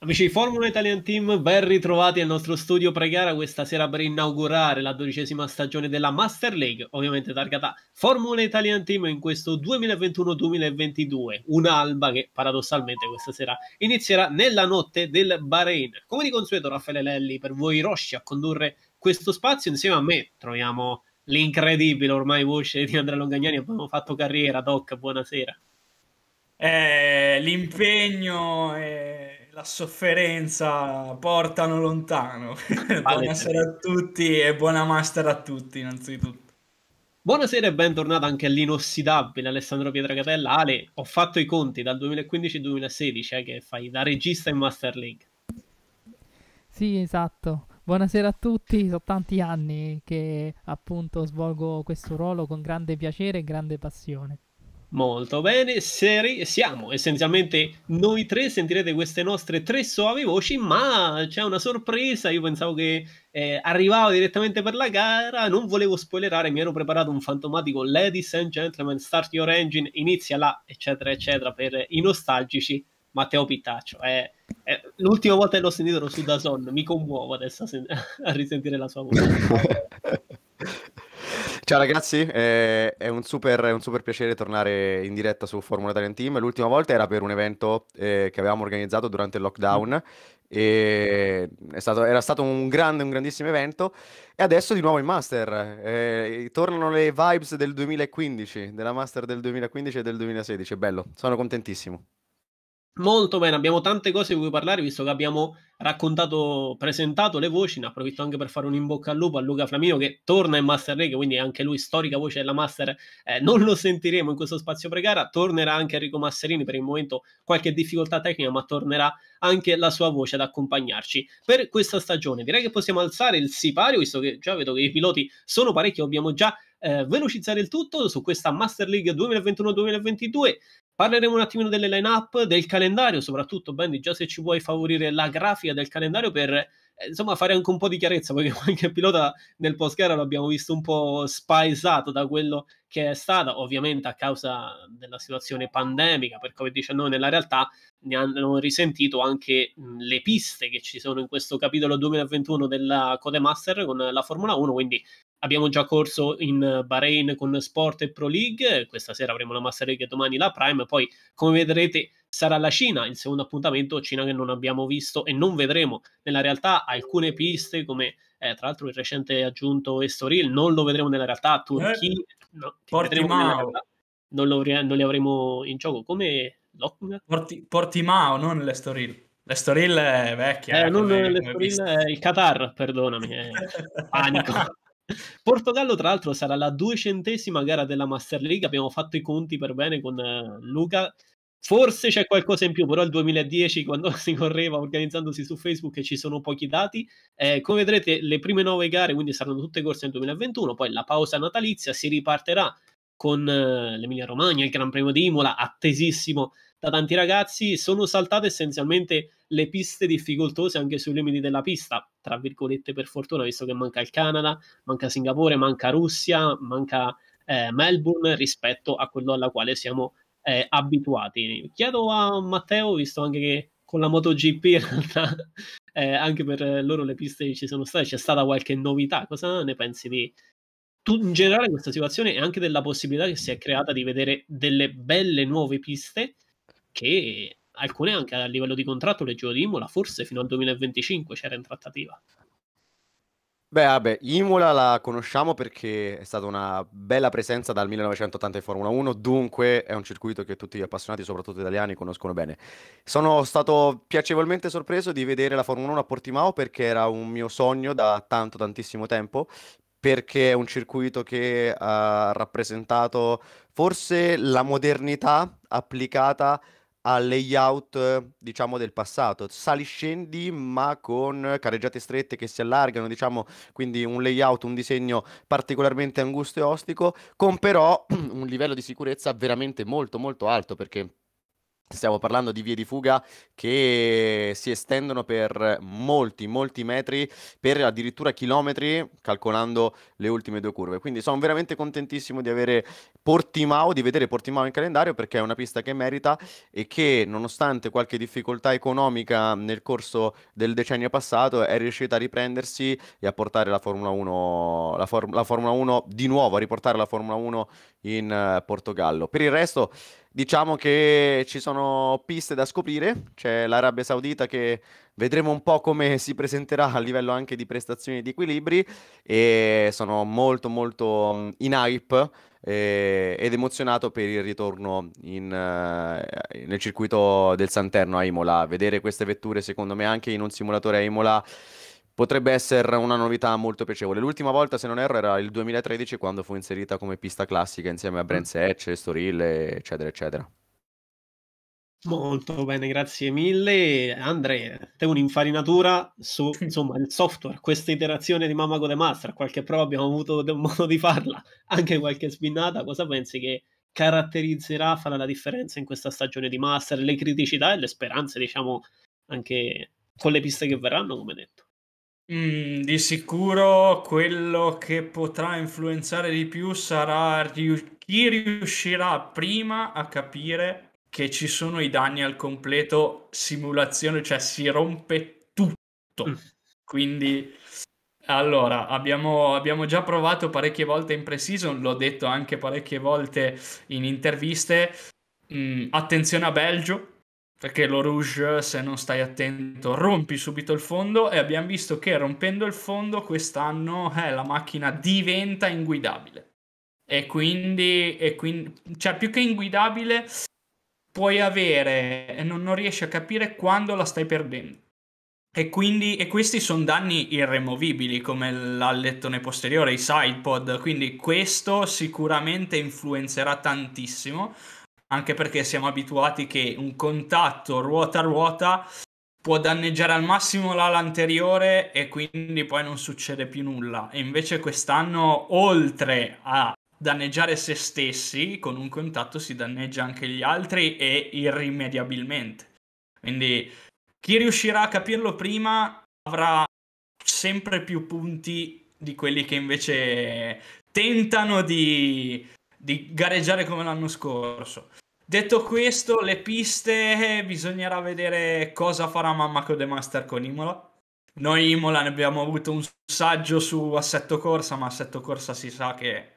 Amici di Formula Italian Team, ben ritrovati al nostro studio pre-gara questa sera per inaugurare la 12ª stagione della Master League, ovviamente targata Formula Italian Team in questo 2021-2022, un'alba che paradossalmente questa sera inizierà nella notte del Bahrain. Come di consueto Raffaele Lelli per voi Rossi a condurre questo spazio, insieme a me troviamo l'incredibile ormai voce di Andrea Longagnani, abbiamo fatto carriera, Doc, buonasera. L'impegno e la sofferenza portano lontano. Vale. Buonasera a tutti e buona master a tutti, innanzitutto. Buonasera e bentornato anche all'inossidabile Alessandro Pietracatella. Ale, ho fatto i conti dal 2015-2016, che fai da regista in Master League. Sì, esatto. Buonasera a tutti, sono tanti anni che appunto svolgo questo ruolo con grande piacere e grande passione. Molto bene, siamo essenzialmente noi tre, sentirete queste nostre tre soavi voci, ma c'è una sorpresa, io pensavo che arrivava direttamente per la gara, non volevo spoilerare, mi ero preparato un fantomatico Ladies and Gentlemen, Start Your Engine, inizia là, eccetera, eccetera, per i nostalgici, Matteo Pittaccio. L'ultima volta che l'ho sentito ero su DAZN, mi commuovo adesso a risentire la sua voce. Ciao ragazzi, è un super piacere tornare in diretta su Formula Talent Team. L'ultima volta era per un evento che avevamo organizzato durante il lockdown e era stato un grandissimo evento e adesso di nuovo il Master. Tornano le vibes del 2015, della Master del 2015 e del 2016. È bello, sono contentissimo. Molto bene, abbiamo tante cose di cui parlare, visto che abbiamo raccontato, presentato le voci, ne approfitto anche per fare un in bocca al lupo a Luca Flamino che torna in Master League, quindi anche lui storica voce della Master, non lo sentiremo in questo spazio pre-gara, tornerà anche Enrico Masserini, per il momento qualche difficoltà tecnica, ma tornerà anche la sua voce ad accompagnarci per questa stagione. Direi che possiamo alzare il sipario, visto che già vedo che i piloti sono parecchi, dobbiamo già velocizzare il tutto su questa Master League 2021-2022. Parleremo un attimino delle line-up, del calendario, soprattutto, Bendy, già se ci vuoi favorire la grafica del calendario per insomma fare anche un po' di chiarezza, perché qualche pilota nel post-gara l'abbiamo visto un po' spaesato da quello che è stata, ovviamente a causa della situazione pandemica per Covid-19 nella realtà, ne hanno risentito anche le piste che ci sono in questo capitolo 2021 della Codemaster con la Formula 1, quindi abbiamo già corso in Bahrain con Sport e Pro League, questa sera avremo la Master League e domani la Prime, poi come vedrete sarà la Cina, il secondo appuntamento, Cina che non abbiamo visto e non vedremo nella realtà alcune piste come tra l'altro il recente aggiunto Estoril, non lo vedremo nella realtà, Eh, Turchia, no, che vedremo nella Portimao, realtà, non li avremo in gioco, come Lockner? Portimao, non l'Estoril. L'Estoril è vecchia, Non come l'Estoril, pista. il Qatar, perdonami, panico. Portogallo, tra l'altro, sarà la 200ª gara della Master League. Abbiamo fatto i conti per bene con Luca. Forse c'è qualcosa in più, però il 2010, quando si correva organizzandosi su Facebook, ci sono pochi dati. Come vedrete, le prime 9 gare, quindi saranno tutte corse nel 2021, poi la pausa natalizia si ripartirà con l'Emilia Romagna, il Gran Premio di Imola, attesissimo da tanti ragazzi. Sono saltate essenzialmente le piste difficoltose anche sui limiti della pista, tra virgolette per fortuna, visto che manca il Canada, manca Singapore, manca Russia, manca Melbourne rispetto a quello alla quale siamo abituati. Chiedo a Matteo, visto anche che con la MotoGP in realtà anche per loro le piste ci sono state, c'è stata qualche novità, cosa ne pensi di tu in generale questa situazione e anche della possibilità che si è creata di vedere delle belle nuove piste che alcune anche a livello di contratto, leggevo di Imola, forse fino al 2025 c'era in trattativa. Beh, vabbè, Imola la conosciamo perché è stata una bella presenza dal 1980 in Formula 1, dunque è un circuito che tutti gli appassionati, soprattutto italiani, conoscono bene. Sono stato piacevolmente sorpreso di vedere la Formula 1 a Portimao perché era un mio sogno da tantissimo tempo, perché è un circuito che ha rappresentato forse la modernità applicata al layout, diciamo, del passato. Sali-scendi, ma con careggiate strette che si allargano, diciamo, quindi un layout, un disegno particolarmente angusto e ostico, con però un livello di sicurezza veramente molto alto, perché Stiamo parlando di vie di fuga che si estendono per molti, molti metri, per addirittura chilometri, calcolando le ultime due curve. Quindi sono veramente contentissimo di avere Portimao, di vedere Portimao in calendario, perché è una pista che merita e che, nonostante qualche difficoltà economica nel corso del decennio passato, è riuscita a riprendersi e a portare la Formula 1, la Formula 1 di nuovo, a riportare la Formula 1 in Portogallo. Per il resto, diciamo che ci sono piste da scoprire. C'è l'Arabia Saudita che vedremo un po' come si presenterà a livello anche di prestazioni e di equilibri, e sono molto molto in hype ed emozionato per il ritorno nel circuito del Santerno a Imola. Vedere queste vetture, secondo me, anche in un simulatore a Imola potrebbe essere una novità molto piacevole. L'ultima volta, se non erro, era il 2013, quando fu inserita come pista classica insieme a Brands Hatch, Estoril, eccetera, eccetera. Molto bene, grazie mille. Andre, te un'infarinatura su insomma il software, questa iterazione di Mamma Code Master, qualche prova abbiamo avuto modo di farla, anche qualche spinnata. Cosa pensi che caratterizzerà, farà la differenza in questa stagione di Master, le criticità e le speranze, diciamo, anche con le piste che verranno, come detto? Di sicuro quello che potrà influenzare di più sarà chi riuscirà prima a capire che ci sono i danni al completo simulazione, cioè si rompe tutto. Quindi, allora, abbiamo già provato parecchie volte in pre-season, l'ho detto anche parecchie volte in interviste. Attenzione a Belgio, perché lo Rouge, se non stai attento, rompi subito il fondo, e abbiamo visto che rompendo il fondo quest'anno la macchina diventa inguidabile. E quindi, cioè, più che inguidabile, puoi avere e non riesci a capire quando la stai perdendo. E questi sono danni irremovibili, come l'alettone posteriore, i sidepod, quindi questo sicuramente influenzerà tantissimo, anche perché siamo abituati che un contatto ruota a ruota può danneggiare al massimo l'ala anteriore e quindi poi non succede più nulla. E invece quest'anno, oltre a danneggiare se stessi, con un contatto si danneggia anche gli altri, e irrimediabilmente. Quindi chi riuscirà a capirlo prima avrà sempre più punti di quelli che invece tentano di gareggiare come l'anno scorso. Detto questo, le piste bisognerà vedere cosa farà Mamma Codemaster con Imola. Noi Imola ne abbiamo avuto un saggio su Assetto Corsa, ma Assetto Corsa si sa che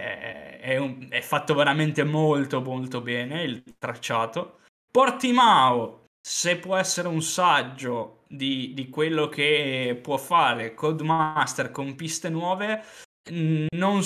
è fatto veramente molto molto bene il tracciato. Portimao, se può essere un saggio di quello che può fare Codemaster con piste nuove, ne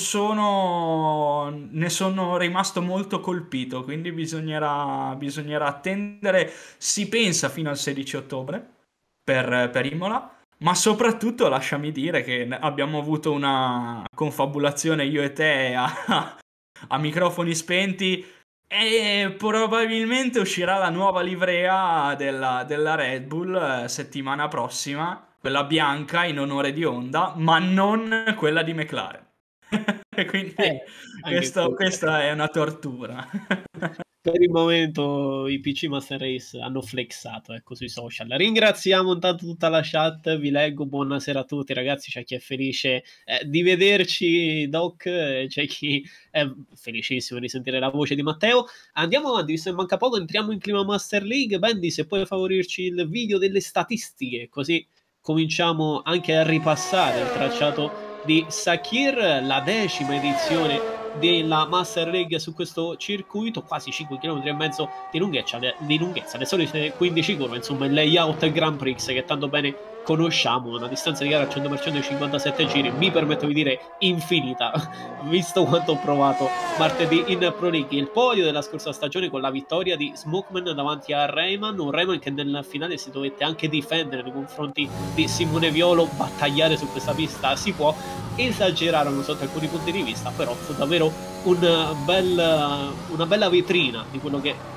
sono rimasto molto colpito, quindi bisognerà attendere. Si pensa fino al 16 ottobre per Imola, ma soprattutto lasciami dire che abbiamo avuto una confabulazione io e te a microfoni spenti, e probabilmente uscirà la nuova livrea della Red Bull settimana prossima, quella bianca in onore di Honda, ma non quella di McLaren. Quindi questa è una tortura. Per il momento i PC Master Race hanno flexato, ecco, sui social. Ringraziamo intanto tutta la chat, vi leggo, buonasera a tutti ragazzi, c'è chi è felice di vederci, Doc, c'è chi è felicissimo di sentire la voce di Matteo. Andiamo avanti, visto che manca poco, entriamo in clima Master League. Bendy, se puoi favorirci il video delle statistiche, così cominciamo anche a ripassare il tracciato di Sakir, la 10ª edizione della Master League su questo circuito, quasi 5 km e mezzo di lunghezza, le solite 15 curve, insomma il layout Grand Prix che tanto bene conosciamo, una distanza di gara al 100% di 57 giri, mi permetto di dire infinita, visto quanto ho provato martedì in Pro League. Il podio della scorsa stagione con la vittoria di Smokeman davanti a Rayman, un Rayman che nel finale si dovette anche difendere nei confronti di Simone Violo. Battagliare su questa pista si può, esagerarono sotto alcuni punti di vista, però fu davvero una bella vetrina di quello che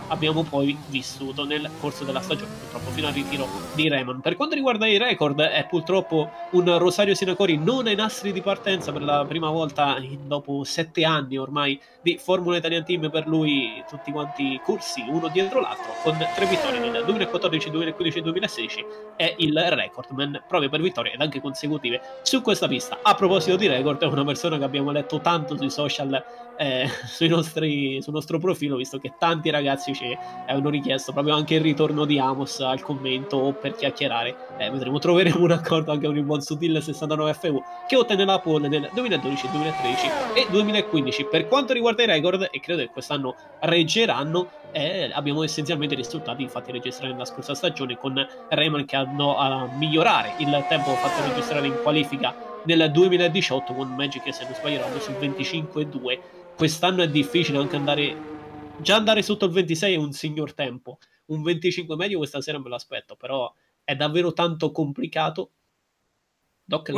abbiamo poi vissuto nel corso della stagione, purtroppo fino al ritiro di Rayman. Per quanto riguarda i record, è purtroppo un Rosario Sinacori non ai nastri di partenza per la prima volta dopo 7 anni ormai di Formula Italian Team. Per lui tutti quanti corsi uno dietro l'altro, con 3 vittorie nel 2014, 2015 e 2016, è il recordman proprio per vittorie ed anche consecutive su questa pista. A proposito di record, è una persona che abbiamo letto tanto sui social, sul nostro profilo, visto che tanti ragazzi ci hanno richiesto proprio anche il ritorno di Amos al commento o per chiacchierare. Vedremo, troveremo un accordo anche con il buon Sutil 69 FU, che ottenne la pole nel 2012, 2013 e 2015. Per quanto riguarda i record, e credo che quest'anno reggeranno, abbiamo essenzialmente i risultati infatti registrati nella scorsa stagione, con Rayman che andò a migliorare il tempo fatto registrare in qualifica nel 2018, con Magic, se non sbaglio, sul 25,2. Quest'anno è difficile anche andare sotto il 26 è un signor tempo. Un 25 medio questa sera me lo aspetto, però è davvero tanto complicato. Doc,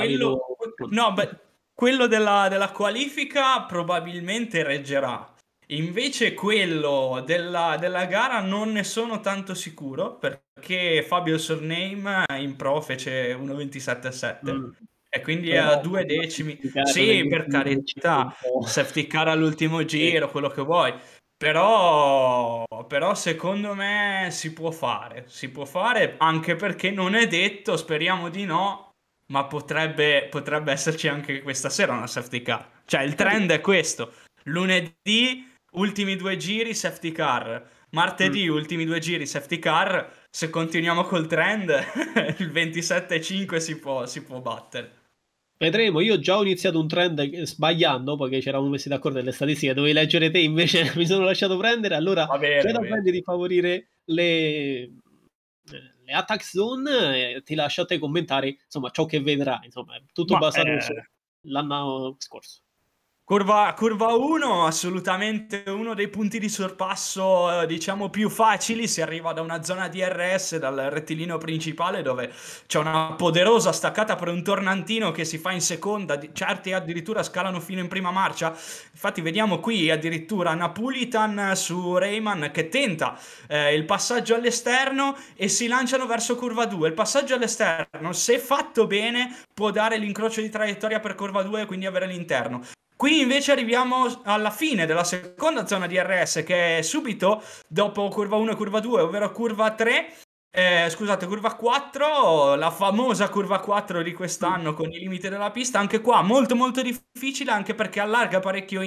quello della qualifica probabilmente reggerà. Invece quello della gara non ne sono tanto sicuro, perché Fabio Surname in pro fece 1.27,7 e quindi a 2 decimi. Sì, per carità, safety car all'ultimo giro, quello che vuoi. Però secondo me si può fare, anche perché non è detto, speriamo di no, ma potrebbe esserci anche questa sera una safety car. Cioè il trend è questo: lunedì ultimi 2 giri safety car, martedì ultimi 2 giri safety car. Se continuiamo col trend il 27,5 si può battere. Vedremo. Io già ho iniziato un trend sbagliando, perché ci eravamo messi d'accordo nelle statistiche, dovevi leggere te, invece mi sono lasciato prendere. Allora credo bene di favorire le attack zone, ti lascio a te commentare insomma ciò che vedrai, insomma è tutto basato sull'anno scorso. Curva 1, assolutamente uno dei punti di sorpasso, diciamo, più facili. Si arriva da una zona DRS, dal rettilineo principale, dove c'è una poderosa staccata per un tornantino che si fa in seconda. Certi addirittura scalano fino in prima marcia. Infatti vediamo qui addirittura Napolitan su Rayman che tenta il passaggio all'esterno e si lanciano verso curva 2. Il passaggio all'esterno, se fatto bene, può dare l'incrocio di traiettoria per curva 2 e quindi avere l'interno. Qui invece arriviamo alla fine della seconda zona di DRS, che è subito dopo curva 1 e curva 2, ovvero curva 3. Curva 4, la famosa curva 4 di quest'anno con i limiti della pista. Anche qua molto molto difficile, anche perché allarga parecchio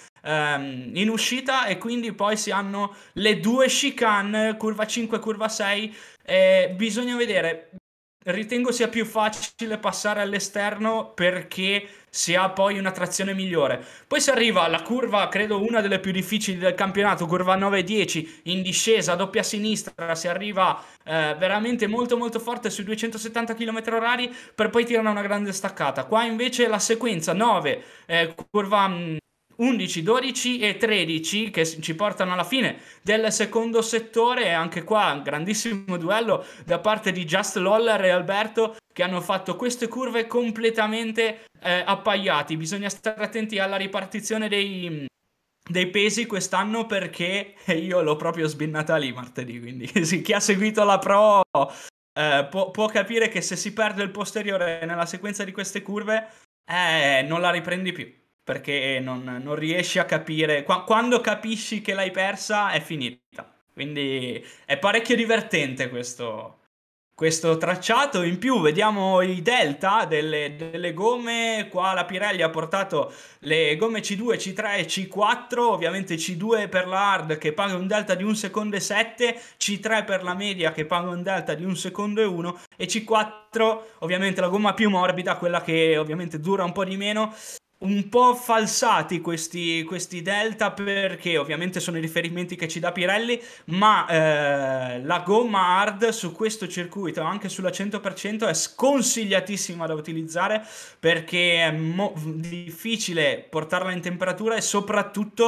in uscita, e quindi poi si hanno le 2 chicane, curva 5 e curva 6. Bisogna vedere. Ritengo sia più facile passare all'esterno perché si ha poi una trazione migliore. Poi si arriva alla curva, credo una delle più difficili del campionato, curva 9-10, in discesa, doppia sinistra, si arriva veramente molto molto forte sui 270 km/h per poi tirare una grande staccata. Qua invece la sequenza 9, curva 11, 12 e 13 che ci portano alla fine del secondo settore. E anche qua grandissimo duello da parte di Just Loller e Alberto, che hanno fatto queste curve completamente appaiati. Bisogna stare attenti alla ripartizione dei pesi quest'anno, perché io l'ho proprio sbinnata lì martedì, quindi chi ha seguito la Pro può capire che se si perde il posteriore nella sequenza di queste curve non la riprendi più, perché non riesci a capire. Quando capisci che l'hai persa è finita. Quindi è parecchio divertente questo tracciato. In più vediamo i delta delle gomme. Qua la Pirelli ha portato le gomme C2, C3 e C4. Ovviamente C2 per la hard, che paga un delta di 1 secondo e 7, C3 per la media, che paga un delta di 1 secondo e 1, e C4 ovviamente la gomma più morbida, quella che ovviamente dura un po' di meno. Un po' falsati questi delta, perché ovviamente sono i riferimenti che ci dà Pirelli, ma la gomma hard su questo circuito, anche sulla 100%, è sconsigliatissima da utilizzare, perché è difficile portarla in temperatura, e soprattutto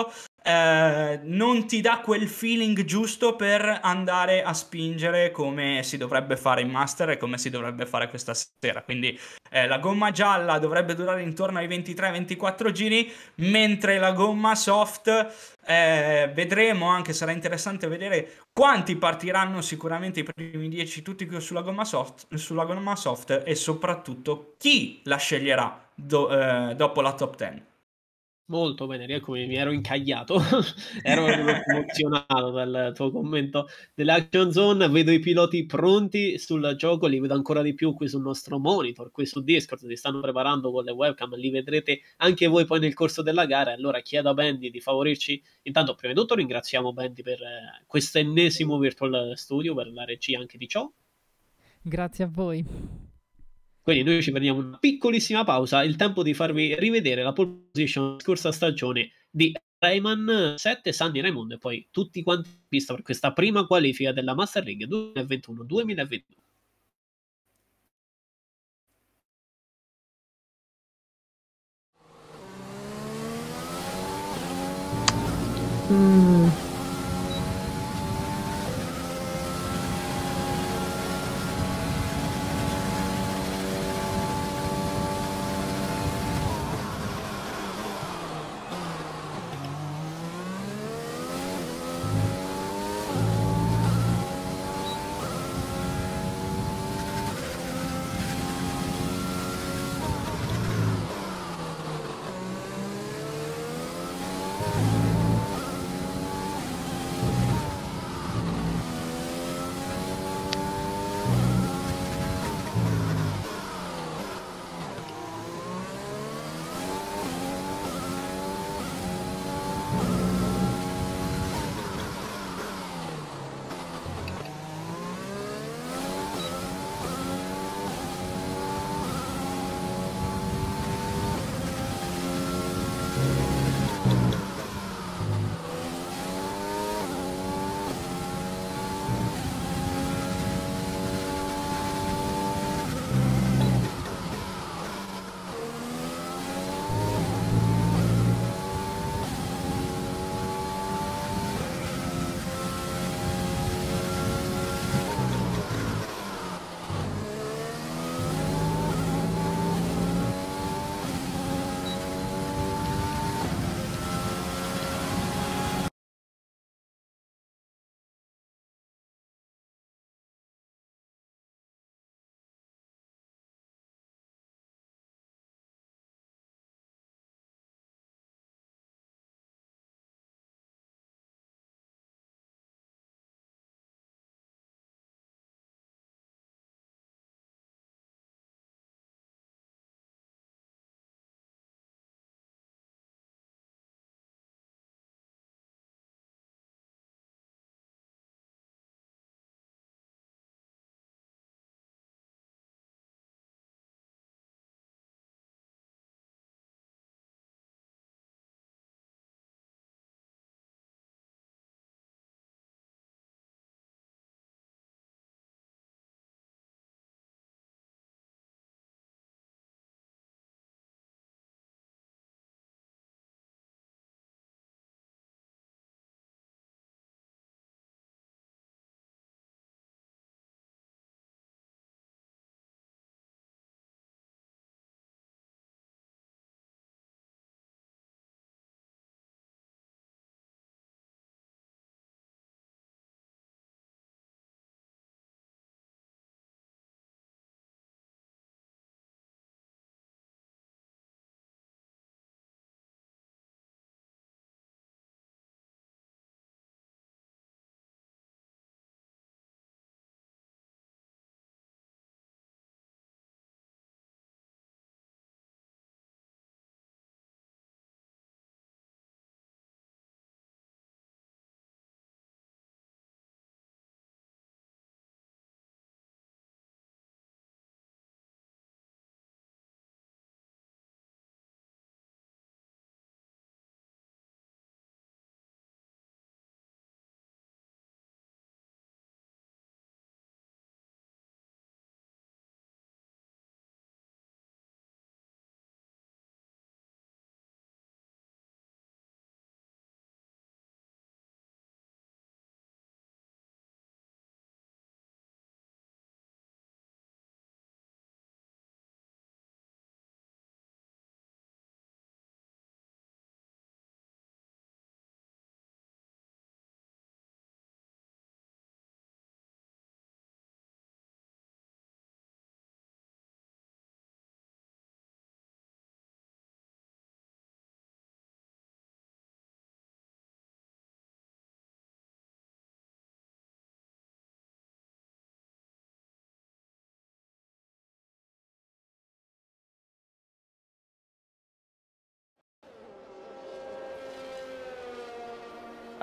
non ti dà quel feeling giusto per andare a spingere come si dovrebbe fare in Master e come si dovrebbe fare questa sera. Quindi la gomma gialla dovrebbe durare intorno ai 23-24 giri, mentre la gomma soft vedremo, anche sarà interessante vedere quanti partiranno, sicuramente i primi 10 tutti sulla gomma soft e soprattutto chi la sceglierà dopo la top 10. Molto bene, rieccomi, mi ero incagliato, ero emozionato dal tuo commento dell'Action Zone, vedo i piloti pronti sul gioco, li vedo ancora di più qui sul nostro monitor, qui su Discord, si stanno preparando con le webcam, li vedrete anche voi poi nel corso della gara, allora chiedo a Bendy di favorirci. Intanto, prima di tutto ringraziamo Bendy per questo ennesimo Virtual Studio, per la regia anche di ciò. Grazie a voi. Quindi noi ci prendiamo una piccolissima pausa, il tempo di farvi rivedere la pole position scorsa stagione di Rayman 7, Sandy Raimondo e poi tutti quanti in pista per questa prima qualifica della Master League 2021-2022.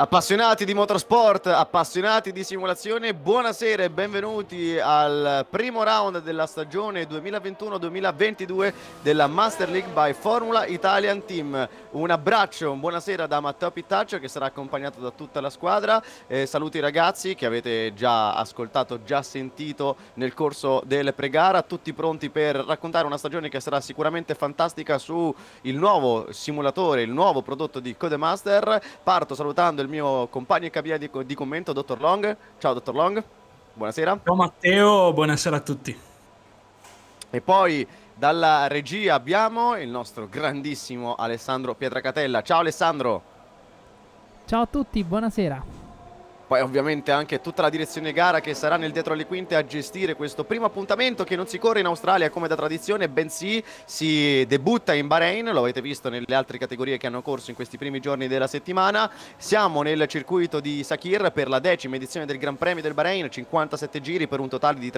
Appassionati di motorsport, appassionati di simulazione, buonasera e benvenuti al primo round della stagione 2021-2022 della Master League by Formula Italian Team. Un abbraccio, un buonasera da Matteo Pittaccio che sarà accompagnato da tutta la squadra. Saluti i ragazzi che avete già ascoltato, già sentito nel corso del pre-gara, tutti pronti per raccontare una stagione che sarà sicuramente fantastica su il nuovo simulatore, il nuovo prodotto di Codemaster. Parto salutando il mio compagno e cabina di commento, Dottor Long. Ciao Dottor Long, buonasera. Ciao Matteo, buonasera a tutti. E poi dalla regia abbiamo il nostro grandissimo Alessandro Pietracatella. Ciao Alessandro. Ciao a tutti, buonasera. Poi ovviamente anche tutta la direzione gara che sarà nel dietro le quinte a gestire questo primo appuntamento che non si corre in Australia come da tradizione, bensì si debutta in Bahrain. Lo avete visto nelle altre categorie che hanno corso in questi primi giorni della settimana. Siamo nel circuito di Sakhir per la 10ª edizione del Gran Premio del Bahrain, 57 giri per un totale di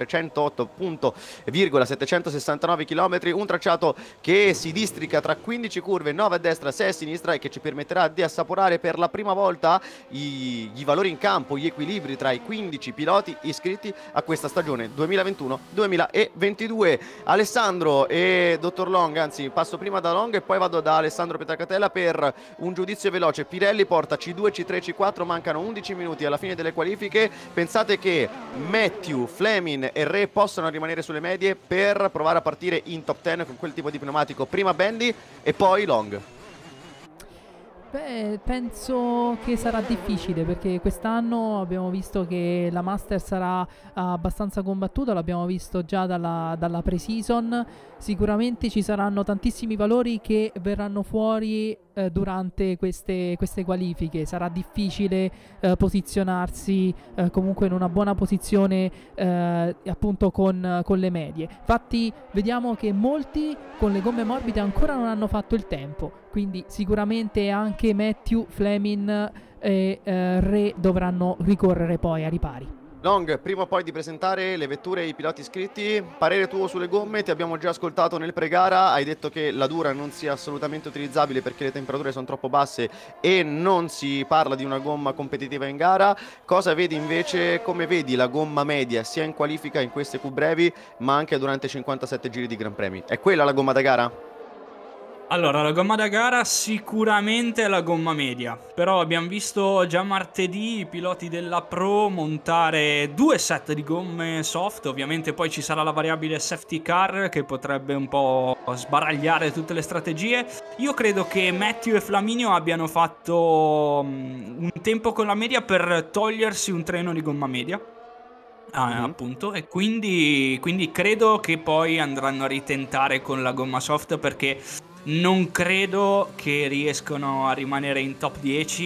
308,769 km, un tracciato che si districa tra 15 curve, 9 a destra, 6 a sinistra, e che ci permetterà di assaporare per la prima volta i valori in campo, gli equilibri tra i 15 piloti iscritti a questa stagione 2021-2022. Alessandro e Dottor Long, anzi passo prima da Long e poi vado da Alessandro Pietracatella per un giudizio veloce. Pirelli porta C2, C3, C4, mancano 11 minuti alla fine delle qualifiche. Pensate che Matthew, Fleming e Re possano rimanere sulle medie per provare a partire in top 10 con quel tipo di pneumatico? Prima Bandy e poi Long. Beh, penso che sarà difficile perché quest'anno abbiamo visto che la Master sarà abbastanza combattuta, l'abbiamo visto già dalla pre-season. Sicuramente ci saranno tantissimi valori che verranno fuori durante queste qualifiche. Sarà difficile posizionarsi comunque in una buona posizione appunto con le medie. Infatti vediamo che molti con le gomme morbide ancora non hanno fatto il tempo, quindi sicuramente anche Matthew, Fleming e Re dovranno ricorrere poi a ripari. Long, prima o poi di presentare le vetture e i piloti iscritti, parere tuo sulle gomme. Ti abbiamo già ascoltato nel pre-gara, hai detto che la dura non sia assolutamente utilizzabile perché le temperature sono troppo basse e non si parla di una gomma competitiva in gara. Cosa vedi invece, come vedi la gomma media sia in qualifica in queste Q brevi ma anche durante 57 giri di Gran Premi? È quella la gomma da gara? Allora, la gomma da gara sicuramente è la gomma media, però abbiamo visto già martedì i piloti della Pro montare 2 set di gomme soft. Ovviamente poi ci sarà la variabile safety car che potrebbe un po' sbaragliare tutte le strategie. Io credo che Matthew e Flaminio abbiano fatto un tempo con la media per togliersi un treno di gomma media. Appunto, e quindi credo che poi andranno a ritentare con la gomma soft, perché non credo che riescano a rimanere in top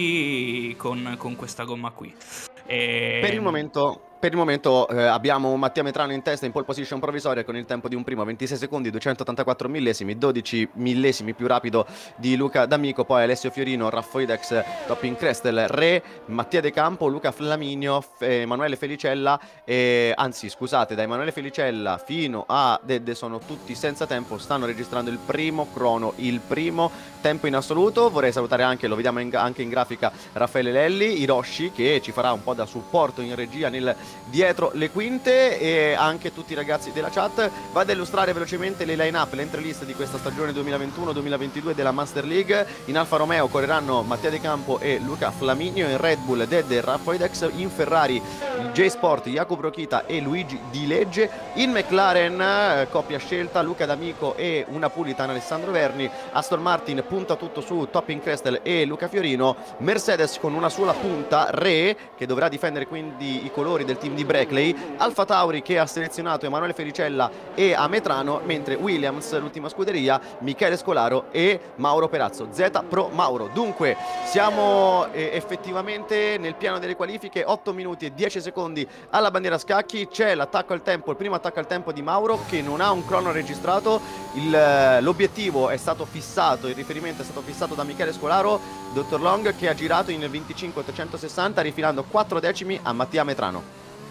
10 con questa gomma qui. Per il momento abbiamo Mattia Metrano in testa in pole position provvisoria con il tempo di un primo 26 secondi 284 millesimi, 12 millesimi più rapido di Luca D'Amico, poi Alessio Fiorino, Raffoidex, Topping Crestel, Re, Mattia De Campo, Luca Flaminio, Emanuele Felicella, anzi scusate, da Emanuele Felicella fino a Dedde sono tutti senza tempo, stanno registrando il primo crono, il primo tempo in assoluto. Vorrei salutare anche, lo vediamo anche in grafica, Raffaele Lelli, Hiroshi, che ci farà un po' da supporto in regia nel dietro le quinte, e anche tutti i ragazzi della chat. Vado a illustrare velocemente le line-up, le entry list di questa stagione 2021-2022 della Master League. In Alfa Romeo correranno Mattia De Campo e Luca Flaminio, in Red Bull Dedde e Raffoidex, in Ferrari J-Sport Jacopo Rochita e Luigi Di Legge, in McLaren coppia scelta Luca D'Amico e una Pulitan Alessandro Verni, Aston Martin punta tutto su Topping Crestel e Luca Fiorino, Mercedes con una sola punta Re, che dovrà difendere quindi i colori del team di Brackley, Alfa Tauri che ha selezionato Emanuele Felicella e Ametrano, mentre Williams, l'ultima scuderia, Michele Scolaro e Mauro Perazzo, Z Pro Mauro. Dunque siamo effettivamente nel piano delle qualifiche, 8 minuti e 10 secondi alla bandiera scacchi. C'è l'attacco al tempo, il primo attacco al tempo di Mauro, che non ha un crono registrato. L'obiettivo è stato fissato, il riferimento è stato fissato da Michele Scolaro, Dottor Long, che ha girato in 25.360 rifilando 4 decimi a Mattia Metrano.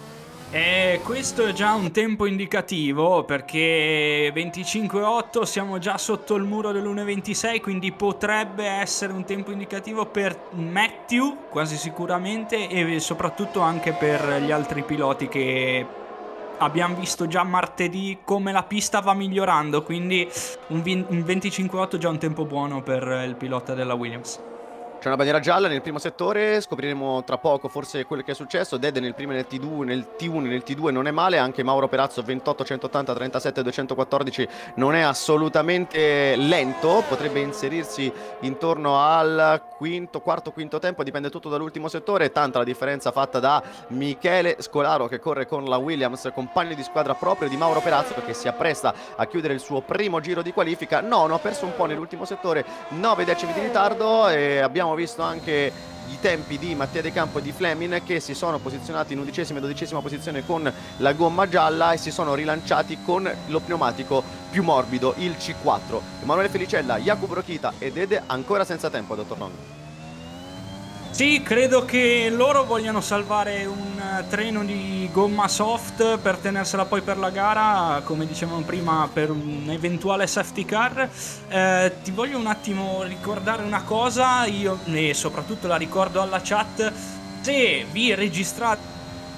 Questo è già un tempo indicativo, perché 25.8 siamo già sotto il muro dell'1.26, quindi potrebbe essere un tempo indicativo per Matthew quasi sicuramente, e soprattutto anche per gli altri piloti che abbiamo visto già martedì come la pista va migliorando, quindi un 25.8 è già un tempo buono per il pilota della Williams. C'è una bandiera gialla nel primo settore, scopriremo tra poco forse quello che è successo. Dead nel primo, nel T2, nel T1 e nel T2 non è male, anche Mauro Perazzo 28 180 37 214 non è assolutamente lento, potrebbe inserirsi intorno al quarto quinto tempo, dipende tutto dall'ultimo settore. Tanta la differenza fatta da Michele Scolaro che corre con la Williams, compagno di squadra proprio di Mauro Perazzo, che si appresta a chiudere il suo primo giro di qualifica. Nono, ha perso un po' nell'ultimo settore, 9 decimi di ritardo, e abbiamo visto anche i tempi di Mattia De Campo e di Fleming che si sono posizionati in 11ª e 12ª posizione con la gomma gialla e si sono rilanciati con lo pneumatico più morbido, il C4. Emanuele Felicella, Jakub Rokita e Dede ancora senza tempo, dottor Long. Sì, credo che loro vogliano salvare un treno di gomma soft per tenersela poi per la gara, come dicevamo prima, per un eventuale safety car. Ti voglio un attimo ricordare una cosa, io e soprattutto la ricordo alla chat: se vi registrate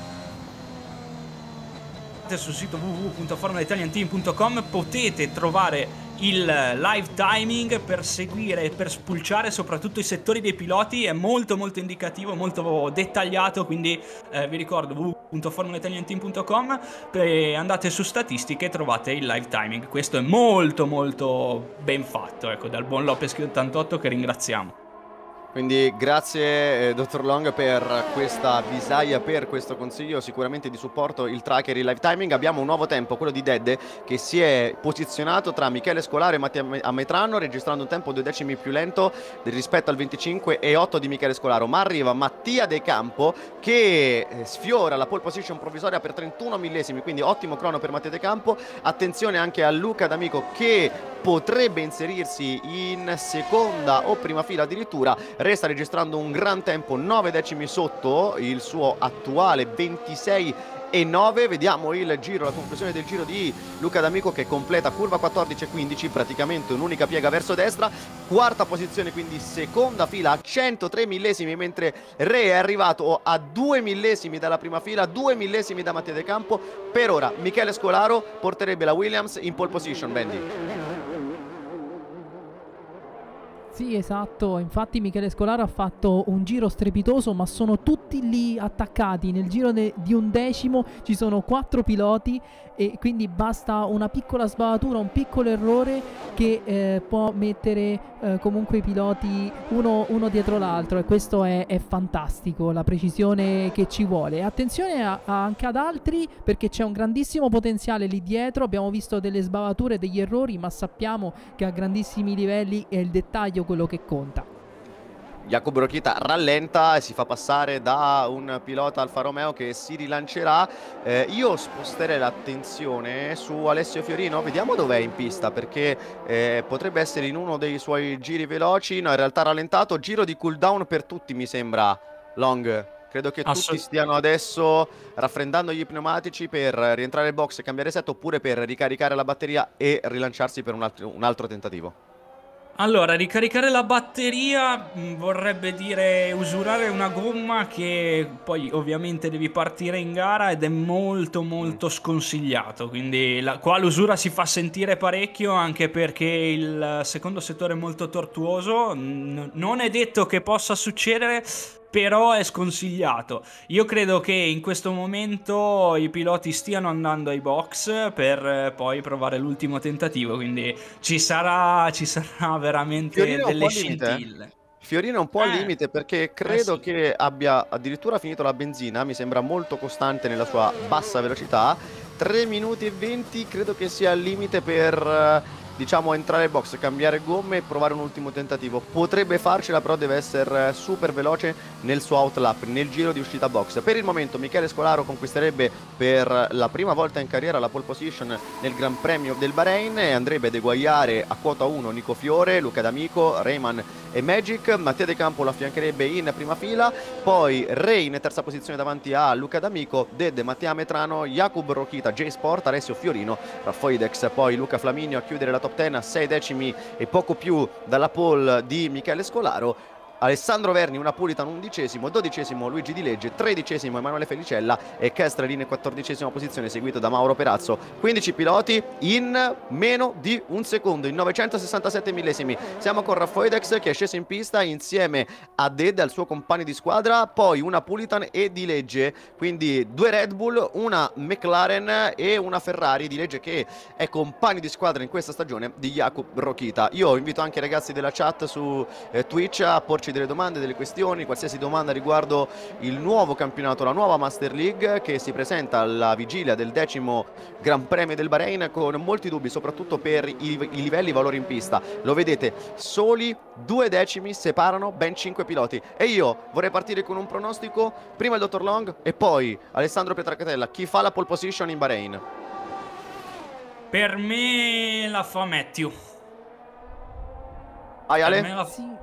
sul sito www.formulaitalianteam.com potete trovare il live timing per seguire e per spulciare soprattutto i settori dei piloti. È molto molto indicativo, molto dettagliato, quindi vi ricordo www.formulaitalianteam.com, andate su statistiche e trovate il live timing. Questo è molto molto ben fatto, ecco, dal buon Lopez88, che ringraziamo. Quindi grazie dottor Long per questa visaglia, per questo consiglio sicuramente di supporto, il tracker, il live timing. Abbiamo un nuovo tempo, quello di Dede, che si è posizionato tra Michele Scolaro e Mattia Ametrano, registrando un tempo 2 decimi più lento rispetto al 25.8 di Michele Scolaro, ma arriva Mattia De Campo che sfiora la pole position provvisoria per 31 millesimi, quindi ottimo crono per Mattia De Campo. Attenzione anche a Luca D'Amico che potrebbe inserirsi in seconda o prima fila addirittura, resta registrando un gran tempo, 9 decimi sotto il suo attuale 26.9. Vediamo il giro, la conclusione del giro di Luca D'Amico che completa curva 14 e 15, praticamente un'unica piega verso destra, quarta posizione, quindi seconda fila a 103 millesimi, mentre Re è arrivato a 2 millesimi dalla prima fila, 2 millesimi da Mattia De Campo. Per ora Michele Scolaro porterebbe la Williams in pole position, Bendy. Sì, esatto, infatti Michele Scolaro ha fatto un giro strepitoso, ma sono tutti lì attaccati. Nel giro di un decimo ci sono 4 piloti e quindi basta una piccola sbavatura, un piccolo errore che può mettere comunque i piloti uno dietro l'altro, e questo è fantastico, la precisione che ci vuole. Attenzione anche ad altri, perché c'è un grandissimo potenziale lì dietro. Abbiamo visto delle sbavature, degli errori, ma sappiamo che a grandissimi livelli è il dettaglio quello che conta. Jakub Rokita rallenta e si fa passare da un pilota Alfa Romeo che si rilancerà. Io sposterei l'attenzione su Alessio Fiorino, vediamo dov'è in pista, perché potrebbe essere in uno dei suoi giri veloci. No, in realtà rallentato, giro di cooldown per tutti mi sembra, Long. Credo che tutti stiano adesso raffreddando gli pneumatici per rientrare in box e cambiare set, oppure per ricaricare la batteria e rilanciarsi per un altro tentativo. Allora, ricaricare la batteria vorrebbe dire usurare una gomma che poi ovviamente devi partire in gara ed è molto molto sconsigliato, quindi qua l'usura si fa sentire parecchio, anche perché il secondo settore è molto tortuoso. Non è detto che possa succedere, però è sconsigliato. Io credo che in questo momento i piloti stiano andando ai box per poi provare l'ultimo tentativo, quindi ci sarà veramente Fiorino delle scintille. Fiorino è un po' al limite, perché credo che abbia addirittura finito la benzina, mi sembra molto costante nella sua bassa velocità. 3 minuti e 20 credo che sia il limite per diciamo entrare in box, cambiare gomme e provare un ultimo tentativo. Potrebbe farcela, però deve essere super veloce nel suo outlap, nel giro di uscita box. Per il momento Michele Scolaro conquisterebbe per la prima volta in carriera la pole position nel Gran Premio del Bahrain e andrebbe ad eguagliare a quota 1 Nico Fiore, Luca D'Amico, Rayman e Magic. Mattia De Campo lo affiancherebbe in prima fila, poi Ray in terza posizione davanti a Luca D'Amico, Ded, Mattia Metrano, Jakub Rokita, J-Sport, Alessio Fiorino, Raffoidex, poi Luca Flaminio a chiudere la top 10 a 6 decimi e poco più dalla pole di Michele Scolaro. Alessandro Verni una Pulitan 11esimo, 12esimo Luigi Di Legge, 13esimo Emanuele Felicella e Kestrel in 14esima posizione seguito da Mauro Perazzo. 15 piloti in meno di un secondo, in 967 millesimi. Siamo con Raffoidex che è sceso in pista insieme a Ded, al suo compagno di squadra, poi una Pulitan e Di Legge, quindi 2 Red Bull, una McLaren e una Ferrari. Di Legge che è compagno di squadra in questa stagione di Jakub Rokita. Io invito anche i ragazzi della chat su Twitch a porci delle domande, delle questioni, qualsiasi domanda riguardo il nuovo campionato, la nuova Master League che si presenta alla vigilia del 10° Gran Premio del Bahrain con molti dubbi, soprattutto per i livelli valori in pista. Lo vedete, soli 2 decimi separano ben 5 piloti e io vorrei partire con un pronostico, prima il dottor Long e poi Alessandro Pietracatella. Chi fa la pole position in Bahrain? Per me la fa Matthew. Ale? Per me la fa... Sì.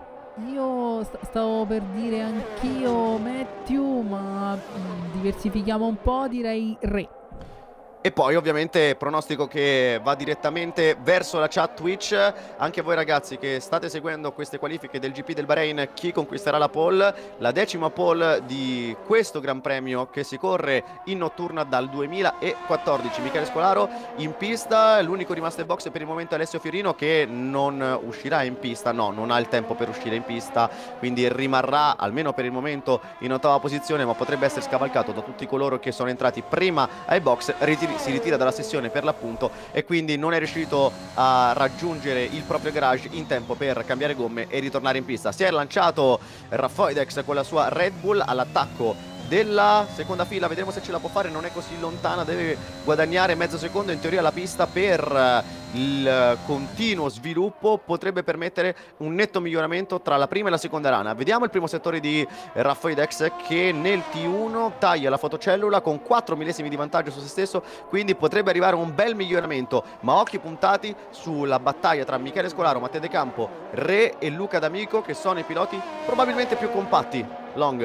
Io stavo per dire anch'io Matthew, ma diversifichiamo un po', direi Re. E poi ovviamente pronostico che va direttamente verso la chat Twitch. Anche voi ragazzi che state seguendo queste qualifiche del GP del Bahrain, chi conquisterà la pole? La 10ª pole di questo Gran Premio che si corre in notturna dal 2014. Michele Scolaro in pista, l'unico rimasto in box per il momento è Alessio Fiorino che non uscirà in pista, no, non ha il tempo per uscire in pista, quindi rimarrà almeno per il momento in 8ª posizione, ma potrebbe essere scavalcato da tutti coloro che sono entrati prima ai box. Si ritira dalla sessione per l'appunto e quindi non è riuscito a raggiungere il proprio garage in tempo per cambiare gomme e ritornare in pista. Si è lanciato Raffoidex con la sua Red Bull all'attacco della seconda fila, vedremo se ce la può fare, non è così lontana, deve guadagnare mezzo secondo. In teoria la pista per il continuo sviluppo potrebbe permettere un netto miglioramento tra la prima e la seconda rana. Vediamo il primo settore di Raffoidex che nel T1 taglia la fotocellula con 4 millesimi di vantaggio su se stesso, quindi potrebbe arrivare un bel miglioramento, ma occhi puntati sulla battaglia tra Michele Scolaro, Matteo De Campo, Re e Luca D'Amico che sono i piloti probabilmente più compatti. Long.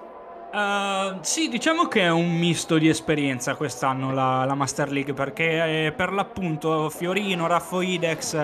Sì, diciamo che è un misto di esperienza quest'anno la Master League, perché per l'appunto Fiorino, Raffoidex,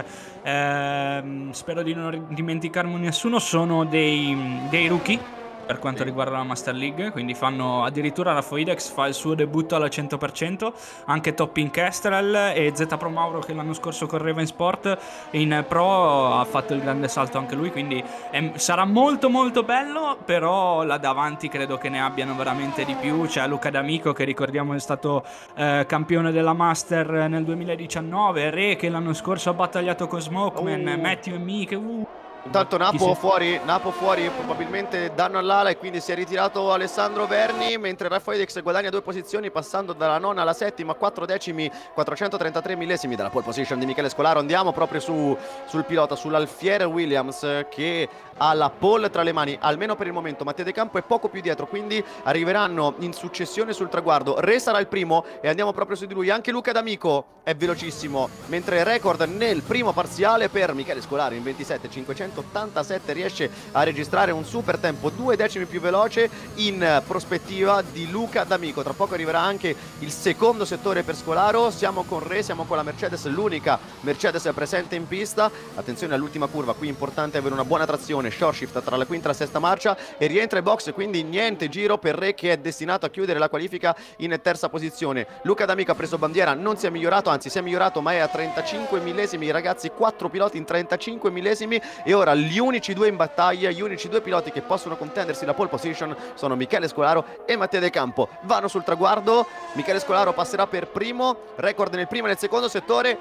spero di non dimenticarmi nessuno, sono dei rookie per quanto riguarda la Master League, quindi fanno addirittura Raffoidex fa il suo debutto alla 100%, anche Topping Kestrel e Z Pro Mauro che l'anno scorso correva in sport, in pro ha fatto il grande salto anche lui, quindi sarà molto molto bello, però là davanti credo che ne abbiano veramente di più. C'è Luca D'Amico che ricordiamo è stato campione della Master nel 2019, Re che l'anno scorso ha battagliato con Smokeman, Matthew e me che Intanto Napo fuori, probabilmente danno all'ala e quindi si è ritirato Alessandro Verni, mentre Raffoidex guadagna 2 posizioni passando dalla nona alla settima, 4 decimi, 433 millesimi dalla pole position di Michele Scolaro. Andiamo proprio sul pilota, sull'Alfiere Williams che ha la pole tra le mani, almeno per il momento. Matteo De Campo è poco più dietro, quindi arriveranno in successione sul traguardo. Re sarà il primo e andiamo proprio su di lui. Anche Luca D'Amico è velocissimo, mentre record nel primo parziale per Michele Scolaro in 27.587 riesce a registrare un super tempo, 2 decimi più veloce in prospettiva di Luca D'Amico. Tra poco arriverà anche il secondo settore per Scolaro. Siamo con Re, siamo con la Mercedes, l'unica Mercedes presente in pista. Attenzione all'ultima curva, qui è importante avere una buona trazione, short shift tra la quinta e la sesta marcia e rientra in box, quindi niente giro per Re che è destinato a chiudere la qualifica in terza posizione. Luca D'Amico ha preso bandiera, non si è migliorato, anzi si è migliorato ma è a 35 millesimi, ragazzi, 4 piloti in 35 millesimi e ora Allora, gli unici due in battaglia, gli unici due piloti che possono contendersi la pole position sono Michele Scolaro e Mattia De Campo. Vanno sul traguardo, Michele Scolaro passerà per primo, record nel primo e nel secondo settore,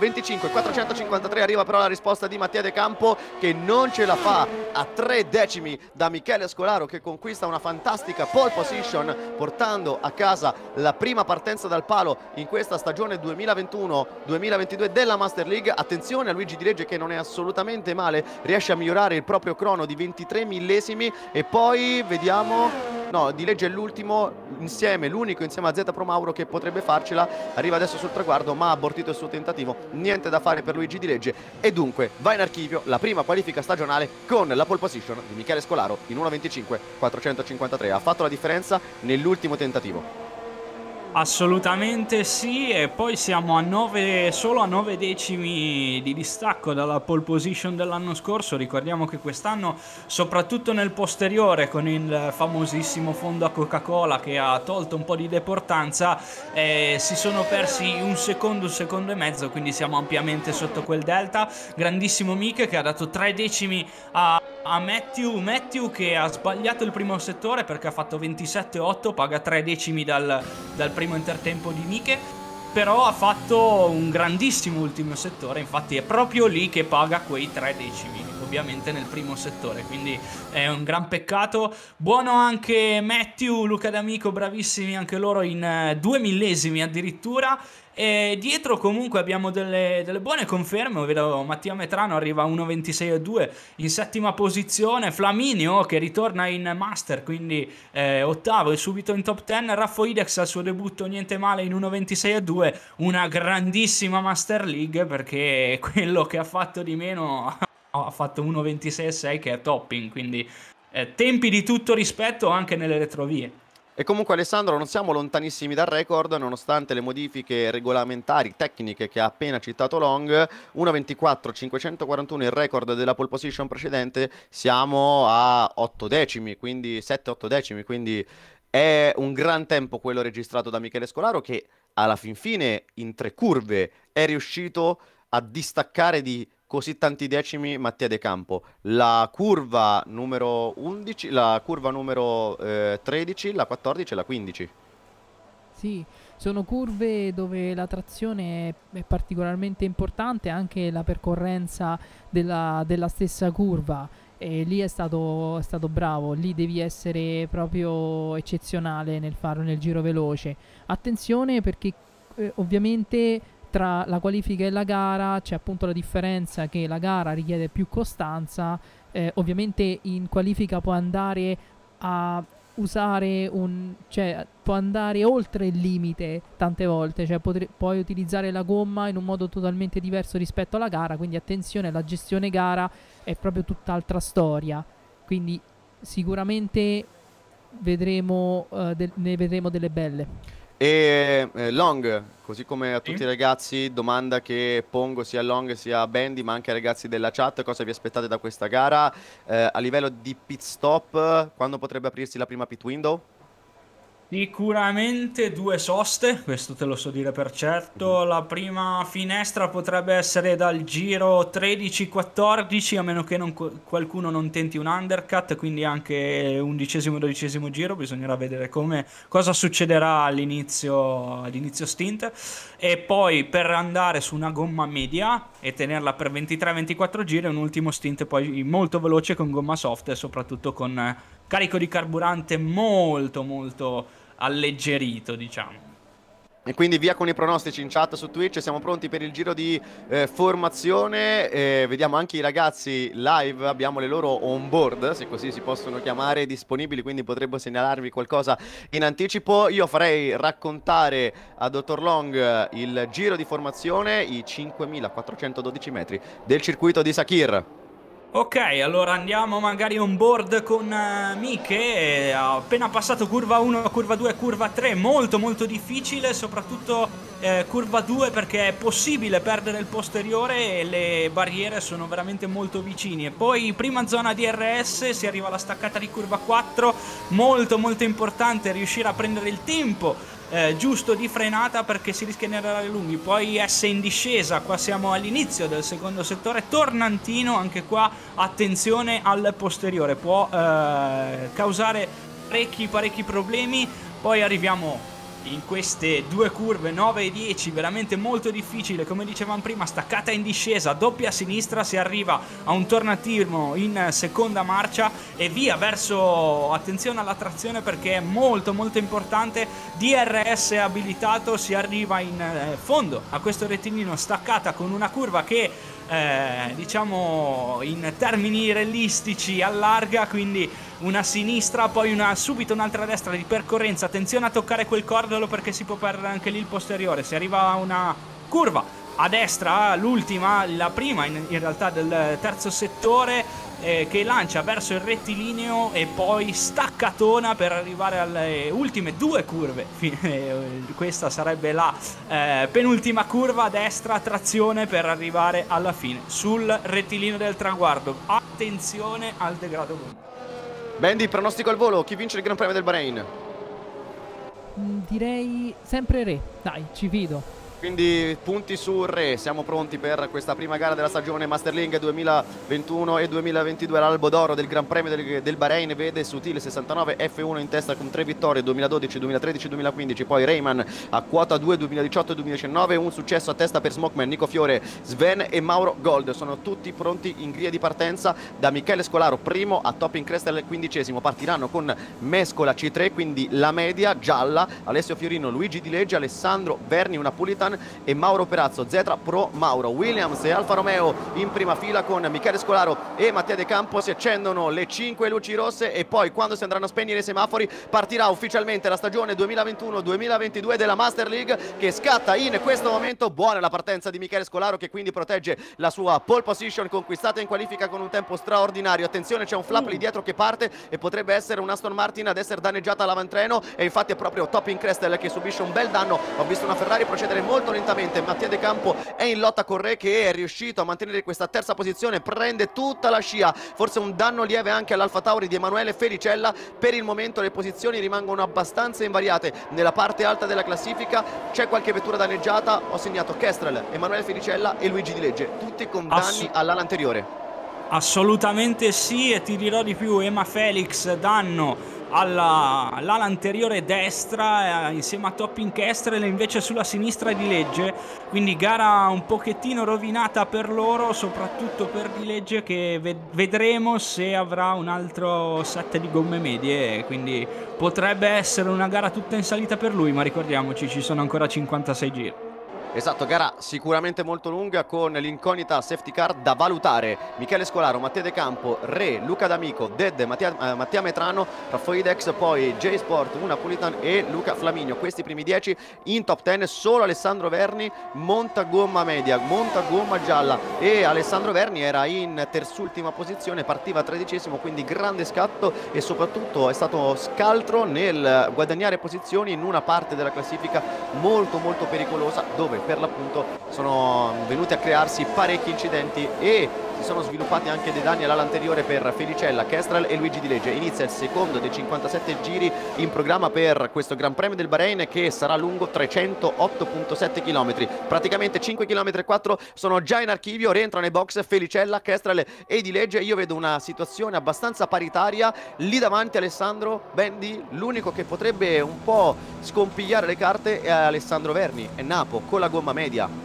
1:25.453, arriva però la risposta di Mattia De Campo che non ce la fa, a 3 decimi da Michele Scolaro che conquista una fantastica pole position, portando a casa la prima partenza dal palo in questa stagione 2021-2022 della Master League. Attenzione a Luigi Di Legge che non è assolutamente male, riesce a migliorare il proprio crono di 23 millesimi e poi vediamo, no, Di Legge è l'ultimo insieme, l'unico insieme a Z Pro Mauro che potrebbe farcela, arriva adesso sul traguardo ma ha abortito il suo tentativo, niente da fare per Luigi Di Legge e dunque va in archivio la prima qualifica stagionale con la pole position di Michele Scolaro in 1:25.453, ha fatto la differenza nell'ultimo tentativo. Assolutamente sì, e poi siamo solo a 9 decimi di distacco dalla pole position dell'anno scorso. Ricordiamo che quest'anno, soprattutto nel posteriore, con il famosissimo fondo a Coca-Cola che ha tolto un po' di deportanza, si sono persi un secondo e mezzo, quindi siamo ampiamente sotto quel delta. Grandissimo Mike che ha dato 3 decimi a Matthew che ha sbagliato il primo settore perché ha fatto 27,8, paga 3 decimi dal primo intertempo di Mike, però ha fatto un grandissimo ultimo settore, infatti è proprio lì che paga quei 3 decimi, ovviamente nel primo settore, quindi è un gran peccato. Buono anche Matthew, Luca D'Amico, bravissimi anche loro in 2 millesimi addirittura. E dietro comunque abbiamo delle buone conferme, vedo Mattia Metrano arriva a 1:26,2 in settima posizione, Flaminio che ritorna in Master, quindi ottavo e subito in top 10, Raffo Idex al suo debutto niente male in 1:26,2, una grandissima Master League perché quello che ha fatto di meno ha fatto 1:26,6 che è topping, quindi tempi di tutto rispetto anche nelle retrovie. E comunque Alessandro non siamo lontanissimi dal record nonostante le modifiche regolamentari, tecniche che ha appena citato Long. 1:24.541 il record della pole position precedente, siamo a 8 decimi, quindi 7-8 decimi, quindi è un gran tempo quello registrato da Michele Scolaro che alla fin fine in 3 curve è riuscito a distaccare di così tanti decimi Mattia De Campo. La curva numero 11, la curva numero 13, la 14 e la 15. Sì, sono curve dove la trazione è particolarmente importante, anche la percorrenza della stessa curva. E lì è stato bravo, lì devi essere proprio eccezionale nel farlo nel giro veloce. Attenzione perché ovviamente tra la qualifica e la gara c'è appunto la differenza che la gara richiede più costanza, ovviamente in qualifica può andare a usare cioè può andare oltre il limite tante volte, cioè puoi utilizzare la gomma in un modo totalmente diverso rispetto alla gara, quindi attenzione, la gestione gara è proprio tutt'altra storia, quindi sicuramente ne vedremo delle belle. E Long, così come a tutti i ragazzi, domanda che pongo sia a Long sia a Bandy ma anche ai ragazzi della chat: cosa vi aspettate da questa gara? A livello di pit stop, quando potrebbe aprirsi la prima pit window? Sicuramente 2 soste, questo te lo so dire per certo. La prima finestra potrebbe essere dal giro 13-14, a meno che qualcuno non tenti un undercut, quindi anche 11-12 giro, bisognerà vedere cosa succederà all'inizio stint. E poi per andare su una gomma media e tenerla per 23-24 giri, un ultimo stint poi molto veloce con gomma soft e soprattutto con carico di carburante molto alleggerito, diciamo. E quindi via con i pronostici in chat su Twitch, siamo pronti per il giro di formazione, vediamo anche i ragazzi live, abbiamo le loro on-board, se così si possono chiamare, disponibili, quindi potremmo segnalarvi qualcosa in anticipo. Io farei raccontare a Dottor Long il giro di formazione, i 5.412 metri del circuito di Sakhir. Ok, allora andiamo magari on board con Mike, ha appena passato curva 1, curva 2, curva 3, molto difficile, soprattutto curva 2 perché è possibile perdere il posteriore e le barriere sono veramente molto vicini. E poi prima zona di RS, si arriva alla staccata di curva 4, molto importante riuscire a prendere il tempo giusto di frenata, perché si rischia di andare lunghi. Poi S in discesa, qua siamo all'inizio del secondo settore, tornantino, anche qua attenzione al posteriore, può causare parecchi problemi. Poi arriviamo in queste due curve 9 e 10, veramente molto difficile, come dicevamo prima, staccata in discesa, doppia a sinistra, si arriva a un tornatino in seconda marcia e via verso, attenzione alla trazione perché è molto importante, DRS abilitato, si arriva in fondo a questo rettilineo, staccata con una curva che diciamo in termini realistici allarga, quindi una sinistra, poi subito un'altra destra di percorrenza. Attenzione a toccare quel cordolo perché si può perdere anche lì il posteriore. Si arriva a una curva a destra, l'ultima, la prima in realtà del terzo settore, che lancia verso il rettilineo e poi staccatona per arrivare alle ultime due curve. Questa sarebbe la penultima curva a destra, trazione per arrivare alla fine sul rettilineo del traguardo. Attenzione al degrado gomma. Bendy, pronostico al volo, chi vince il Gran Premio del Bahrain? Direi sempre Re, dai, ci fido. Quindi punti su Re, siamo pronti per questa prima gara della stagione Masterling 2021 e 2022. L'albo d'oro del Gran Premio del Bahrain vede Sutil 69 F1 in testa con 3 vittorie 2012, 2013, 2015, poi Rayman a quota 2 2018 e 2019, un successo a testa per Smokeman, Nico Fiore, Sven e Mauro Gold. Sono tutti pronti in griglia di partenza da Michele Scolaro primo a Topping Crest 15esimo. Partiranno con Mescola C3, quindi la media gialla, Alessio Fiorino, Luigi Di Legge, Alessandro Verni, una Pulitan e Mauro Perazzo, Zetra Pro Mauro. Williams e Alfa Romeo in prima fila con Michele Scolaro e Mattia De Campo. Si accendono le 5 luci rosse e poi, quando si andranno a spegnere i semafori, partirà ufficialmente la stagione 2021-2022 della Master League, che scatta in questo momento. Buona la partenza di Michele Scolaro, che quindi protegge la sua pole position conquistata in qualifica con un tempo straordinario. Attenzione, c'è un flap lì dietro che parte e potrebbe essere un Aston Martin ad essere danneggiata all'avantreno, e infatti è proprio Topping Crest che subisce un bel danno. Ho visto una Ferrari procedere molto lentamente. Mattia De Campo è in lotta con Re, che è riuscito a mantenere questa terza posizione, prende tutta la scia, forse un danno lieve anche all'Alfa Tauri di Emanuele Felicella. Per il momento le posizioni rimangono abbastanza invariate nella parte alta della classifica, c'è qualche vettura danneggiata, ho segnato Kestrel, Emanuele Felicella e Luigi Di Legge, tutti con danni all'ala anteriore. Assolutamente sì, e ti dirò di più, Ema Felix danno all'ala anteriore destra insieme a Topping Kestrel, invece sulla sinistra Di Legge, quindi gara un pochettino rovinata per loro, soprattutto per Di Legge, che vedremo se avrà un altro set di gomme medie, quindi potrebbe essere una gara tutta in salita per lui, ma ricordiamoci, ci sono ancora 56 giri. Esatto, gara sicuramente molto lunga con l'incognita safety car da valutare. Michele Scolaro, Mattia De Campo, Re, Luca D'Amico, Ded, Mattia Metrano, Raffoidex, poi J-Sport, una Pulitan e Luca Flaminio. Questi primi 10 in top 10. Solo Alessandro Verni monta gomma media, monta gomma gialla, e Alessandro Verni era in terzultima posizione, partiva 13esimo, quindi grande scatto e soprattutto è stato scaltro nel guadagnare posizioni in una parte della classifica molto pericolosa, dove per l'appunto sono venuti a crearsi parecchi incidenti e si sono sviluppati anche dei danni all'ala anteriore per Felicella, Kestrel e Luigi Di Legge. Inizia il secondo dei 57 giri in programma per questo Gran Premio del Bahrain, che sarà lungo 308,7 km, praticamente 5 km e 4 sono già in archivio. Rientrano nei box Felicella, Kestrel e Di Legge. Io vedo una situazione abbastanza paritaria lì davanti. Alessandro, Bendy, l'unico che potrebbe un po' scompigliare le carte è Alessandro Verni, è Napo con la gomma media.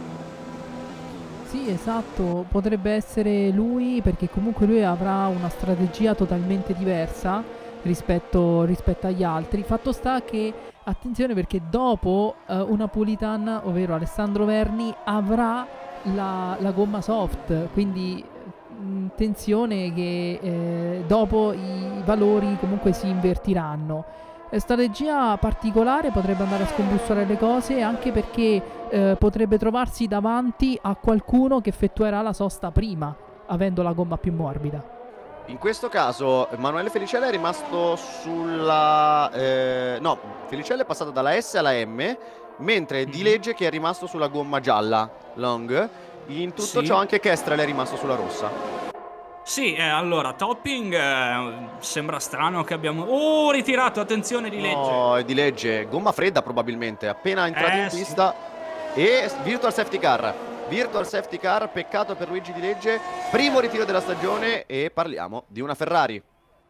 Sì, esatto, potrebbe essere lui, perché comunque lui avrà una strategia totalmente diversa rispetto agli altri. Fatto sta che, attenzione, perché dopo una Pulitan, ovvero Alessandro Verni, avrà la gomma soft, quindi attenzione che dopo i valori comunque si invertiranno. Strategia particolare, potrebbe andare a scombussolare le cose, anche perché potrebbe trovarsi davanti a qualcuno che effettuerà la sosta prima, avendo la gomma più morbida. In questo caso Emanuele Felicella è rimasto sulla no, Felicella è passato dalla S alla M, mentre Di Legge che è rimasto sulla gomma gialla long. In tutto ciò anche Kestrel è rimasto sulla rossa. Sì, allora, Topping, sembra strano che abbiamo... Oh, ritirato, attenzione di Legge. No, è di Legge, gomma fredda probabilmente, appena entrato in Sì. pista. E Virtual Safety Car. Virtual Safety Car, peccato per Luigi Di Legge. Primo ritiro della stagione e parliamo di una Ferrari.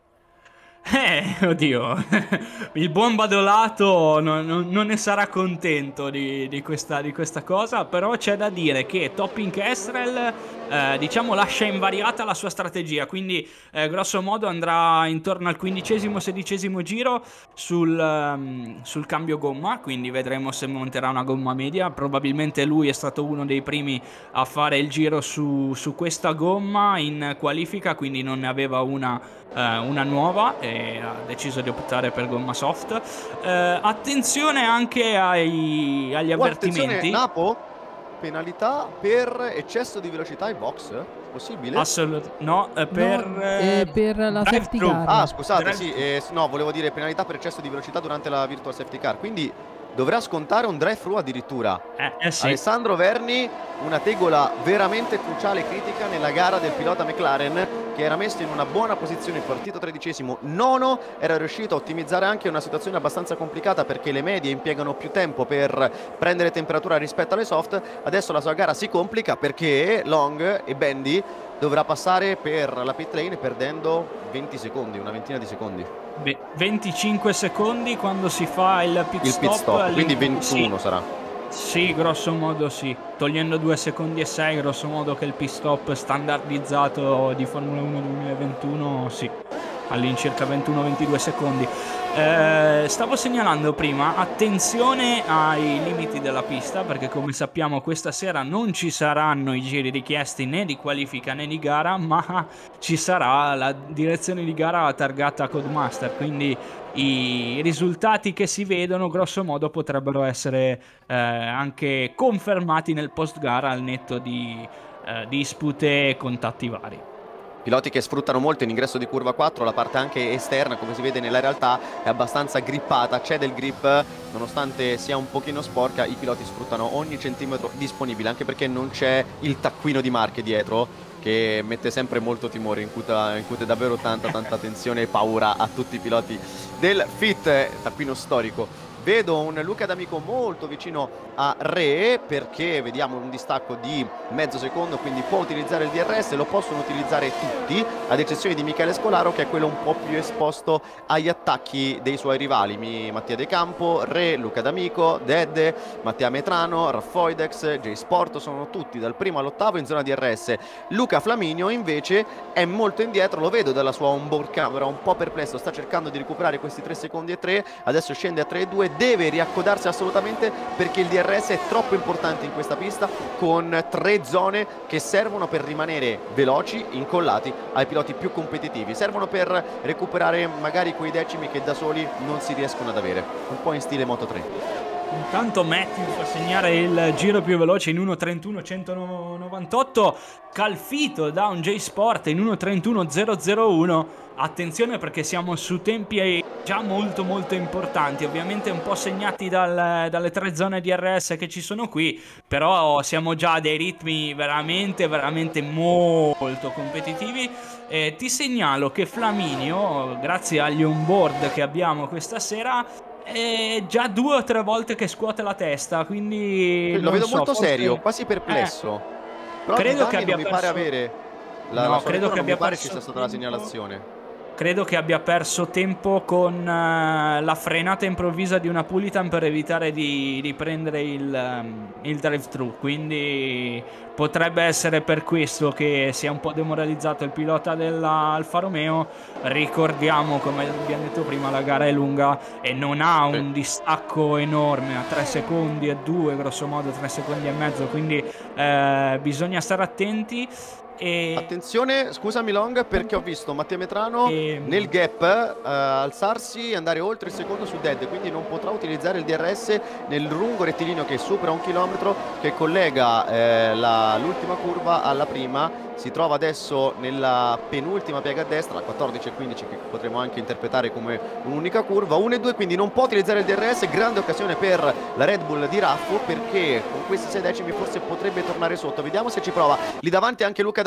Oddio, il buon Badolato non ne sarà contento di questa cosa, però c'è da dire che Topping Kestrel, diciamo, lascia invariata la sua strategia, quindi grosso modo andrà intorno al 15° giro sul cambio gomma, quindi vedremo se monterà una gomma media. Probabilmente lui è stato uno dei primi a fare il giro su questa gomma in qualifica, quindi non ne aveva una nuova e ha deciso di optare per gomma soft. Attenzione anche agli avvertimenti. Attenzione, Napo, penalità per eccesso di velocità in box? Possibile? Assolutamente no, per la safety drive-thru. car. Scusate, sì, no, volevo dire penalità per eccesso di velocità durante la Virtual Safety Car, quindi dovrà scontare un drive-thru addirittura. Sì. Alessandro Verni, una tegola veramente cruciale e critica nella gara del pilota McLaren, che era messo in una buona posizione, partito 13°, nono, era riuscito a ottimizzare anche una situazione abbastanza complicata perché le medie impiegano più tempo per prendere temperatura rispetto alle soft. Adesso la sua gara si complica perché Long e Bendy dovrà passare per la pit lane perdendo 20 secondi, una ventina di secondi. 25 secondi quando si fa il pit stop, quindi 21 sì. Sarà. Sì, grosso modo sì, togliendo 2 secondi e 6, grosso modo che il pit stop standardizzato di Formula 1 2021, sì, all'incirca 21-22 secondi. Stavo segnalando prima, attenzione ai limiti della pista, perché come sappiamo questa sera non ci saranno i giri richiesti né di qualifica né di gara, ma ci sarà la direzione di gara targata Codemaster, quindi i risultati che si vedono grosso modo potrebbero essere anche confermati nel post gara al netto di dispute e contatti vari. Piloti che sfruttano molto in ingresso di curva 4, la parte anche esterna, come si vede nella realtà, è abbastanza grippata, c'è del grip, nonostante sia un pochino sporca, i piloti sfruttano ogni centimetro disponibile, anche perché non c'è il taccuino di marche dietro, che mette sempre molto timore, incute davvero tanta tensione e paura a tutti i piloti del FIT, taccuino storico. Vedo un Luca D'Amico molto vicino a Re, perché vediamo un distacco di mezzo secondo, quindi può utilizzare il DRS, lo possono utilizzare tutti, ad eccezione di Michele Scolaro, che è quello un po' più esposto agli attacchi dei suoi rivali. Mattia De Campo, Re, Luca D'Amico, Dead, Mattia Metrano, Raffoidex, J-Sport, sono tutti dal primo all'8° in zona DRS. Luca Flaminio invece è molto indietro, lo vedo dalla sua onboard camera, un po' perplesso, sta cercando di recuperare questi 3 secondi e 3, adesso scende a 3,2, deve riaccodarsi assolutamente perché il DRS è troppo importante in questa pista, con 3 zone che servono per rimanere veloci, incollati ai piloti più competitivi, servono per recuperare magari quei decimi che da soli non si riescono ad avere, un po' in stile Moto3. Intanto Matthew fa segnare il giro più veloce in 1.31.198, calfito da un J-Sport in 1.31.001. Attenzione perché siamo su tempi già molto importanti, ovviamente un po' segnati dalle 3 zone DRS che ci sono qui, però siamo già a dei ritmi veramente molto competitivi. Ti segnalo che Flaminio, grazie agli onboard che abbiamo questa sera, è già 2 o 3 volte che scuote la testa, quindi lo vedo molto forse... serio, quasi perplesso. Però credo che abbia non mi perso... pare avere credo che abbia perso, perso ci sia stata la segnalazione. Credo che abbia perso tempo con la frenata improvvisa di una Pulitan per evitare di prendere il drive-thru, quindi potrebbe essere per questo che sia un po' demoralizzato il pilota dell'Alfa Romeo. Ricordiamo, come abbiamo detto prima, la gara è lunga e non ha un distacco enorme, a 3 secondi e 2, grosso modo 3 secondi e mezzo, quindi bisogna stare attenti. Attenzione, scusami Long, perché ho visto Mattia Metrano nel gap alzarsi e andare oltre il secondo su Dead, quindi non potrà utilizzare il DRS nel lungo rettilineo che supera 1 chilometro, che collega l'ultima curva alla prima. Si trova adesso nella penultima piega a destra, la 14 e 15, che potremmo anche interpretare come un'unica curva, 1 e 2, quindi non può utilizzare il DRS. Grande occasione per la Red Bull di Raffo, perché con questi 6 decimi forse potrebbe tornare sotto. Vediamo se ci prova. Lì davanti anche Luca D'Amico,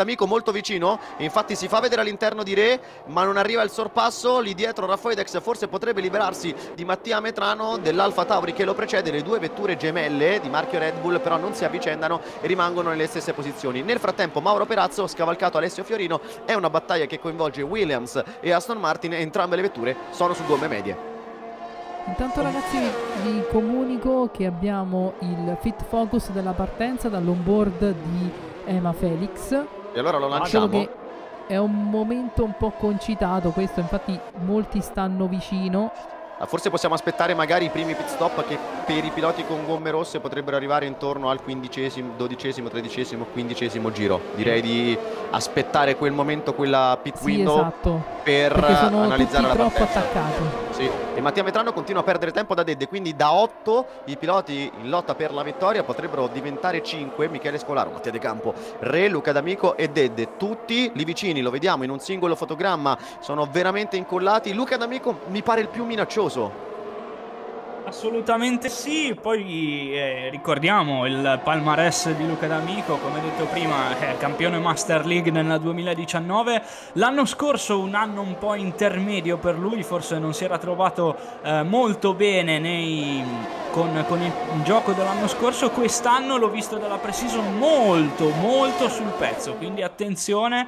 D'Amico molto vicino, infatti si fa vedere all'interno di Re, ma non arriva il sorpasso. Lì dietro Raffoidex forse potrebbe liberarsi di Mattia Metrano, dell'Alfa Tauri che lo precede. Le due vetture gemelle di marchio Red Bull però non si avvicendano e rimangono nelle stesse posizioni. Nel frattempo Mauro Perazzo scavalcato Alessio Fiorino. È una battaglia che coinvolge Williams e Aston Martin, entrambe le vetture sono su gomme medie. Intanto ragazzi vi comunico che abbiamo il fit focus della partenza dall'onboard di Ema Felix. E allora lo lanciamo. Che è un momento un po' concitato questo, infatti molti stanno vicino. Forse possiamo aspettare magari i primi pit stop che per i piloti con gomme rosse potrebbero arrivare intorno al 15esimo, 12esimo, 13esimo, 15esimo giro. Direi di aspettare quel momento, quella pit window, esatto, per perché sono analizzare tutti la troppo partenza. attaccati. Sì. E Mattia Metrano continua a perdere tempo da Dedde, quindi da 8 i piloti in lotta per la vittoria potrebbero diventare 5. Michele Scolaro, Mattia De Campo, Re, Luca D'Amico e Dedde, tutti lì vicini, lo vediamo in un singolo fotogramma, sono veramente incollati. Luca D'Amico mi pare il più minaccioso. Assolutamente sì, poi ricordiamo il palmarès di Luca D'Amico, come detto prima, è campione Master League nel 2019, l'anno scorso un anno un po' intermedio per lui, forse non si era trovato molto bene con il gioco dell'anno scorso. Quest'anno l'ho visto dalla pre-season molto sul pezzo, quindi attenzione,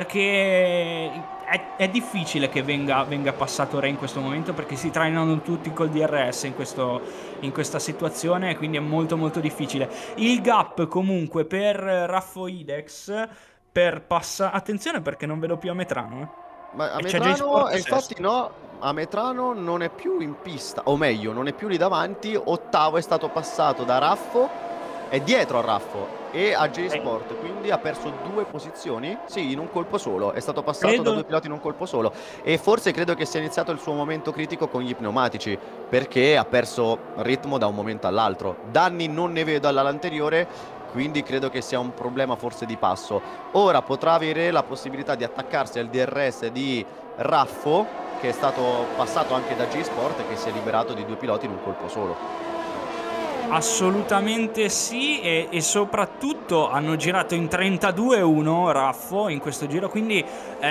perché è difficile che venga passato Re in questo momento, perché si trainano tutti col DRS in questa situazione, quindi è molto difficile. Il gap comunque per Raffoidex per attenzione, perché non vedo più a Metrano. Ma a Metrano, infatti no, a Metrano non è più in pista, o meglio, non è più lì davanti. Ottavo è stato passato da Raffo, è dietro a Raffo e a J-Sport, quindi ha perso 2 posizioni, sì, in un colpo solo, è stato passato da 2 piloti in un colpo solo, e forse credo che sia iniziato il suo momento critico con gli pneumatici, perché ha perso ritmo da un momento all'altro. Danni non ne vedo all'anteriore, quindi credo che sia un problema forse di passo. Ora potrà avere la possibilità di attaccarsi al DRS di Raffo, che è stato passato anche da J-Sport e che si è liberato di 2 piloti in un colpo solo. Assolutamente sì, e soprattutto hanno girato in 32-1 Raffo in questo giro, quindi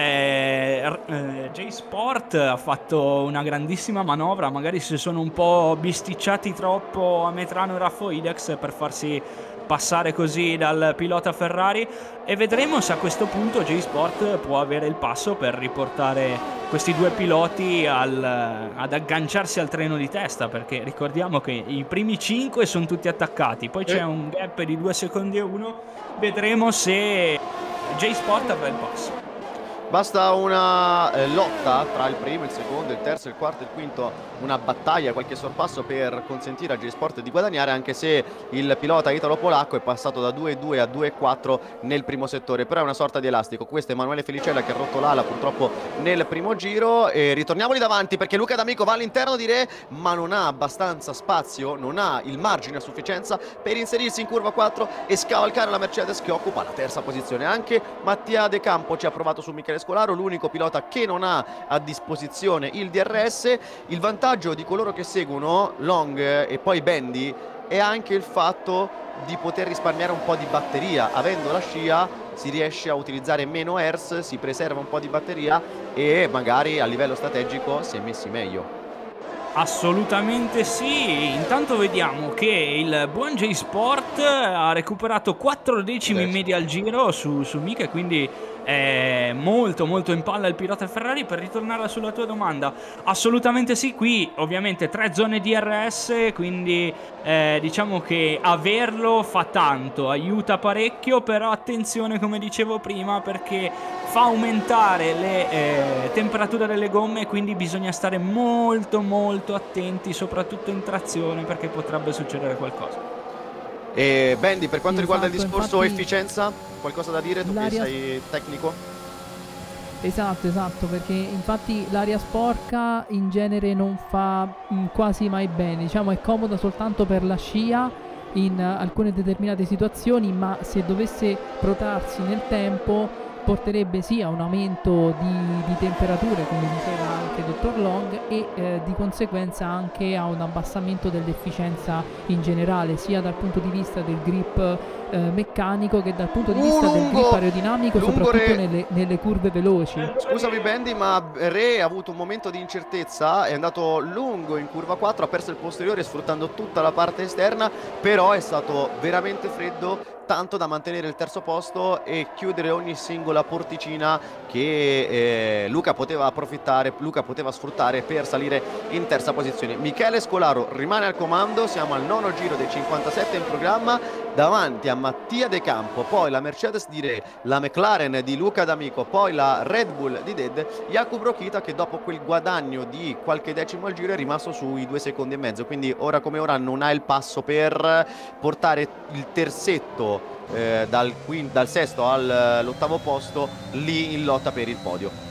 J-Sport ha fatto una grandissima manovra. Magari si sono un po' bisticciati troppo a Metrano e Raffoidex per farsi passare così dal pilota Ferrari, e vedremo se a questo punto J-Sport può avere il passo per riportare questi 2 piloti ad agganciarsi al treno di testa, perché ricordiamo che i primi 5 sono tutti attaccati, poi c'è un gap di 2 secondi e 1. Vedremo se J-Sport avrà il passo. Basta una lotta tra il primo, il secondo, il terzo, il quarto e il quinto, una battaglia, qualche sorpasso per consentire a J-Sport di guadagnare, anche se il pilota italo-polacco è passato da 2.2 a 2.4 nel primo settore, però è una sorta di elastico. Questo è Emanuele Felicella che ha rotto l'ala purtroppo nel primo giro, e ritorniamo lì davanti perché Luca D'Amico va all'interno di Re, ma non ha abbastanza spazio, non ha il margine a sufficienza per inserirsi in curva 4 e scavalcare la Mercedes, che occupa la terza posizione. Anche Mattia De Campo ci ha provato su Michele Scolaro, l'unico pilota che non ha a disposizione il DRS. Il vantaggio di coloro che seguono Long e poi Bendy è anche il fatto di poter risparmiare un po' di batteria. Avendo la scia si riesce a utilizzare meno ERS, si preserva un po' di batteria e magari a livello strategico si è messi meglio. Assolutamente sì. Intanto vediamo che il buon J-Sport ha recuperato 4 decimi in media al giro su Mika, quindi è molto in palla il pilota Ferrari. Per ritornare sulla tua domanda, assolutamente sì. Qui ovviamente 3 zone DRS, quindi diciamo che averlo fa tanto, aiuta parecchio, però attenzione, come dicevo prima, perché fa aumentare le temperature delle gomme, quindi bisogna stare molto attenti, soprattutto in trazione, perché potrebbe succedere qualcosa. E Bendy, per quanto riguarda il discorso infatti, efficienza, qualcosa da dire? Tu che sei tecnico? Esatto, perché infatti l'aria sporca in genere non fa quasi mai bene, diciamo è comoda soltanto per la scia in alcune determinate situazioni, ma se dovesse protrarsi nel tempo porterebbe sia un aumento di temperature, come diceva anche Dottor Long, e di conseguenza anche a un abbassamento dell'efficienza in generale, sia dal punto di vista del grip meccanico che dal punto di vista del grip aerodinamico, soprattutto nelle curve veloci. Scusami Bendy, ma Re ha avuto un momento di incertezza, è andato lungo in curva 4, ha perso il posteriore sfruttando tutta la parte esterna, però è stato veramente freddo, tanto da mantenere il terzo posto e chiudere ogni singola porticina che Luca poteva approfittare, Luca poteva sfruttare per salire in terza posizione. Michele Scolaro rimane al comando, siamo al 9° giro dei 57 in programma, davanti a Mattia De Campo, poi la Mercedes di Re, la McLaren di Luca D'Amico, poi la Red Bull di Ded, Jakub Rokita che dopo quel guadagno di qualche decimo al giro è rimasto sui 2,5 secondi, quindi ora come ora non ha il passo per portare il terzetto dal sesto all'ottavo posto lì in lotta per il podio.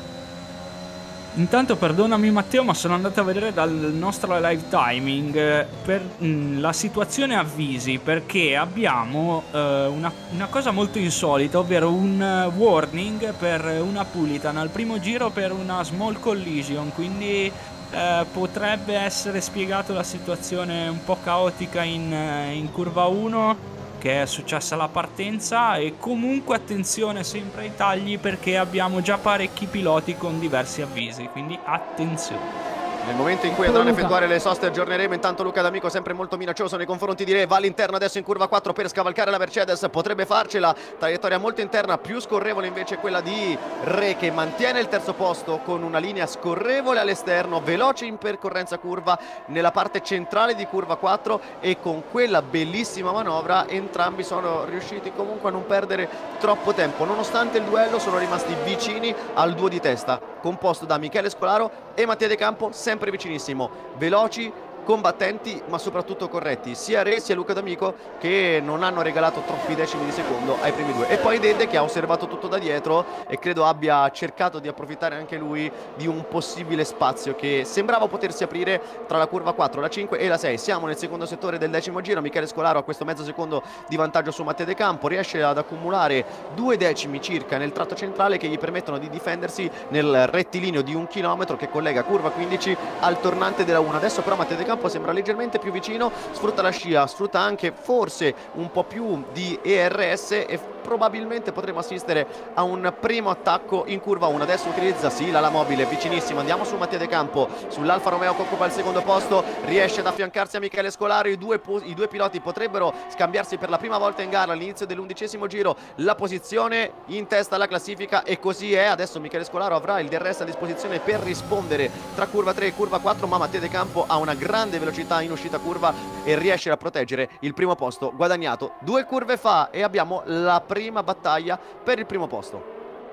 Intanto perdonami Matteo, ma sono andato a vedere dal nostro live timing per la situazione avvisi, perché abbiamo una cosa molto insolita, ovvero un warning per una Pulitan al primo giro per una small collision, quindi potrebbe essere spiegato la situazione un po' caotica in curva 1 che è successa alla partenza. E comunque attenzione sempre ai tagli, perché abbiamo già parecchi piloti con diversi avvisi, quindi attenzione. Nel momento in cui andranno a effettuare le soste aggiorneremo. Intanto Luca D'Amico sempre molto minaccioso nei confronti di Re, va all'interno adesso in curva 4 per scavalcare la Mercedes, potrebbe farcela, traiettoria molto interna, più scorrevole invece quella di Re che mantiene il terzo posto con una linea scorrevole all'esterno, veloce in percorrenza curva nella parte centrale di curva 4 e con quella bellissima manovra entrambi sono riusciti comunque a non perdere troppo tempo, nonostante il duello sono rimasti vicini al duo di testa composto da Michele Scolaro e Mattia De Campo, sempre vicinissimo, veloci, combattenti ma soprattutto corretti, sia Re sia Luca D'Amico che non hanno regalato troppi decimi di secondo ai primi due, e poi Dede che ha osservato tutto da dietro e credo abbia cercato di approfittare anche lui di un possibile spazio che sembrava potersi aprire tra la curva 4, la 5 e la 6. Siamo nel secondo settore del decimo giro, Michele Scolaro ha questo mezzo secondo di vantaggio su Mattia De Campo, riesce ad accumulare 2 decimi circa nel tratto centrale che gli permettono di difendersi nel rettilineo di 1 chilometro che collega curva 15 al tornante della 1. Adesso però Mattia De Campo sembra leggermente più vicino, sfrutta la scia, sfrutta anche forse un po' più di ERS e probabilmente potremo assistere a un primo attacco in curva 1. Adesso utilizza sì l'ala mobile, vicinissimo, andiamo su Mattia De Campo, sull'Alfa Romeo che occupa il secondo posto, riesce ad affiancarsi a Michele Scolaro, i due piloti potrebbero scambiarsi per la prima volta in gara all'inizio dell'11° giro la posizione in testa alla classifica, e così è. Adesso Michele Scolaro avrà il DRS a disposizione per rispondere tra curva 3 e curva 4, ma Mattia De Campo ha una grande velocità in uscita curva e riesce a proteggere il primo posto guadagnato 2 curve fa, e abbiamo la prima battaglia per il primo posto.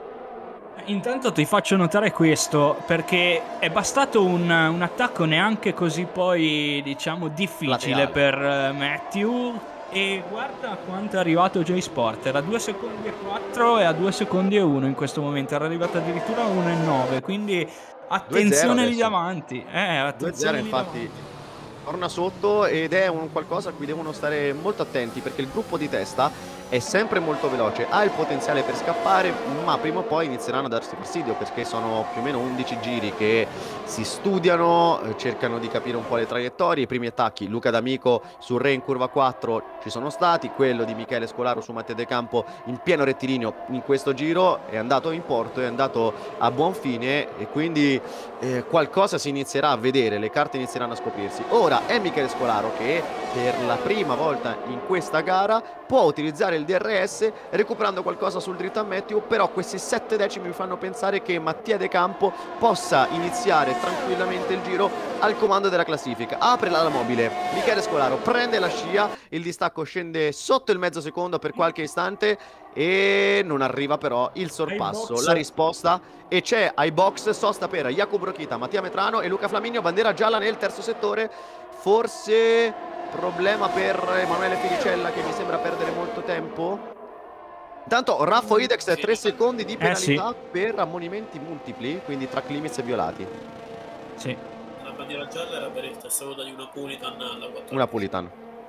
Intanto ti faccio notare questo, perché è bastato un attacco neanche così poi diciamo difficile laterale per Matthew, e guarda quanto è arrivato J Sport, era 2 secondi e 4 e a 2 secondi e 1 in questo momento, era arrivato addirittura a 1 e 9, quindi attenzione lì davanti, attenzione 2-0 infatti torna sotto, ed è un qualcosa a cui devono stare molto attenti, perché il gruppo di testa è sempre molto veloce, ha il potenziale per scappare, ma prima o poi inizieranno a darsi fastidio, perché sono più o meno 11 giri che si studiano, cercano di capire un po' le traiettorie. I primi attacchi, Luca D'Amico su Re in curva 4 ci sono stati, quello di Michele Scolaro su Mattia De Campo in pieno rettilineo in questo giro è andato in porto, è andato a buon fine, e quindi qualcosa si inizierà a vedere, le carte inizieranno a scoprirsi. Ora è Michele Scolaro che per la prima volta in questa gara può utilizzare il DRS recuperando qualcosa sul dritto a Matthew, però questi 7 decimi mi fanno pensare che Mattia De Campo possa iniziare tranquillamente il giro al comando della classifica. Apre l'ala mobile, Michele Scolaro prende la scia, il distacco scende sotto il mezzo secondo per qualche istante e non arriva però il sorpasso, la risposta, e c'è ai box sosta per Jakub Rokita, Mattia Metrano e Luca Flaminio, bandiera gialla nel terzo settore, forse problema per Emanuele Filicella che mi sembra perdere molto tempo. Intanto Raffo Idex 3 secondi di penalità per ammonimenti multipli, quindi track limits violati. Sì. La bandiera gialla era per il testa coda di una Pulitan alla 4. Una Pulitan.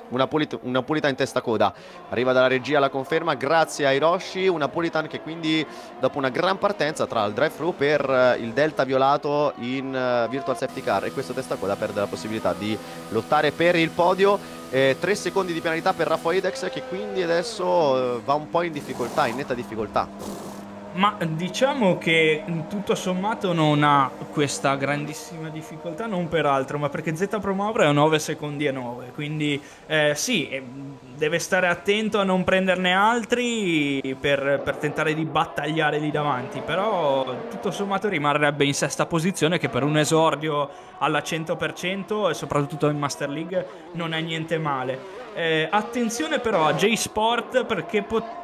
una Napolitan in testa coda. Arriva dalla regia la conferma grazie a Hiroshi, un Napolitan che quindi dopo una gran partenza tra il drive-thru per il delta violato in virtual safety car, e questo testa coda perde la possibilità di lottare per il podio. 3 secondi di penalità per Rafoidex, che quindi adesso va un po' in difficoltà, in netta difficoltà. Ma diciamo che tutto sommato non ha questa grandissima difficoltà, non per altro, ma perché Z Pro Mauro è a 9 secondi e 9, quindi sì, deve stare attento a non prenderne altri per tentare di battagliare lì davanti, però tutto sommato rimarrebbe in sesta posizione, che per un esordio alla 100% e soprattutto in Master League non è niente male. Attenzione però a J-Sport, perché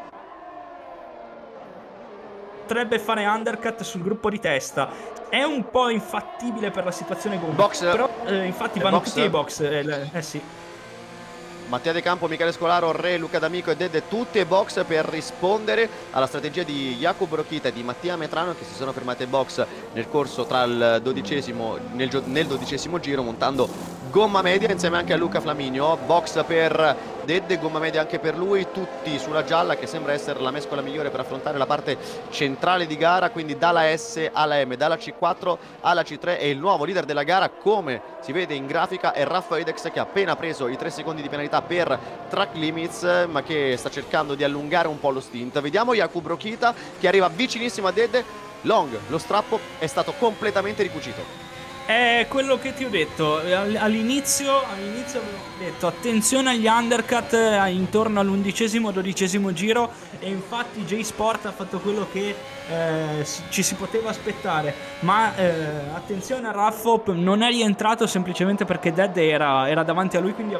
potrebbe fare undercut sul gruppo di testa. È un po' infattibile per la situazione gomma, però infatti vanno tutti ai box. Sì. Mattia De Campo, Michele Scolaro, Re, Luca D'Amico e Dede, tutti ai box per rispondere alla strategia di Jacopo Rokita e di Mattia Metrano, che si sono fermati ai box nel corso tra il 12esimo nel 12esimo giro, montando gomma media insieme anche a Luca Flaminio. Box per Dede, gomma media anche per lui, tutti sulla gialla, che sembra essere la mescola migliore per affrontare la parte centrale di gara, quindi dalla S alla M, dalla C4 alla C3, e il nuovo leader della gara, come si vede in grafica, è Rafoidex, che ha appena preso i 3 secondi di penalità per track limits, ma che sta cercando di allungare un po' lo stint. Vediamo Jakub Rokita che arriva vicinissimo a Dede. Long, lo strappo è stato completamente ricucito. È quello che ti ho detto all'inizio avevo detto attenzione agli undercut intorno all'11º-12º giro, e infatti J-Sport ha fatto quello che ci si poteva aspettare, ma attenzione a Raffo, non è rientrato semplicemente perché Dead era davanti a lui, quindi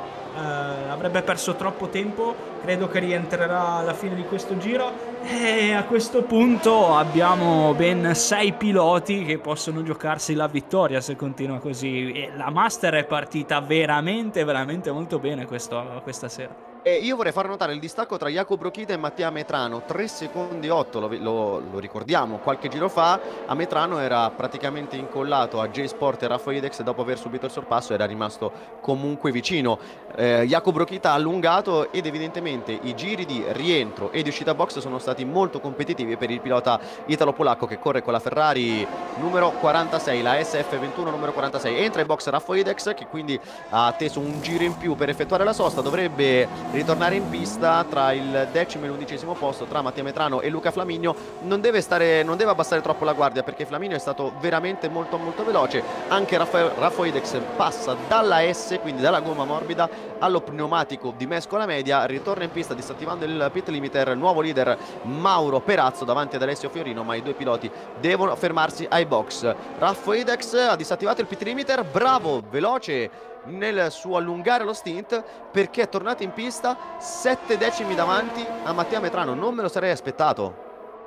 avrebbe perso troppo tempo. Credo che rientrerà alla fine di questo giro, e a questo punto abbiamo ben 6 piloti che possono giocarsi la vittoria se continua così, e la Master è partita veramente molto bene questa sera. E io vorrei far notare il distacco tra Jacob Rokita e Mattia Metrano, 3 secondi 8, lo ricordiamo, qualche giro fa a Metrano era praticamente incollato a J-Sport e Rafoidex, e dopo aver subito il sorpasso era rimasto comunque vicino. Jacob Rokita ha allungato, ed evidentemente i giri di rientro e di uscita box sono stati molto competitivi per il pilota italo-polacco, che corre con la Ferrari numero 46, la SF21 numero 46. Entra in box Rafoidex, che quindi ha atteso un giro in più per effettuare la sosta, dovrebbe ritornare in pista tra il 10° e l'11° posto tra Mattia Metrano e Luca Flaminio. Non deve abbassare troppo la guardia, perché Flaminio è stato veramente molto veloce. Anche Rafoidex passa dalla S, quindi dalla gomma morbida, allo pneumatico di mescola media, ritorna in pista disattivando il pit limiter, nuovo leader Mauro Perazzo davanti ad Alessio Fiorino, ma i due piloti devono fermarsi ai box. Rafoidex ha disattivato il pit limiter, bravo, veloce nel suo allungare lo stint, perché è tornato in pista 7 decimi davanti a Mattia Metrano. Non me lo sarei aspettato.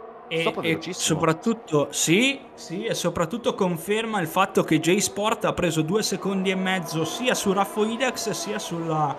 E soprattutto e soprattutto conferma il fatto che J-Sport ha preso 2 secondi e mezzo sia su Rafoidex sia sul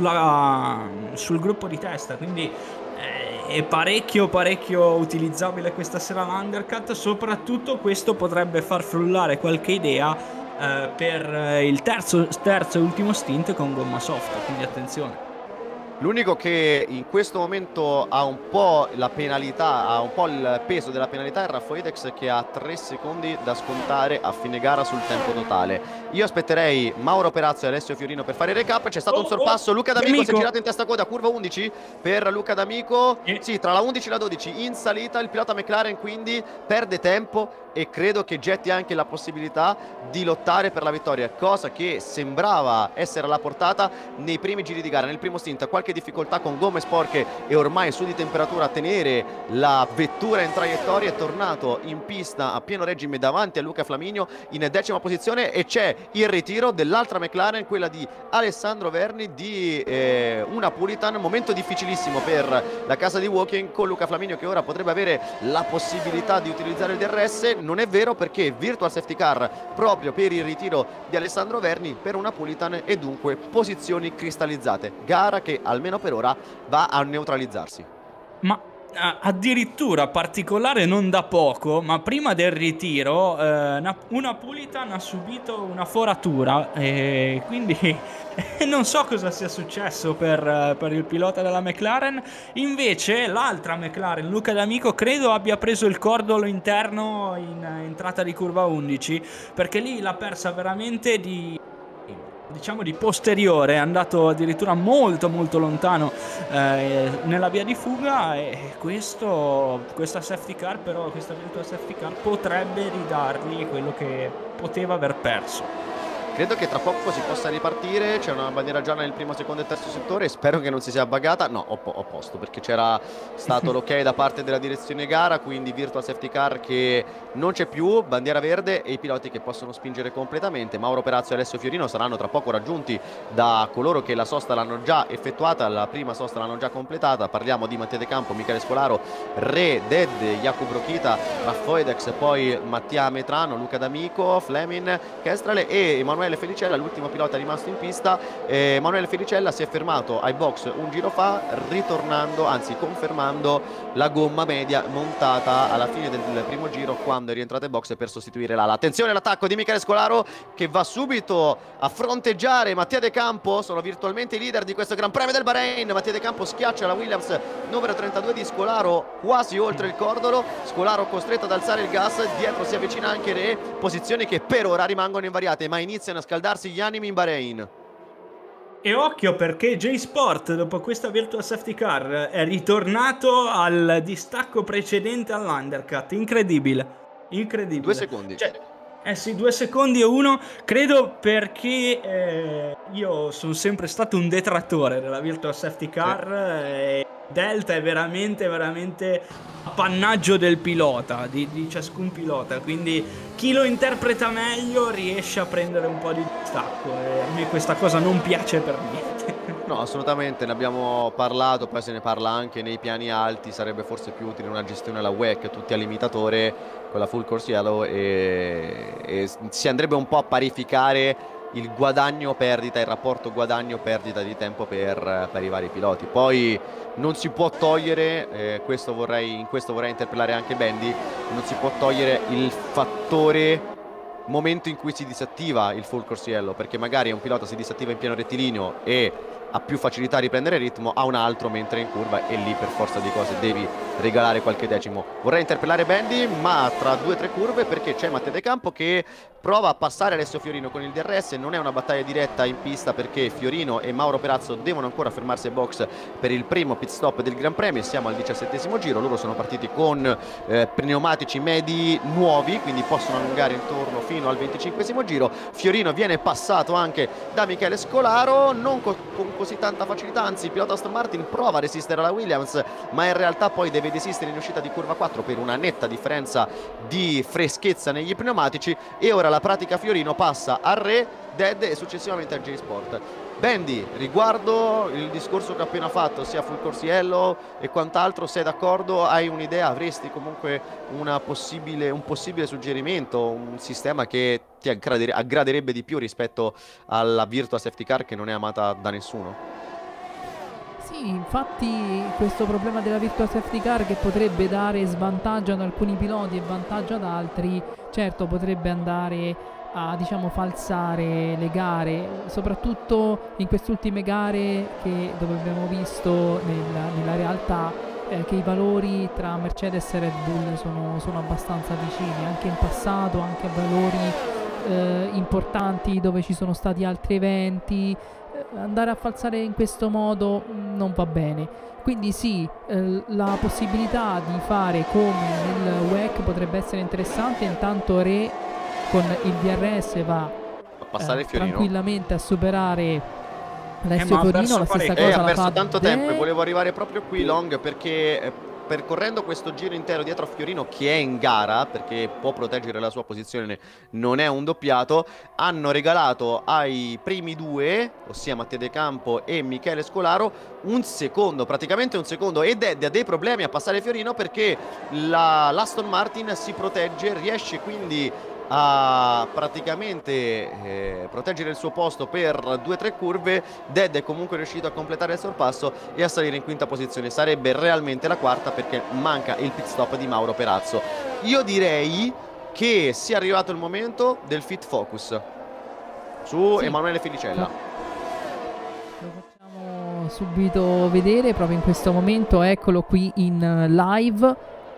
gruppo di testa, quindi è parecchio utilizzabile questa sera l'undercut. Soprattutto questo potrebbe far frullare qualche idea per il terzo e ultimo stint con gomma soft, quindi attenzione. L'unico che in questo momento ha un po' la penalità, ha un po' il peso della penalità, è Rafoidex, che ha 3 secondi da scontare a fine gara sul tempo totale. Io aspetterei Mauro Perazzo e Alessio Fiorino per fare il recap. C'è stato un sorpasso, Luca D'Amico si è girato in testa coda, curva 11 per Luca D'Amico, sì, tra la 11 e la 12 in salita. Il pilota McLaren quindi perde tempo, e credo che getti anche la possibilità di lottare per la vittoria, cosa che sembrava essere alla portata nei primi giri di gara. Nel primo stint qualche difficoltà con gomme sporche e ormai su di temperatura a tenere la vettura in traiettoria, è tornato in pista a pieno regime davanti a Luca Flaminio in 10ª posizione, e c'è il ritiro dell'altra McLaren, quella di Alessandro Verni, di una Napolitan. Momento difficilissimo per la casa di Woking, con Luca Flaminio che ora potrebbe avere la possibilità di utilizzare il DRS. Non è vero, perché virtual safety car proprio per il ritiro di Alessandro Verni per una Napolitan, e dunque posizioni cristallizzate, gara che almeno per ora va a neutralizzarsi. Ma addirittura particolare non da poco, ma prima del ritiro una Pulitan ha subito una foratura e quindi non so cosa sia successo per il pilota della McLaren. Invece l'altra McLaren, Luca D'Amico, credo abbia preso il cordolo interno in entrata di curva 11, perché lì l'ha persa veramente di posteriore, è andato addirittura molto lontano nella via di fuga, e questa safety car, però questa virtual safety car potrebbe ridargli quello che poteva aver perso. Credo che tra poco si possa ripartire, c'è una bandiera gialla nel primo, secondo e terzo settore, spero che non si sia buggata, no, ho posto, perché c'era stato l'ok da parte della direzione gara, quindi virtual safety car che non c'è più, bandiera verde e i piloti che possono spingere completamente. Mauro Perazio e Alessio Fiorino saranno tra poco raggiunti da coloro che la sosta l'hanno già effettuata, la prima sosta l'hanno già completata, parliamo di Mattia De Campo, Michele Scolaro, Re, Ded, Jakub Rokita, Raffoidex, poi Mattia Metrano, Luca D'Amico, Flemin, Kestrale e Emanuele Felicella, l'ultimo pilota rimasto in pista. Emanuele Felicella si è fermato ai box un giro fa, ritornando, anzi confermando la gomma media montata alla fine del primo giro quando è rientrato ai box per sostituire l'ala. Attenzione all'attacco di Michele Scolaro che va subito a fronteggiare Mattia De Campo, sono virtualmente i leader di questo Gran Premio del Bahrain. Mattia De Campo schiaccia la Williams numero 32 di Scolaro quasi oltre il cordolo, Scolaro costretto ad alzare il gas, dietro si avvicina anche Re, posizioni che per ora rimangono invariate ma iniziano a scaldarsi gli animi in Bahrain. E occhio, perché J-Sport dopo questa virtual safety car è ritornato al distacco precedente all'undercut. Incredibile. 2 secondi. Sì, 2 secondi e 1, credo, perché io sono sempre stato un detrattore della virtual safety car. Delta è veramente appannaggio del pilota, di ciascun pilota, quindi chi lo interpreta meglio riesce a prendere un po' di distacco, e a me questa cosa non piace per niente. No, assolutamente, ne abbiamo parlato, poi se ne parla anche nei piani alti, sarebbe forse più utile una gestione alla WEC, tutti a limitatore con la full course yellow, e si andrebbe un po' a parificare il guadagno-perdita, il rapporto guadagno-perdita di tempo per i vari piloti. Poi non si può togliere, in questo vorrei interpellare anche Bendy, non si può togliere il fattore momento in cui si disattiva il full course yellow, perché magari un pilota si disattiva in pieno rettilineo e ha più facilità a riprendere il ritmo, a un altro mentre è in curva, e lì per forza di cose devi regalare qualche decimo. Vorrei interpellare Bendy, ma tra 2 o 3 curve, perché c'è Mattia De Campo che prova a passare Alessio Fiorino con il DRS. Non è una battaglia diretta in pista perché Fiorino e Mauro Perazzo devono ancora fermarsi ai box per il primo pit stop del Gran Premio. Siamo al 17° giro, loro sono partiti con pneumatici medi nuovi, quindi possono allungare intorno fino al 25° giro. Fiorino viene passato anche da Michele Scolaro, non con così tanta facilità, anzi il pilota Aston Martin prova a resistere alla Williams, ma in realtà poi deve desistere in uscita di curva 4 per una netta differenza di freschezza negli pneumatici. E ora la pratica Fiorino passa a Re, Ded e successivamente a J-Sport. Bendy, riguardo il discorso che ho appena fatto, sia full course yellow e quant'altro, sei d'accordo? Hai un'idea? Avresti comunque un possibile suggerimento, un sistema che ti aggraderebbe di più rispetto alla virtual safety car che non è amata da nessuno? Sì, infatti questo problema della virtual safety car, che potrebbe dare svantaggio ad alcuni piloti e vantaggio ad altri, certo potrebbe andare a, diciamo, falsare le gare, soprattutto in queste ultime gare dove abbiamo visto nella realtà che i valori tra Mercedes e Red Bull sono abbastanza vicini, anche in passato, anche a valori importanti dove ci sono stati altri eventi. Andare a falsare in questo modo non va bene, quindi sì, la possibilità di fare come nel WEC potrebbe essere interessante. Intanto Re con il DRS va tranquillamente a superare Alessio Fiorino. La stessa cosa ha perso fa tanto tempo, e volevo arrivare proprio qui, Long, perché percorrendo questo giro intero dietro a Fiorino, che è in gara perché può proteggere la sua posizione, non è un doppiato, hanno regalato ai primi 2, ossia Mattia De Campo e Michele Scolaro, praticamente un secondo, ed ha dei problemi a passare Fiorino perché l'Aston Martin si protegge, riesce quindi a praticamente proteggere il suo posto per 2-3 curve. Dead è comunque riuscito a completare il sorpasso e a salire in quinta posizione. Sarebbe realmente la quarta perché manca il pit stop di Mauro Perazzo. Io direi che sia arrivato il momento del fit focus su Emanuele Felicella. Lo facciamo subito vedere proprio in questo momento, eccolo qui in live.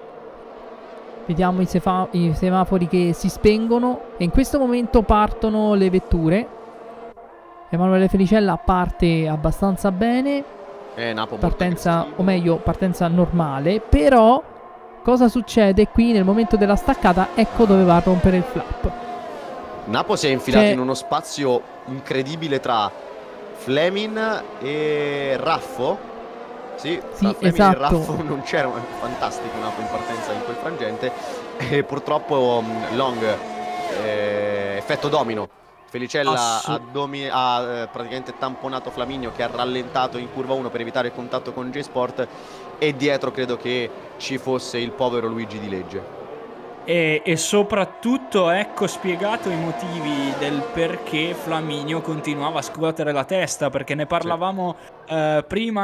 Vediamo i semafori che si spengono e in questo momento partono le vetture. Emanuele Felicella parte abbastanza bene, partenza, o meglio partenza normale, però cosa succede qui nel momento della staccata? Ecco dove va a rompere il flap. Napo si è infilato in uno spazio incredibile tra Fleming e Raffo. Sì, esatto. E Raffo non c'era, fantastico Napo in partenza in quel frangente e purtroppo Long, effetto domino. Felicella ha praticamente tamponato Flaminio, che ha rallentato in curva 1 per evitare il contatto con J-Sport, e dietro credo che ci fosse il povero Luigi Di Legge. E soprattutto ecco spiegato i motivi del perché Flaminio continuava a scuotere la testa, perché ne parlavamo prima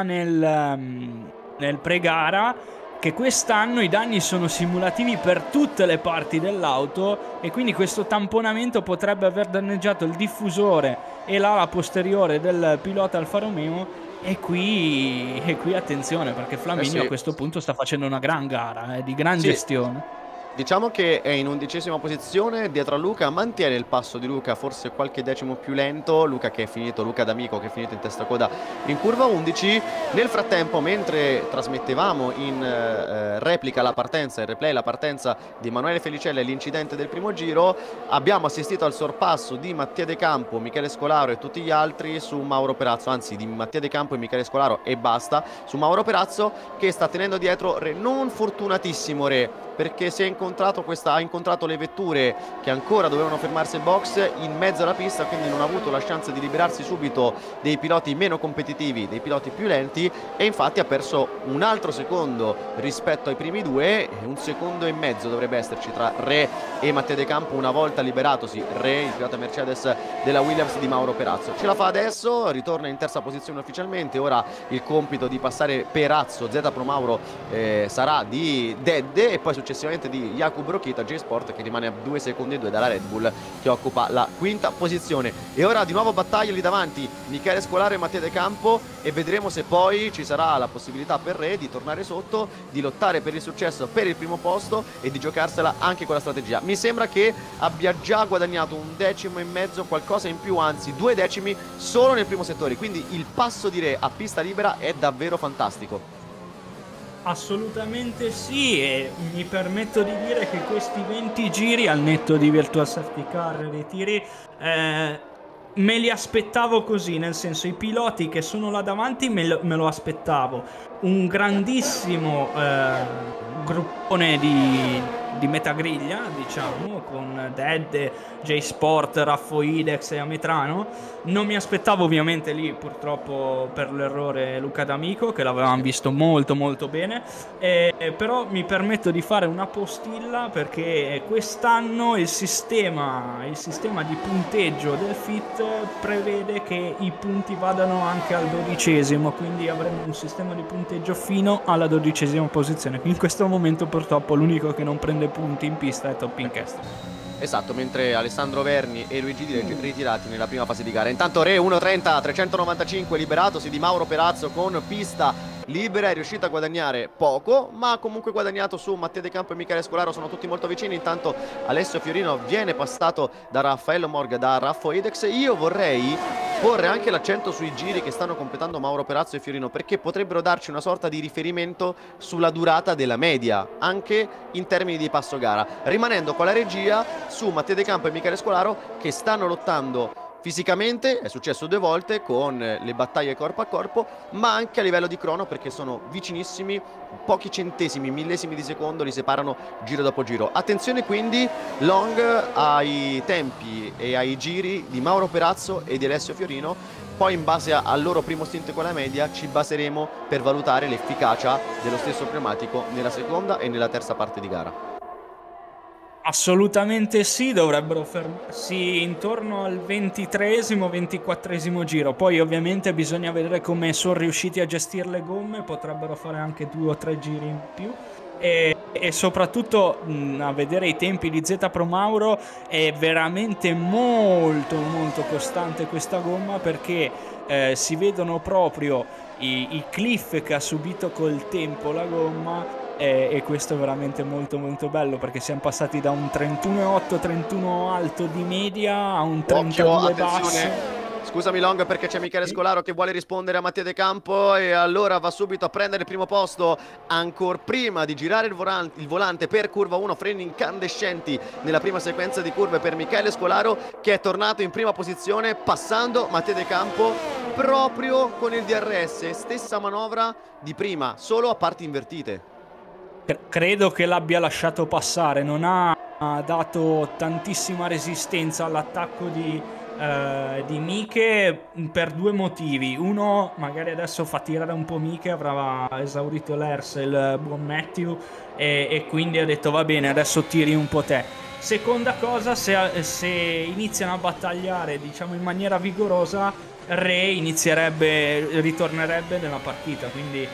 nel pre-gara, che quest'anno i danni sono simulativi per tutte le parti dell'auto e quindi questo tamponamento potrebbe aver danneggiato il diffusore e l'ala posteriore del pilota Alfa Romeo. E qui attenzione, perché Flaminio a questo punto sta facendo una gran gara, di gran gestione. Diciamo che è in 11ª posizione dietro a Luca, mantiene il passo di Luca, forse qualche decimo più lento. Luca D'Amico che è finito in testa coda in curva 11. Nel frattempo, mentre trasmettevamo in replica la partenza, in replay la partenza di Emanuele Felicella e l'incidente del primo giro, abbiamo assistito al sorpasso di Mattia De Campo, Michele Scolaro e tutti gli altri su Mauro Perazzo, anzi di Mattia De Campo e Michele Scolaro e basta, su Mauro Perazzo, che sta tenendo dietro non fortunatissimo perché ha incontrato le vetture che ancora dovevano fermarsi in box in mezzo alla pista, quindi non ha avuto la chance di liberarsi subito dei piloti meno competitivi, dei piloti più lenti, e infatti ha perso un altro secondo rispetto ai primi due, 1,5 secondi dovrebbe esserci tra Re e Mattia De Campo una volta liberatosi Re, il pilota Mercedes della Williams di Mauro Perazzo. Ce la fa adesso, ritorna in terza posizione ufficialmente. Ora il compito di passare Perazzo, Z Pro Mauro, sarà di Dead e poi successivamente di Jakub Rokita, J-Sport, che rimane a 2,2 secondi dalla Red Bull, che occupa la quinta posizione. E ora di nuovo battaglia lì davanti Michele Scolaro e Mattia De Campo, e vedremo se poi ci sarà la possibilità per Re di tornare sotto, di lottare per il successo, per il primo posto e di giocarsela anche con la strategia. Mi sembra che abbia già guadagnato 1,5 decimi, qualcosa in più, anzi 2 decimi solo nel primo settore, quindi il passo di Re a pista libera è davvero fantastico. Assolutamente sì, e mi permetto di dire che questi 20 giri, al netto di Virtual Safety Car e ritiri, me li aspettavo così, nel senso, i piloti che sono là davanti me lo aspettavo. Un grandissimo gruppone di metagriglia, diciamo, con Dead, J-Sport, Raffo Idex e Ametrano. Non mi aspettavo ovviamente lì, purtroppo per l'errore, Luca D'Amico, che l'avevamo visto molto molto bene, però mi permetto di fare una postilla, perché quest'anno il sistema di punteggio del FIT prevede che i punti vadano anche al 12°, quindi avremo un sistema di punteggio fino alla 12ª posizione. In questo momento purtroppo l'unico che non prende punti in pista è Top Incast. Esatto, mentre Alessandro Verni e Luigi Di Legge ritirati nella prima fase di gara. Intanto Re 1.30, 395 liberatosi di Mauro Perazzo con pista libera, è riuscito a guadagnare poco, ma ha comunque guadagnato su Mattia De Campo e Michele Scolaro, sono tutti molto vicini. Intanto Alessio Fiorino viene passato da Raffaello Morga, da Raffo Idex. Io vorrei porre anche l'accento sui giri che stanno completando Mauro Perazzo e Fiorino, perché potrebbero darci una sorta di riferimento sulla durata della media, anche in termini di passo gara, rimanendo con la regia su Mattia De Campo e Michele Scolaro, che stanno lottando fisicamente, è successo 2 volte con le battaglie corpo a corpo, ma anche a livello di crono, perché sono vicinissimi, pochi centesimi, millesimi di secondo li separano giro dopo giro. Attenzione quindi Long ai tempi e ai giri di Mauro Perazzo e di Alessio Fiorino, poi in base al loro primo stint con la media ci baseremo per valutare l'efficacia dello stesso pneumatico nella seconda e nella terza parte di gara. Assolutamente sì, dovrebbero fermarsi intorno al 23esimo, 24esimo giro. Poi ovviamente bisogna vedere come sono riusciti a gestire le gomme, potrebbero fare anche 2 o 3 giri in più. E soprattutto a vedere i tempi di Z Pro Mauro è veramente molto molto costante questa gomma, perché si vedono proprio i cliff che ha subito col tempo la gomma. E questo è veramente molto molto bello, perché siamo passati da un 31,8 31 alto di media a un 32 basso. Scusami Long, perché c'è Michele Scolaro che vuole rispondere a Mattia De Campo, e allora va subito a prendere il primo posto ancora prima di girare il volante per curva 1, freni incandescenti nella prima sequenza di curve per Michele Scolaro, che è tornato in prima posizione passando Mattia De Campo proprio con il DRS, stessa manovra di prima, solo a parti invertite. Credo che l'abbia lasciato passare, non ha dato tantissima resistenza all'attacco di Mike per 2 motivi. Uno, magari adesso fa tirare un po' Mike, avrà esaurito l'ERS il buon Matthew, e quindi ha detto va bene, adesso tiri un po' te. Seconda cosa, se iniziano a battagliare diciamo in maniera vigorosa, Re ritornerebbe nella partita, quindi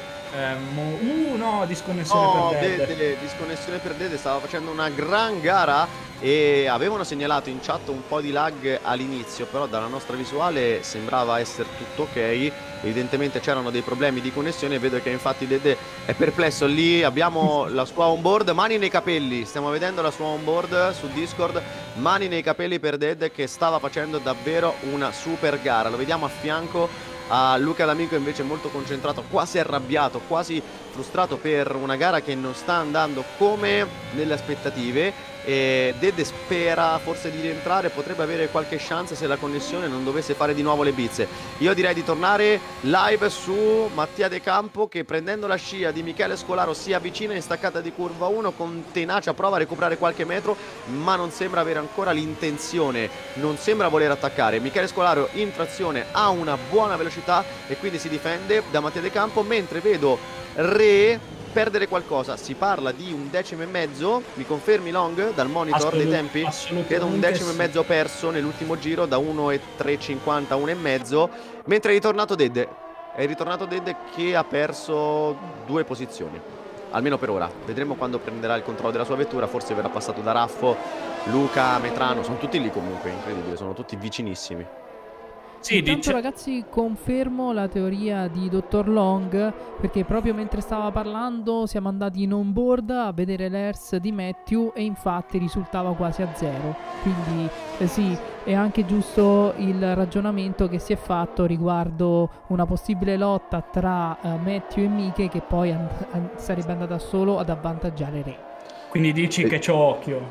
no, disconnessione per Dede. Disconnessione per Dede, stava facendo una gran gara e avevano segnalato in chat un po' di lag all'inizio, però dalla nostra visuale sembrava essere tutto ok. Evidentemente c'erano dei problemi di connessione, vedo che infatti Dede è perplesso. Lì abbiamo la sua onboard, mani nei capelli, stiamo vedendo la sua onboard su Discord, mani nei capelli per Dede, che stava facendo davvero una super gara. Lo vediamo a fianco a Luca D'Amico invece molto concentrato, quasi arrabbiato, quasi frustrato per una gara che non sta andando come nelle aspettative. E Dede spera forse di rientrare, potrebbe avere qualche chance se la connessione non dovesse fare di nuovo le bizze. Io direi di tornare live su Mattia De Campo, che prendendo la scia di Michele Scolaro si avvicina in staccata di curva 1 con tenacia, prova a recuperare qualche metro, ma non sembra avere ancora l'intenzione, non sembra voler attaccare. Michele Scolaro in trazione ha una buona velocità e quindi si difende da Mattia De Campo, mentre vedo Re perdere qualcosa. Si parla di 1,5 decimi, mi confermi Long dal monitor dei tempi? Credo 1,5 decimi perso nell'ultimo giro, da 1,350 a 1,5, mentre è ritornato Dede. È ritornato Dede che ha perso 2 posizioni, almeno per ora. Vedremo quando prenderà il controllo della sua vettura, forse verrà passato da Raffo, Luca, Metrano, sono tutti lì comunque, incredibile, sono tutti vicinissimi. Sì, intanto ragazzi confermo la teoria di Dottor Long, perché proprio mentre stava parlando siamo andati in onboard a vedere l'ERS di Matthew e infatti risultava quasi a 0, quindi sì, è anche giusto il ragionamento che si è fatto riguardo una possibile lotta tra Matthew e Mike, che poi sarebbe andata solo ad avvantaggiare Re. Quindi dici che c'ho occhio.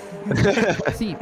Sì.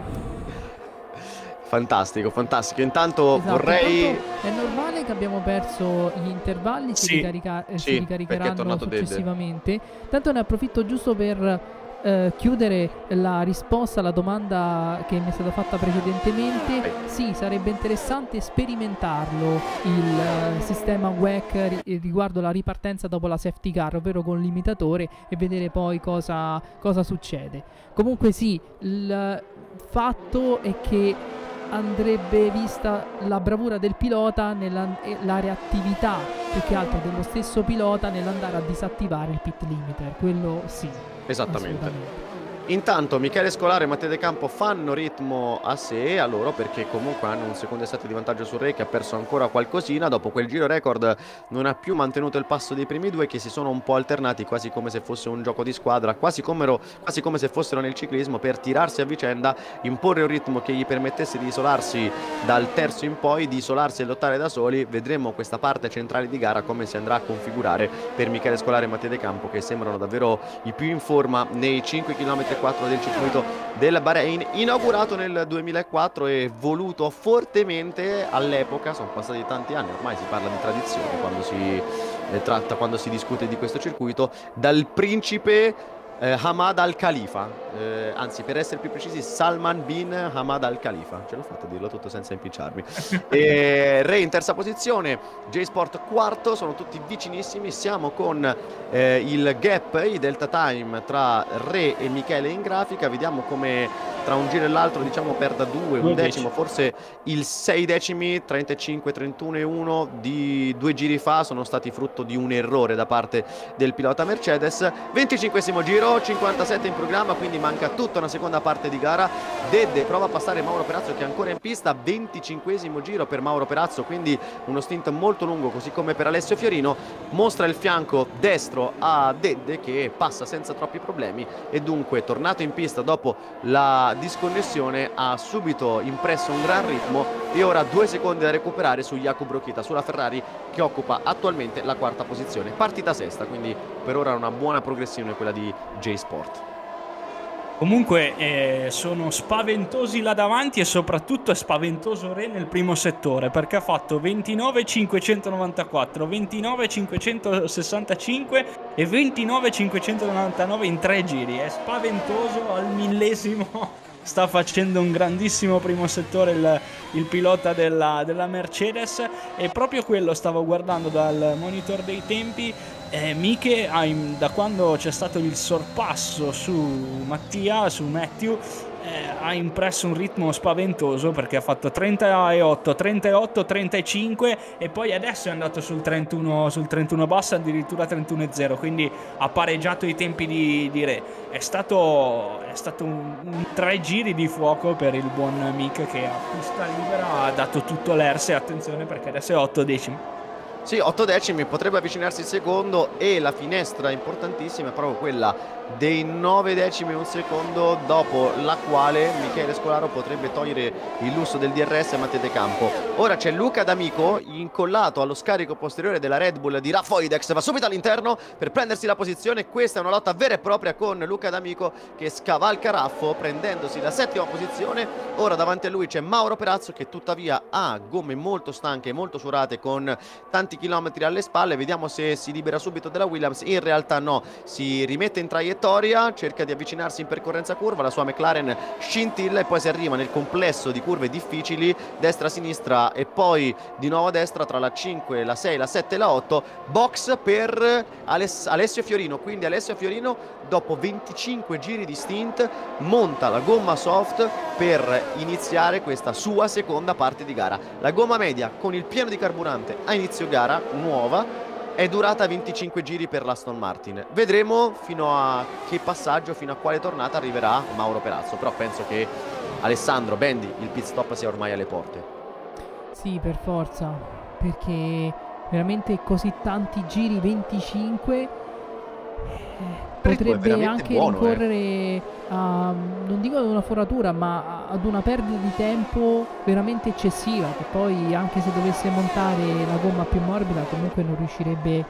Fantastico, fantastico. Intanto vorrei... Intanto è normale che abbiamo perso gli ricaricheranno successivamente. Tanto ne approfitto giusto per chiudere la risposta alla domanda che mi è stata fatta precedentemente. Sì, sarebbe interessante sperimentarlo il sistema WEC riguardo la ripartenza dopo la safety car, ovvero con limitatore, e vedere poi cosa succede. Comunque sì, il fatto è che andrebbe vista la bravura del pilota la reattività più che altro dello stesso pilota nell'andare a disattivare il pit limiter, quello sì, esattamente. Intanto Michele Scolaro e Mattia De Campo fanno ritmo a sé a loro, perché comunque hanno 1,7 secondi di vantaggio su Re, che ha perso ancora qualcosina. Dopo quel giro record non ha più mantenuto il passo dei primi due, che si sono un po' alternati quasi come se fosse un gioco di squadra, quasi come se fossero nel ciclismo, per tirarsi a vicenda, imporre un ritmo che gli permettesse di isolarsi dal terzo in poi, di isolarsi e lottare da soli. Vedremo questa parte centrale di gara come si andrà a configurare per Michele Scolaro e Mattia De Campo, che sembrano davvero i più in forma nei 5 km 4 del circuito del Bahrain, inaugurato nel 2004 e voluto fortemente all'epoca. Sono passati tanti anni, ormai si parla di tradizione quando si discute di questo circuito, dal principe Hamad Al Khalifa, anzi per essere più precisi Salman bin Hamad Al Khalifa, ce l'ho fatta a dirlo tutto senza impicciarmi. Re in terza posizione, J-Sport quarto, sono tutti vicinissimi, siamo con il gap, i delta time tra Re e Michele in grafica, vediamo come tra un giro e l'altro diciamo perda un decimo, forse il 6 decimi, 35, 31 e 1 di 2 giri fa sono stati frutto di un errore da parte del pilota Mercedes. 25esimo giro, 57 in programma, quindi manca tutta una seconda parte di gara. Dedde prova a passare Mauro Perazzo che è ancora in pista, 25esimo giro per Mauro Perazzo, quindi uno stint molto lungo, così come per Alessio Fiorino. Mostra il fianco destro a Dedde che passa senza troppi problemi e dunque tornato in pista dopo la disconnessione ha subito impresso un gran ritmo e ora 2 secondi da recuperare su Jakub Rokita, sulla Ferrari che occupa attualmente la quarta posizione, partita sesta, quindi per ora una buona progressione quella di J-Sport. Comunque sono spaventosi là davanti e soprattutto è spaventoso Re nel primo settore perché ha fatto 29.594, 29.565 e 29.599 in 3 giri. È spaventoso al millesimo. Sta facendo un grandissimo primo settore il pilota della Mercedes e proprio quello stavo guardando dal monitor dei tempi. Miche da quando c'è stato il sorpasso su Matthew ha impresso un ritmo spaventoso perché ha fatto 38, 38, 35 e poi adesso è andato sul 31 bassa, addirittura 31,0, quindi ha pareggiato i tempi di Re. È stato un 3 giri di fuoco per il buon Mick che a pista libera ha dato tutto l'erse, attenzione perché adesso è 8 decimi. Sì, 8 decimi, potrebbe avvicinarsi il secondo e la finestra importantissima è proprio quella dei 9 decimi e un secondo, dopo la quale Michele Scolaro potrebbe togliere il lusso del DRS a Matteo De Campo. Ora c'è Luca D'Amico incollato allo scarico posteriore della Red Bull di Rafoidex, va subito all'interno per prendersi la posizione. Questa è una lotta vera e propria con Luca D'Amico che scavalca Raffo prendendosi la 7ª posizione. Ora davanti a lui c'è Mauro Perazzo che tuttavia ha gomme molto stanche, molto surate, con tanti chilometri alle spalle. Vediamo se si libera subito della Williams. In realtà no, si rimette in traiettoria, cerca di avvicinarsi in percorrenza curva, la sua McLaren scintilla e poi si arriva nel complesso di curve difficili, destra-sinistra e poi di nuovo a destra tra la 5, la 6, la 7 e la 8. Box per Alessio Fiorino, quindi Alessio Fiorino dopo 25 giri di stint monta la gomma soft per iniziare questa sua seconda parte di gara. La gomma media con il pieno di carburante a inizio gara nuova è durata 25 giri per l'Aston Martin. Vedremo fino a che passaggio, fino a quale tornata arriverà Mauro Perazzo, però penso che Alessandro Bendi il pit stop sia ormai alle porte. Sì, per forza, perché veramente così tanti giri, 25, potrebbe anche ricorrere a, non dico ad una foratura, ma ad una perdita di tempo veramente eccessiva, che poi anche se dovesse montare la gomma più morbida comunque non riuscirebbe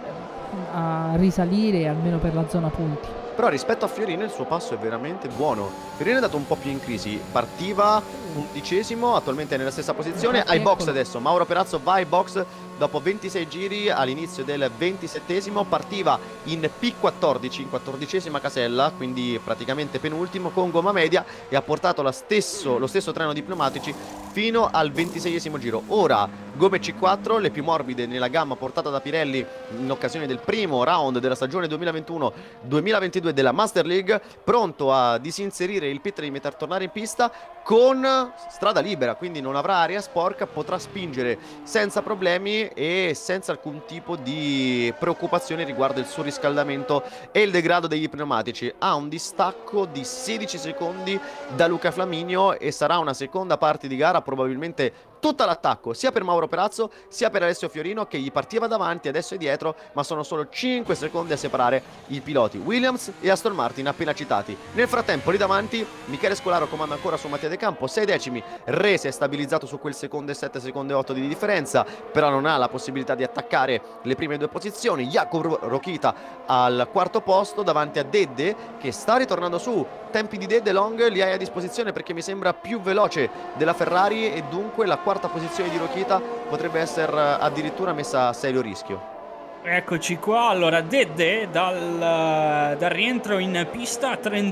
a risalire almeno per la zona punti. Però rispetto a Fiorino il suo passo è veramente buono. Fiorino è andato un po' più in crisi, partiva 11esimo, attualmente è nella stessa posizione, ai box adesso. Mauro Perazzo va ai box dopo 26 giri all'inizio del 27esimo, partiva in P14, in 14esima casella, quindi praticamente penultimo con gomma media, e ha portato lo stesso treno di pneumatici fino al 26esimo giro. Ora gomme C4, le più morbide nella gamma portata da Pirelli in occasione del primo round della stagione 2021-2022 della Master League, pronto a disinserire il pit limiter, tornare in pista con strada libera, quindi non avrà aria sporca, potrà spingere senza problemi e senza alcun tipo di preoccupazione riguardo il surriscaldamento e il degrado degli pneumatici. Ha un distacco di 16 secondi da Luca Flaminio e sarà una seconda parte di gara probabilmente tutta all'attacco, sia per Mauro Perazzo sia per Alessio Fiorino, che gli partiva davanti, adesso è dietro, ma sono solo 5 secondi a separare i piloti Williams e Aston Martin appena citati. Nel frattempo lì davanti Michele Scolaro comanda ancora su Mattia De Campo, 6 decimi. Re si è stabilizzato su quel secondo e 7, secondo e 8 di differenza, però non ha la possibilità di attaccare le prime due posizioni. Jakub Rokita al quarto posto davanti a Dedde che sta ritornando su. Tempi di Dedde long li hai a disposizione perché mi sembra più veloce della Ferrari e dunque la quarta posizione di Rokita potrebbe essere addirittura messa a serio rischio. Eccoci qua, allora Dedde dal rientro in pista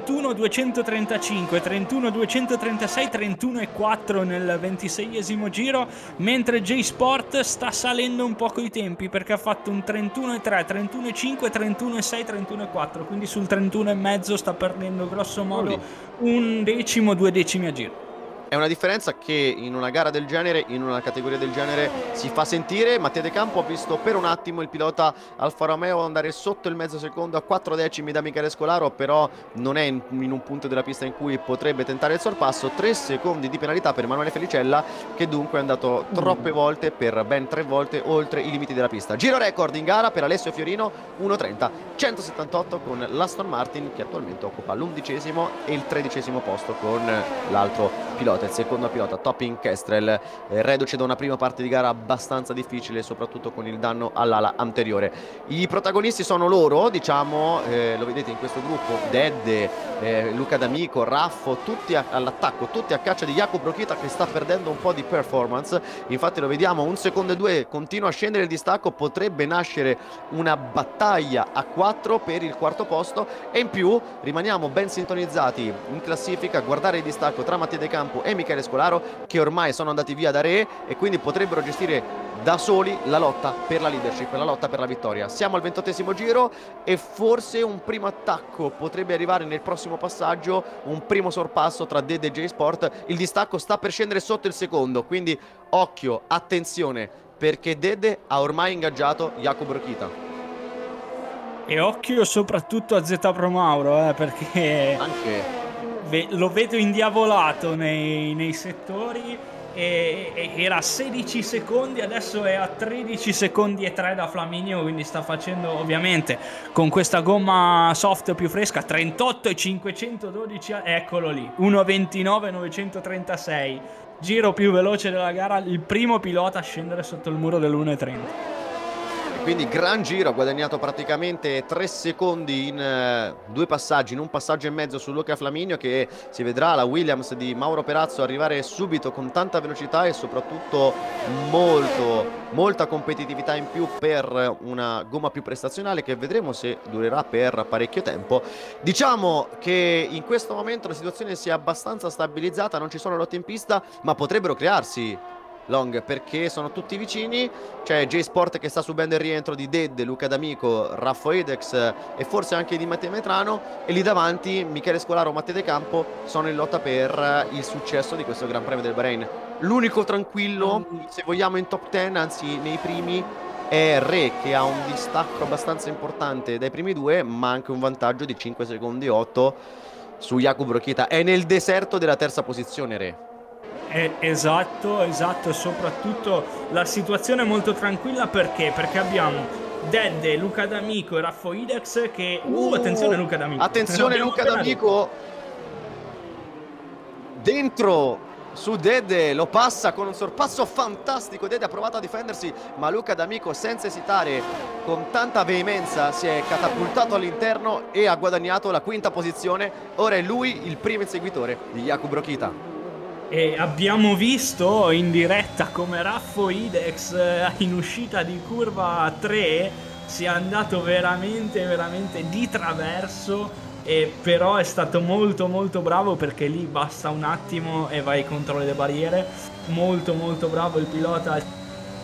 31.235, 31.236, 31.4 nel 26esimo giro, mentre J-Sport sta salendo un po' coi tempi perché ha fatto un 31.3, 31.5, 31.6, 31.4, quindi sul 31.5 sta perdendo grosso modo un decimo, 2 decimi a giro. È una differenza che in una gara del genere, in una categoria del genere, si fa sentire. Mattia De Campo ha visto per un attimo il pilota Alfa Romeo andare sotto il mezzo secondo a 4 decimi da Michele Scolaro, però non è in un punto della pista in cui potrebbe tentare il sorpasso. 3 secondi di penalità per Emanuele Felicella, che dunque è andato troppe volte, per ben 3 volte, oltre i limiti della pista. Giro record in gara per Alessio Fiorino, 1.30.178 con l'Aston Martin, che attualmente occupa l'11° e il 13° posto con l'altro pilota, il secondo pilota Topping Kestrel, reduce da una prima parte di gara abbastanza difficile, soprattutto con il danno all'ala anteriore. I protagonisti sono loro, diciamo, lo vedete in questo gruppo: Dedde, Luca D'Amico, Raffo, tutti all'attacco, tutti a caccia di Jakub Rokita, che sta perdendo un po' di performance. Infatti lo vediamo, 1 secondo e 2, continua a scendere il distacco, potrebbe nascere una battaglia a 4 per il quarto posto, e in più rimaniamo ben sintonizzati in classifica a guardare il distacco tra Mattia De Campo e Michele Scolaro, che ormai sono andati via da Re e quindi potrebbero gestire da soli la lotta per la leadership, la lotta per la vittoria. Siamo al 28° giro e forse un primo attacco potrebbe arrivare nel prossimo passaggio, un primo sorpasso tra Dedde e J-Sport. Il distacco sta per scendere sotto il secondo, quindi occhio, attenzione, perché Dedde ha ormai ingaggiato Jakub Rokita. E occhio soprattutto a Z Pro Mauro, perché anche lo vedo indiavolato nei settori, e era a 16 secondi, adesso è a 13 secondi e 3 da Flaminio, quindi sta facendo, ovviamente con questa gomma soft più fresca, 38 e 512, eccolo lì, 1.29 936, giro più veloce della gara, il primo pilota a scendere sotto il muro dell'1.30. Quindi gran giro, ha guadagnato praticamente 3 secondi in 2 passaggi, in un passaggio e mezzo su Luca Flaminio, che si vedrà la Williams di Mauro Perazzo arrivare subito con tanta velocità e soprattutto molta competitività in più per una gomma più prestazionale, che vedremo se durerà per parecchio tempo. Diciamo che in questo momento la situazione si è abbastanza stabilizzata, non ci sono lotte in pista, ma potrebbero crearsi, Long, perché sono tutti vicini. C'è J-Sport che sta subendo il rientro di Dedde, Luca D'Amico, Raffo Edex e forse anche di Matteo Metrano, e lì davanti Michele Scolaro, Matteo De Campo sono in lotta per il successo di questo Gran Premio del Bahrain. L'unico tranquillo, se vogliamo, in top 10, anzi nei primi, è Re, che ha un distacco abbastanza importante dai primi due, ma anche un vantaggio di 5 secondi 8 su Jakub Rokita. È nel deserto della terza posizione Re. Esatto, soprattutto la situazione è molto tranquilla, perché abbiamo Dedde, Luca D'Amico e Raffo Idex che... attenzione Luca D'Amico! Attenzione Luca D'Amico! Dentro su Dedde, lo passa con un sorpasso fantastico. Dedde ha provato a difendersi, ma Luca D'Amico, senza esitare, con tanta veemenza, si è catapultato all'interno e ha guadagnato la quinta posizione. Ora è lui il primo inseguitore di Jakub Rokita. E abbiamo visto in diretta come Raffo Idex in uscita di curva 3 sia andato veramente di traverso, e però è stato molto bravo, perché lì basta un attimo e vai contro le barriere. Molto bravo il pilota,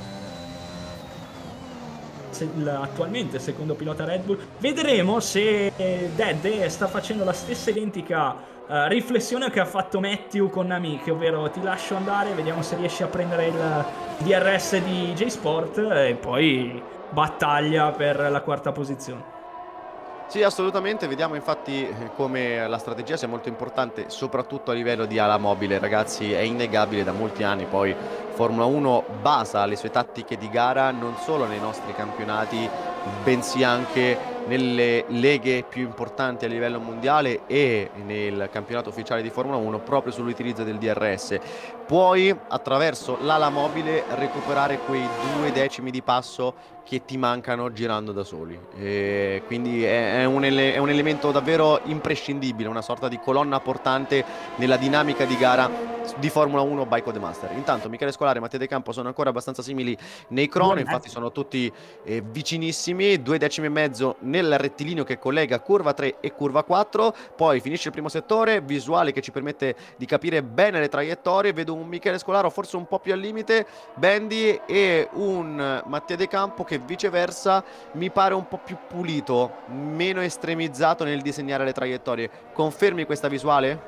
attualmente secondo pilota Red Bull. Vedremo se Dedde sta facendo la stessa identica riflessione che ha fatto Matthew con Namiche, ovvero ti lascio andare, vediamo se riesci a prendere il DRS di J-Sport e poi battaglia per la quarta posizione. Sì, assolutamente, vediamo infatti come la strategia sia molto importante, soprattutto a livello di ala mobile, ragazzi. È innegabile, da molti anni poi Formula 1 basa le sue tattiche di gara non solo nei nostri campionati, bensì anche nelle leghe più importanti a livello mondiale e nel campionato ufficiale di Formula 1, proprio sull'utilizzo del DRS. Puoi, attraverso l'ala mobile, recuperare quei 2 decimi di passo che ti mancano girando da soli. Quindi è un elemento davvero imprescindibile, una sorta di colonna portante nella dinamica di gara di Formula 1 by Codemaster. Intanto Michele Scolari e Mattia De Campo sono ancora abbastanza simili nei crono, infatti sono tutti vicinissimi, 2 decimi e mezzo nel rettilineo che collega curva 3 e curva 4. Poi finisce il primo settore, visuale che ci permette di capire bene le traiettorie. Vedo un Michele Scolaro forse un po' più al limite, Bendy, e un Mattia De Campo che viceversa mi pare un po' più pulito, meno estremizzato nel disegnare le traiettorie. Confermi questa visuale?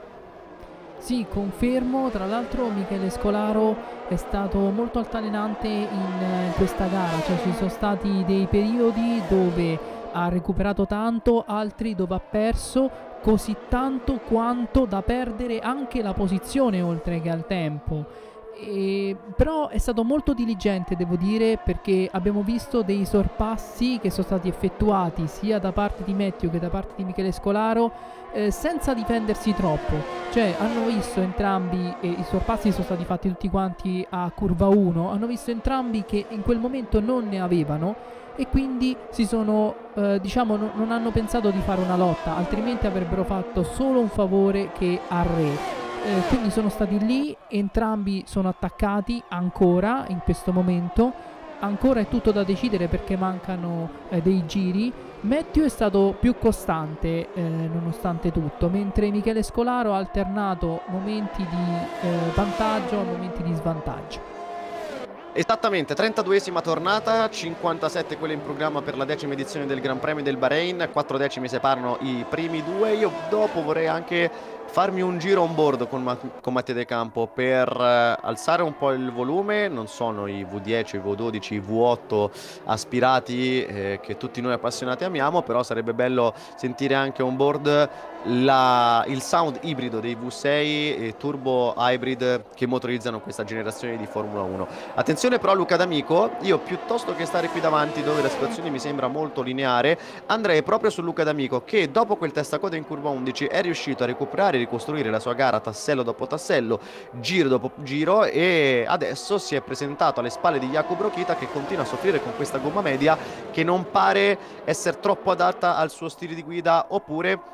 Sì, confermo. Tra l'altro Michele Scolaro è stato molto altalenante in questa gara, cioè ci sono stati dei periodi dove ha recuperato tanto, altri dove ha perso così tanto quanto da perdere anche la posizione oltre che al tempo. Però è stato molto diligente, devo dire, perché abbiamo visto dei sorpassi che sono stati effettuati sia da parte di Matthew che da parte di Michele Scolaro senza difendersi troppo, cioè hanno visto entrambi, i sorpassi sono stati fatti tutti quanti a curva 1, hanno visto entrambi che in quel momento non ne avevano e quindi si sono non hanno pensato di fare una lotta, altrimenti avrebbero fatto solo un favore che a Re. Quindi sono stati lì, entrambi sono attaccati ancora in questo momento, ancora è tutto da decidere perché mancano dei giri. Matthew è stato più costante nonostante tutto, mentre Michele Scolaro ha alternato momenti di vantaggio a momenti di svantaggio. Esattamente, 32esima tornata, 57 quelle in programma per la 10ª edizione del Gran Premio del Bahrain, 4 decimi separano i primi due. Io dopo vorrei anche farmi un giro on board con Mattia De Campo per alzare un po' il volume. Non sono i V10, i V12, i V8 aspirati che tutti noi appassionati amiamo, però sarebbe bello sentire anche on board il sound ibrido dei V6 e turbo hybrid che motorizzano questa generazione di Formula 1. Attenzione però Luca D'Amico, io piuttosto che stare qui davanti dove la situazione mi sembra molto lineare, andrei proprio su Luca D'Amico che dopo quel testacoda in curva 11 è riuscito a recuperare e ricostruire la sua gara tassello dopo tassello, giro dopo giro, e adesso si è presentato alle spalle di Jakub Rokita che continua a soffrire con questa gomma media che non pare essere troppo adatta al suo stile di guida oppure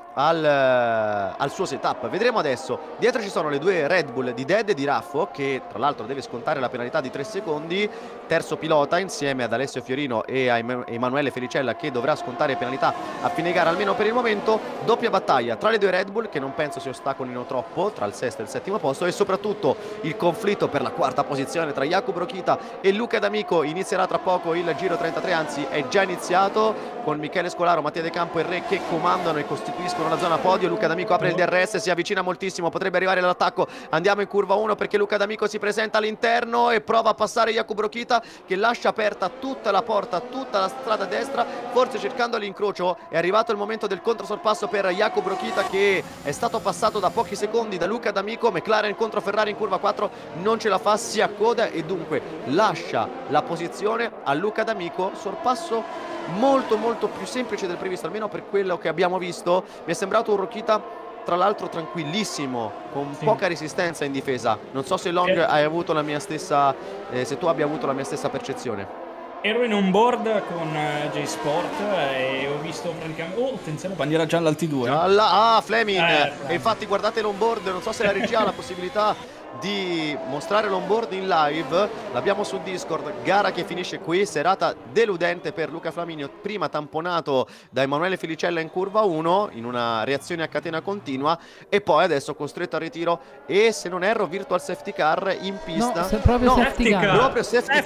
al suo setup. Vedremo adesso. Dietro ci sono le due Red Bull di Dead e di Raffo, che tra l'altro deve scontare la penalità di 3 secondi, terzo pilota insieme ad Alessio Fiorino e a Emanuele Felicella, che dovrà scontare penalità a fine gara almeno per il momento. Doppia battaglia tra le due Red Bull che non penso si ostacolino troppo, tra il sesto e il settimo posto, e soprattutto il conflitto per la quarta posizione tra Jakub Rokita e Luca D'Amico. Inizierà tra poco il giro 33, anzi è già iniziato, con Michele Scolaro, Mattia De Campo e Re che comandano e costituiscono la zona podio. Luca D'Amico apre il DRS, si avvicina moltissimo, potrebbe arrivare all'attacco. Andiamo in curva 1 perché Luca D'Amico si presenta all'interno e prova a passare Jakub Rokita, che lascia aperta tutta la porta, tutta la strada a destra, forse cercando l'incrocio. È arrivato il momento del controsorpasso per Jakub Rokita, che è stato passato da pochi secondi da Luca D'Amico. McLaren contro Ferrari in curva 4, non ce la fa, si accoda e dunque lascia la posizione a Luca D'Amico. Sorpasso molto più semplice del previsto, almeno per quello che abbiamo visto. Mi è sembrato un Rokita tra l'altro tranquillissimo, con poca resistenza in difesa. Non so se Long hai avuto la mia stessa se tu abbia avuto la mia stessa percezione. Ero in on board con J-Sport e ho visto praticamente... Oh, attenzione, bandiera gialla al T2. Gialla, Fleming. E infatti guardate l'on board, non so se la regia ha la possibilità di mostrare l'onboard in live. L'abbiamo su Discord. Gara che finisce qui, serata deludente per Luca Flaminio, prima tamponato da Emanuele Felicella in curva 1 in una reazione a catena continua e poi adesso costretto al ritiro e, se non erro, virtual safety car in pista. Proprio safety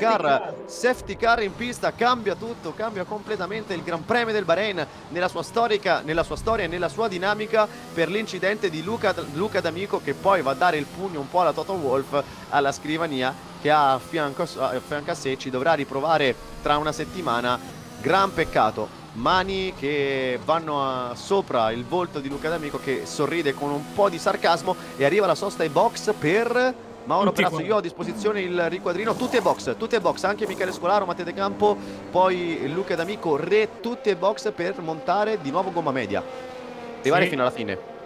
car in pista. Cambia tutto, cambia completamente il Gran Premio del Bahrain nella sua storia e nella sua dinamica per l'incidente di Luca D'Amico, che poi va a dare il pugno un po' alla Toto Wolff alla scrivania, che a fianco a sé ci dovrà riprovare tra una settimana. Gran peccato, mani che vanno sopra il volto di Luca D'Amico, che sorride con un po' di sarcasmo, e arriva la sosta ai box per Mauro Perazzo. Io ho a disposizione il riquadrino, tutti ai box, anche Michele Scolaro, Mattia De Campo, poi Luca D'Amico, Re, tutti ai box per montare di nuovo gomma media, arrivare fino alla fine.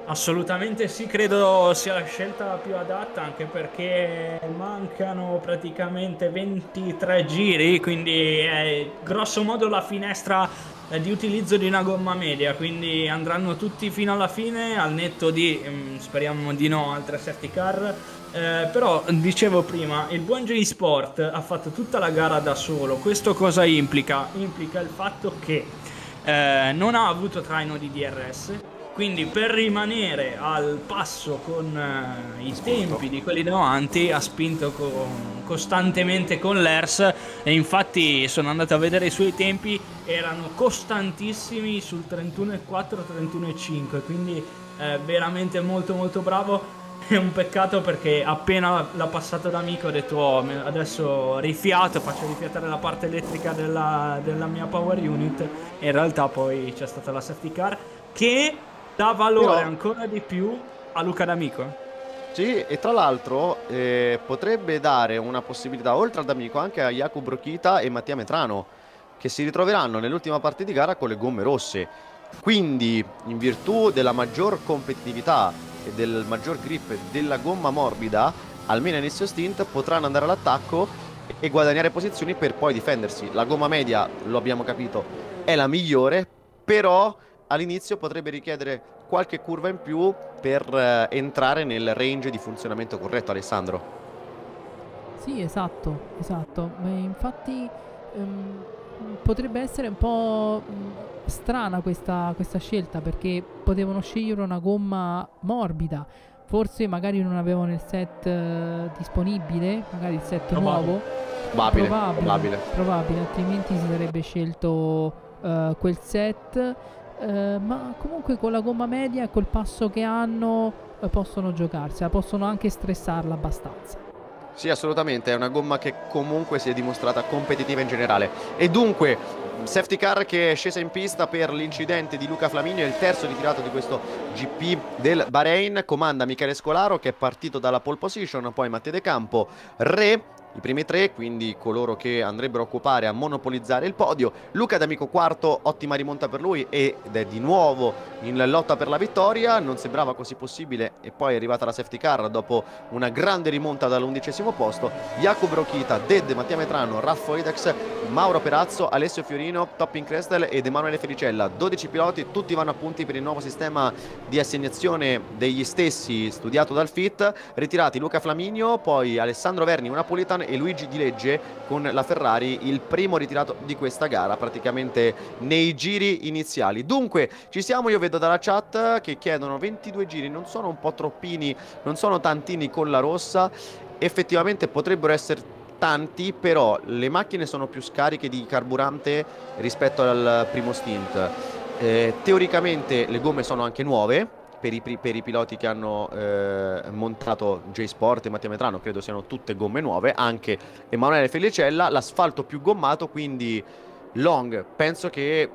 Assolutamente sì, credo sia la scelta più adatta, anche perché mancano praticamente 23 giri, quindi è grosso modo la finestra di utilizzo di una gomma media, quindi andranno tutti fino alla fine, al netto di, speriamo di no, altre safety car. Però dicevo prima, il buon J-Sport ha fatto tutta la gara da solo. Questo cosa implica? Implica il fatto che non ha avuto traino di DRS, quindi per rimanere al passo con i tempi di quelli davanti ha spinto costantemente con l'ERS, e infatti sono andato a vedere i suoi tempi, erano costantissimi sul 31,4, 31,5, quindi veramente molto molto bravo. È un peccato perché appena l'ha passato da amico ho detto adesso rifiato, faccio rifiatare la parte elettrica della mia power unit, e in realtà poi c'è stata la safety car che dà valore ancora di più a Luca D'Amico. Sì, e tra l'altro potrebbe dare una possibilità oltre ad D'Amico anche a Jakub Rokita e Mattia Metrano, che si ritroveranno nell'ultima parte di gara con le gomme rosse. Quindi, in virtù della maggior competitività e del maggior grip della gomma morbida, almeno a inizio stint potranno andare all'attacco e guadagnare posizioni per poi difendersi. La gomma media, lo abbiamo capito, è la migliore, però all'inizio potrebbe richiedere qualche curva in più per entrare nel range di funzionamento corretto, Alessandro. Sì, esatto. Ma infatti potrebbe essere un po' strana questa scelta, perché potevano scegliere una gomma morbida. Forse magari non avevano il set disponibile, magari il set nuovo. Probabile, altrimenti si sarebbe scelto quel set. Ma comunque con la gomma media e col passo che hanno possono giocarsela, possono anche stressarla abbastanza. Sì, assolutamente, è una gomma che comunque si è dimostrata competitiva in generale. E dunque, safety car che è scesa in pista per l'incidente di Luca Flaminio, è il terzo ritirato di questo GP del Bahrain. Comanda Michele Scolaro, che è partito dalla pole position, poi Mattia De Campo, i primi tre, quindi coloro che andrebbero a occupare, a monopolizzare il podio. Luca D'Amico quarto, ottima rimonta per lui ed è di nuovo in lotta per la vittoria. Non sembrava così possibile e poi è arrivata la safety car dopo una grande rimonta dall'11° posto. Jakub Rokita, Ded, Mattia Metrano, Raffo Idex, Mauro Perazzo, Alessio Fiorino, Topping Crestel ed Emanuele Felicella. 12 piloti, tutti vanno a punti per il nuovo sistema di assegnazione degli stessi studiato dal FIT. Ritirati Luca Flaminio, poi Alessandro Verni, una Napolitan, e Luigi Di Legge con la Ferrari, il primo ritirato di questa gara praticamente nei giri iniziali. Dunque ci siamo, io vedo dalla chat che chiedono 22 giri, non sono un po' troppini, non sono tantini con la rossa? Effettivamente potrebbero essere tanti, però le macchine sono più scariche di carburante rispetto al primo stint. Teoricamente le gomme sono anche nuove per i piloti che hanno montato J-Sport e Mattia Metrano, credo siano tutte gomme nuove, anche Emanuele Felicella. L'asfalto più gommato, quindi Long, penso che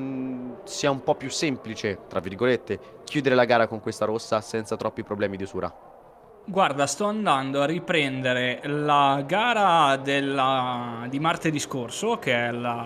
sia un po' più semplice, tra virgolette, chiudere la gara con questa rossa senza troppi problemi di usura. Guarda, sto andando a riprendere la gara di martedì scorso, che è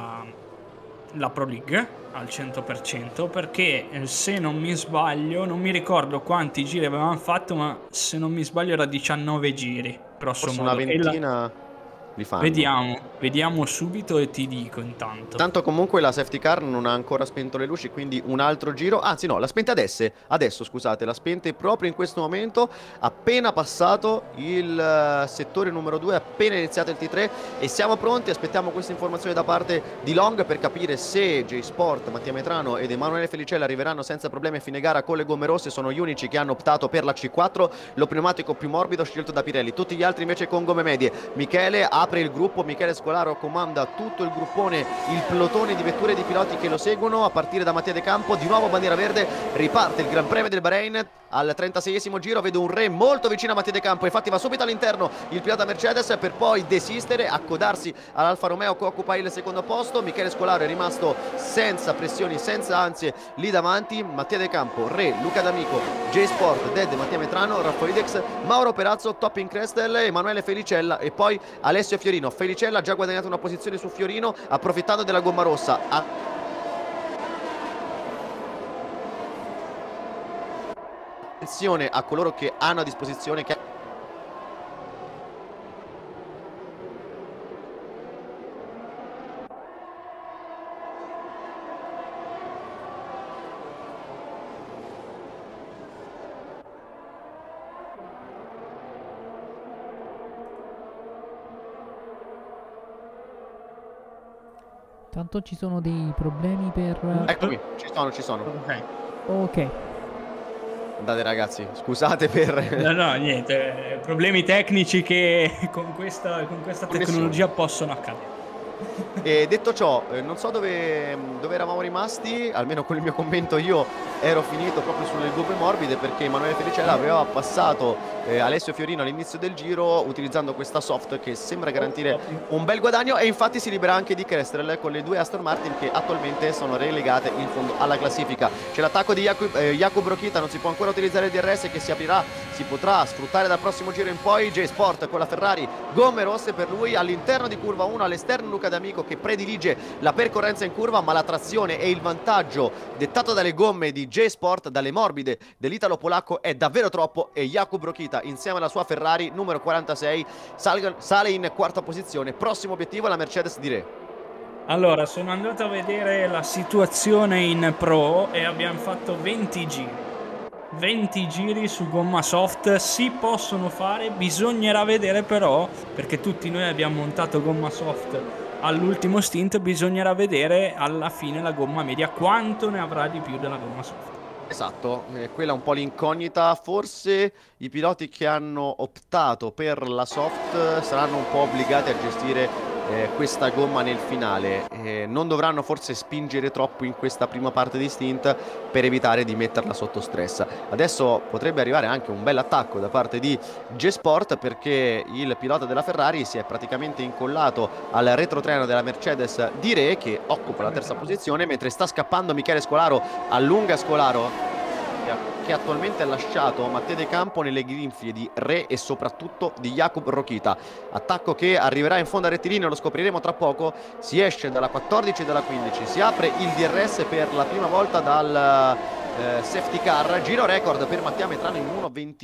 la Pro League al 100%, perché se non mi sbaglio, non mi ricordo quanti giri avevamo fatto, ma se non mi sbaglio era 19 giri, grosso modo. Una ventina li fanno. Vediamo subito e ti dico intanto. Tanto comunque la safety car non ha ancora spento le luci, quindi un altro giro, anzi no, l'ha spenta adesso scusate, l'ha spenta proprio in questo momento, appena passato il settore numero 2, appena iniziato il T3, e siamo pronti. Aspettiamo questa informazione da parte di Long per capire se J-Sport, Mattia Metrano ed Emanuele Felicella arriveranno senza problemi a fine gara con le gomme rosse. Sono gli unici che hanno optato per la C4, lo pneumatico più morbido scelto da Pirelli, tutti gli altri invece con gomme medie. Michele apre il gruppo, Michele Scolaro comanda tutto il gruppone, il plotone di vetture e di piloti che lo seguono, a partire da Mattia De Campo. Di nuovo bandiera verde, riparte il Gran Premio del Bahrain al 36esimo giro. Vedo un re molto vicino a Mattia De Campo, infatti va subito all'interno il pilota Mercedes per poi desistere, accodarsi all'Alfa Romeo che occupa il secondo posto. Michele Scolaro è rimasto senza pressioni, senza ansie lì davanti. Mattia De Campo, Re, Luca D'Amico, J-Sport, Ded, Mattia Metrano, Raffo Idex, Mauro Perazzo, Topping Crestel, Emanuele Felicella e poi Alessio Fiorino. Felicella ha già guadagnato una posizione su Fiorino approfittando della gomma rossa. attenzione a coloro che hanno a disposizione, che Tanto ci sono dei problemi per... eccomi, ci sono. Ok. Ok. Andate ragazzi, scusate per... No, niente, problemi tecnici che con questa tecnologia possono accadere. E detto ciò, non so dove eravamo rimasti, almeno con il mio commento io ero finito proprio sulle gomme morbide, perché Emanuele Felicella aveva passato Alessio Fiorino all'inizio del giro utilizzando questa soft che sembra garantire un bel guadagno, e infatti si libera anche di Kestrel con le due Aston Martin che attualmente sono relegate in fondo alla classifica. C'è l'attacco di Jakub Rokita, non si può ancora utilizzare il DRS che si aprirà, si potrà sfruttare dal prossimo giro in poi. J-Sport con la Ferrari, gomme rosse per lui, all'interno di curva 1, all'esterno Luca D'Amico che predilige la percorrenza in curva, ma la trazione e il vantaggio dettato dalle gomme di J-Sport, dalle morbide dell'italo polacco, è davvero troppo, e Jakub Rokita insieme alla sua Ferrari numero 46 sale in quarta posizione. Prossimo obiettivo la Mercedes di Re. Allora, sono andato a vedere la situazione in Pro e abbiamo fatto 20 giri. 20 giri su gomma soft si possono fare, bisognerà vedere però, perché tutti noi abbiamo montato gomma soft all'ultimo stint, bisognerà vedere alla fine la gomma media quanto ne avrà di più della gomma soft. Esatto, quella è un po' l'incognita. Forse i piloti che hanno optato per la soft saranno un po' obbligati a gestire questa gomma nel finale, non dovranno forse spingere troppo in questa prima parte di stint per evitare di metterla sotto stress. Adesso potrebbe arrivare anche un bel attacco da parte di J-Sport, perché il pilota della Ferrari si è praticamente incollato al retrotreno della Mercedes di Re, che occupa la terza posizione, mentre sta scappando Michele Scolaro. Allunga Scolaro, che attualmente ha lasciato Matteo De Campo nelle grinfie di Re e soprattutto di Jakub Rokita. Attacco che arriverà in fondo a rettilineo, lo scopriremo tra poco. Si esce dalla 14 e dalla 15, si apre il DRS per la prima volta dal safety car, giro record per Mattia Metrano in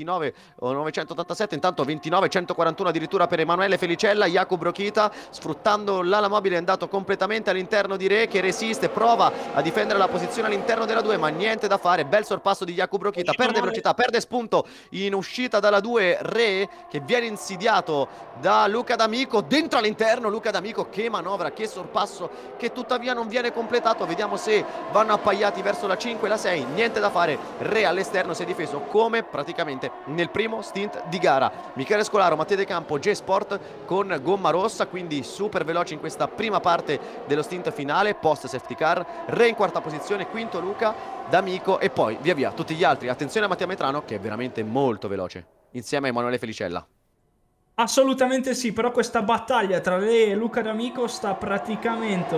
1:29.987, intanto 29.141 addirittura per Emanuele Felicella. Jakub Rokita, sfruttando l'ala mobile, è andato completamente all'interno di Re, che resiste, prova a difendere la posizione all'interno della 2, ma niente da fare. Bel sorpasso di Jakub Rokita, perde velocità, perde spunto in uscita dalla 2. Re che viene insidiato da Luca D'Amico, dentro all'interno Luca D'Amico, che manovra, che sorpasso, che tuttavia non viene completato. Vediamo se vanno appaiati verso la 5 e la 6. Niente da fare, Re all'esterno si è difeso come praticamente nel primo stint di gara. Michele Scolaro, Matteo De Campo, J-Sport con gomma rossa, quindi super veloci in questa prima parte dello stint finale post safety car. Re in quarta posizione, quinto Luca D'Amico e poi via via tutti gli altri. Attenzione a Mattia Metrano che è veramente molto veloce insieme a Emanuele Felicella. Assolutamente sì, però questa battaglia tra Re e Luca D'Amico sta praticamente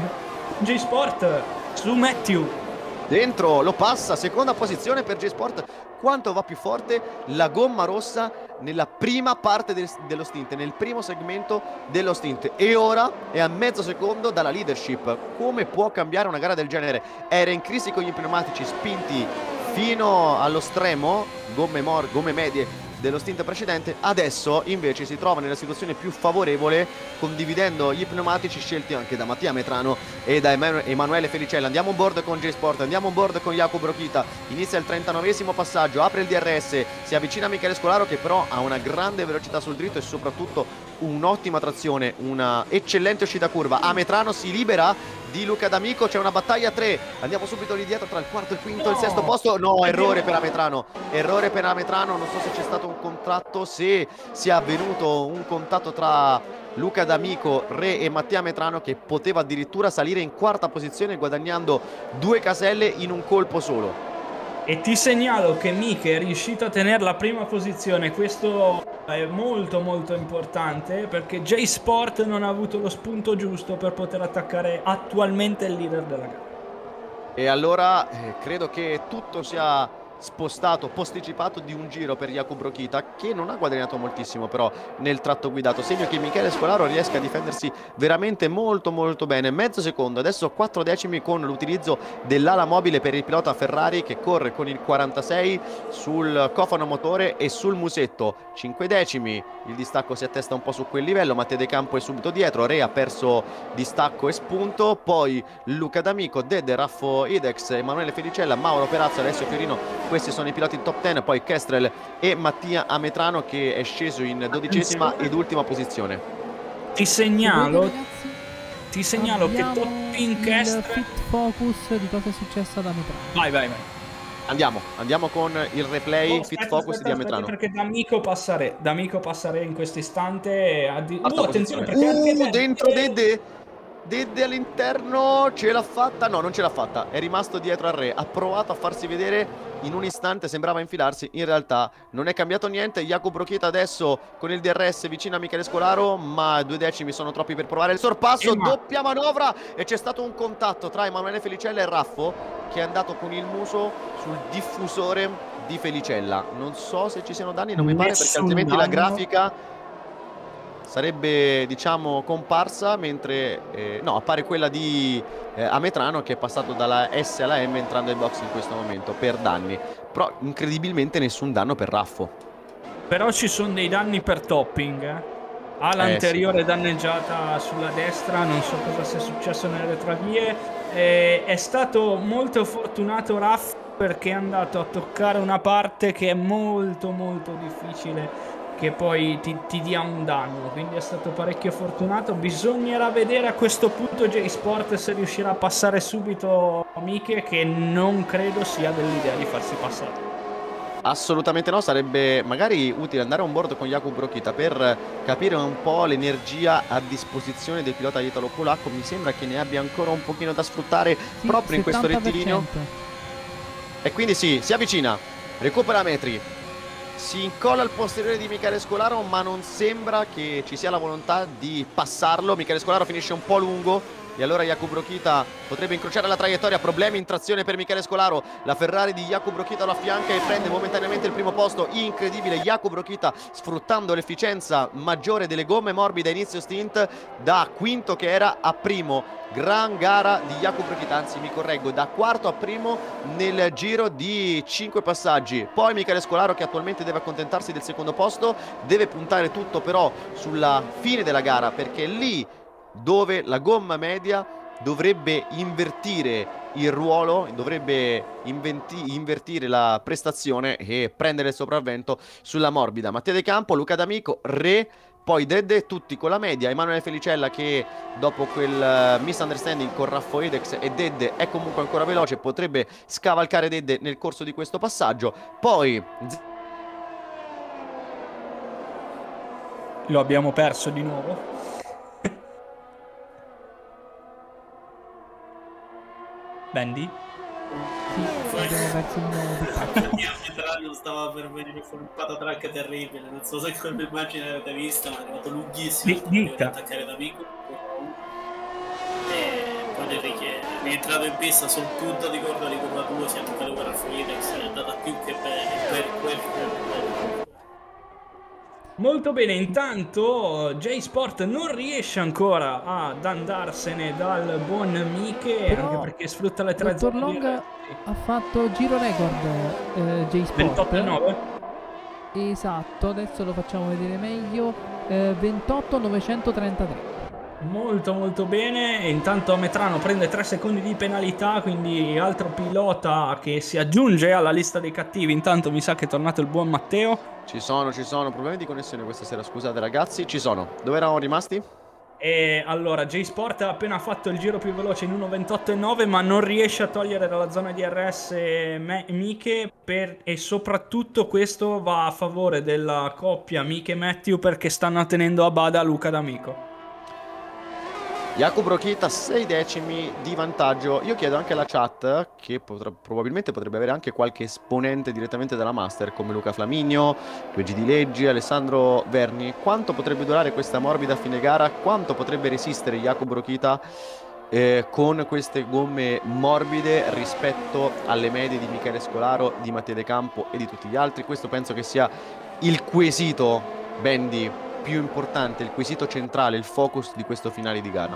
J-Sport su Matthew. Dentro lo passa, seconda posizione per J-Sport. Quanto va più forte la gomma rossa nella prima parte dello stint, nel primo segmento dello stint, e ora è a mezzo secondo dalla leadership. Come può cambiare una gara del genere? Era in crisi con gli pneumatici spinti fino allo stremo, gomme medie dello stint precedente, adesso invece si trova nella situazione più favorevole, condividendo gli pneumatici scelti anche da Mattia Metrano e da Emanuele Felicella. Andiamo on board con J-Sport, andiamo on board con Jakub Rokita, inizia il 39esimo passaggio, apre il DRS, si avvicina a Michele Scolaro che però ha una grande velocità sul dritto e soprattutto un'ottima trazione, una eccellente uscita curva. A Metrano si libera di Luca D'Amico, c'è una battaglia a 3, andiamo subito lì dietro tra il quarto e il quinto e il sesto posto. No, errore per Ametrano, non so se c'è stato un contratto, se sia avvenuto un contatto tra Luca D'Amico, Re e Mattia Metrano, che poteva addirittura salire in quarta posizione guadagnando 2 caselle in un colpo solo. E ti segnalo che Miche è riuscito a tenere la prima posizione, questo è molto molto importante perché J-Sport non ha avuto lo spunto giusto per poter attaccare attualmente il leader della gara. E allora credo che tutto sia spostato, posticipato di un giro per Jakub Rokita, che non ha guadagnato moltissimo però nel tratto guidato, segno che Michele Scolaro riesca a difendersi veramente molto molto bene. Mezzo secondo, adesso 4 decimi con l'utilizzo dell'ala mobile per il pilota Ferrari, che corre con il 46 sul cofano motore e sul musetto. 5 decimi, il distacco si attesta un po' su quel livello, Matteo De Campo è subito dietro, Re ha perso distacco e spunto, poi Luca D'Amico, Dede, Raffo Idex, Emanuele Felicella, Mauro Perazzo, Alessio Fiorino. Questi sono i piloti in top 10, poi Kestrel e Mattia Ametrano, che è sceso in 12ª ed ultima posizione. Ti segnalo Abbiamo che Topping il Kestrel... fit focus di cosa è successo ad Ametrano. Vai. Andiamo con il replay Oh, fit focus di Ametrano. Perché D'Amico passare in questo istante. Attenzione, perché dentro Dede all'interno, ce l'ha fatta? No, non ce l'ha fatta, è rimasto dietro al Re, ha provato a farsi vedere in un istante, sembrava infilarsi, in realtà non è cambiato niente. Jakub Rokita adesso con il DRS vicino a Michele Scolaro, ma 2 decimi sono troppi per provare il sorpasso, doppia manovra, e c'è stato un contatto tra Emanuele Felicella e Raffo, che è andato con il muso sul diffusore di Felicella. Non so se ci siano danni, non mi pare, perché altrimenti la grafica sarebbe, diciamo, comparsa, mentre no, appare quella di Ametrano, che è passato dalla S alla M entrando ai box in questo momento per danni, però incredibilmente nessun danno per Raffo. Però ci sono dei danni per Topping, ha l'anteriore sì, danneggiata sulla destra, non so cosa sia successo nelle retrovie. È stato molto fortunato Raffo, perché è andato a toccare una parte che è molto molto difficile che poi ti dia un danno, quindi è stato parecchio fortunato. Bisognerà vedere a questo punto J-Sport se riuscirà a passare subito Miche, che non credo sia dell'idea di farsi passare. Assolutamente no, sarebbe magari utile andare on board con Jakub Rokita per capire un po' l'energia a disposizione del pilota italo-polacco. Mi sembra che ne abbia ancora un pochino da sfruttare, sì, proprio in questo rettilineo, e quindi sì, si avvicina, recupera metri, si incolla al posteriore di Michele Scolaro, ma non sembra che ci sia la volontà di passarlo. Michele Scolaro finisce un po' lungo e allora Jakub Rokita potrebbe incrociare la traiettoria. Problemi in trazione per Michele Scolaro, la Ferrari di Jakub Rokita lo affianca e prende momentaneamente il primo posto. Incredibile, Jakub Rokita sfruttando l'efficienza maggiore delle gomme morbide a inizio stint, da quinto che era a primo. Gran gara di Jakub Rokita, anzi mi correggo, da quarto a primo nel giro di 5 passaggi. Poi Michele Scolaro, che attualmente deve accontentarsi del secondo posto, deve puntare tutto però sulla fine della gara, perché è lì dove la gomma media dovrebbe invertire il ruolo, dovrebbe invertire la prestazione e prendere il sopravvento sulla morbida. Matteo De Campo, Luca D'Amico, Re, poi Dede, tutti con la media. Emanuele Felicella, che dopo quel misunderstanding con Raffo Idex e Dede è comunque ancora veloce, potrebbe scavalcare Dede nel corso di questo passaggio. Poi lo abbiamo perso di nuovo. Bandy? Sì, abbiamo perso di nuovo. Ametrano stava per venire fuori un patatrack terribile, non so se come immagine l'avete vista, ma è arrivato lunghissimo per attaccare D'Amico, e poi Enrique è rientrato in pista sul punto di corda di curva 2, si è toccato per Alfredex, è andata più che bene per quel che... Molto bene, intanto J-Sport non riesce ancora ad andarsene dal buon Miche, però anche perché sfrutta le tre zone. Long ha fatto giro record J-Sport 28,9. Esatto, adesso lo facciamo vedere meglio. 28.933. Molto molto bene. Intanto Ametrano prende 3 secondi di penalità, quindi altro pilota che si aggiunge alla lista dei cattivi. Intanto mi sa che è tornato il buon Matteo. Ci sono problemi di connessione questa sera, scusate ragazzi. Ci sono. Dove eravamo rimasti? E allora J-Sport ha appena fatto il giro più veloce in 1.28,9, ma non riesce a togliere dalla zona di RS Miche, e soprattutto questo va a favore della coppia Miche-Matthew, perché stanno tenendo a bada Luca D'Amico. Jakub Rokita 6 decimi di vantaggio. Io chiedo anche alla chat, che probabilmente potrebbe avere anche qualche esponente direttamente dalla Master, come Luca Flaminio, Luigi Di Leggi, Alessandro Verni, quanto potrebbe durare questa morbida fine gara, quanto potrebbe resistere Jakub Rokita con queste gomme morbide rispetto alle medie di Michele Scolaro, di Mattia De Campo e di tutti gli altri. Questo penso che sia il quesito, Bendy, più importante, il quesito centrale, il focus di questo finale di gara.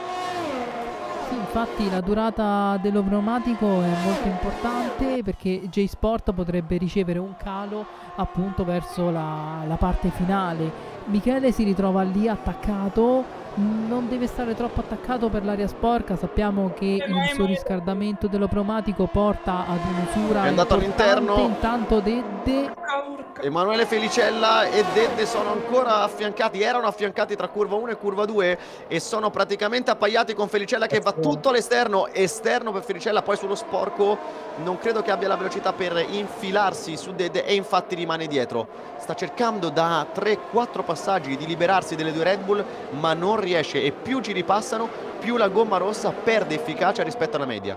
Sì, infatti la durata dello pneumatico è molto importante, perché J-Sport potrebbe ricevere un calo appunto verso la parte finale. Michele si ritrova lì attaccato, non deve stare troppo attaccato per l'aria sporca. Sappiamo che il surriscaldamento dello pneumatico porta ad un'usura è andato all'interno. Intanto Dedde, Emanuele Felicella e Dedde sono ancora affiancati, erano affiancati tra curva 1 e curva 2 e sono praticamente appaiati con Felicella che va tutto all'esterno, esterno per Felicella, poi sullo sporco non credo che abbia la velocità per infilarsi su Dedde e infatti rimane dietro. Sta cercando da 3-4 passaggi di liberarsi delle due Red Bull, ma non riesce, e più giri passano più la gomma rossa perde efficacia rispetto alla media.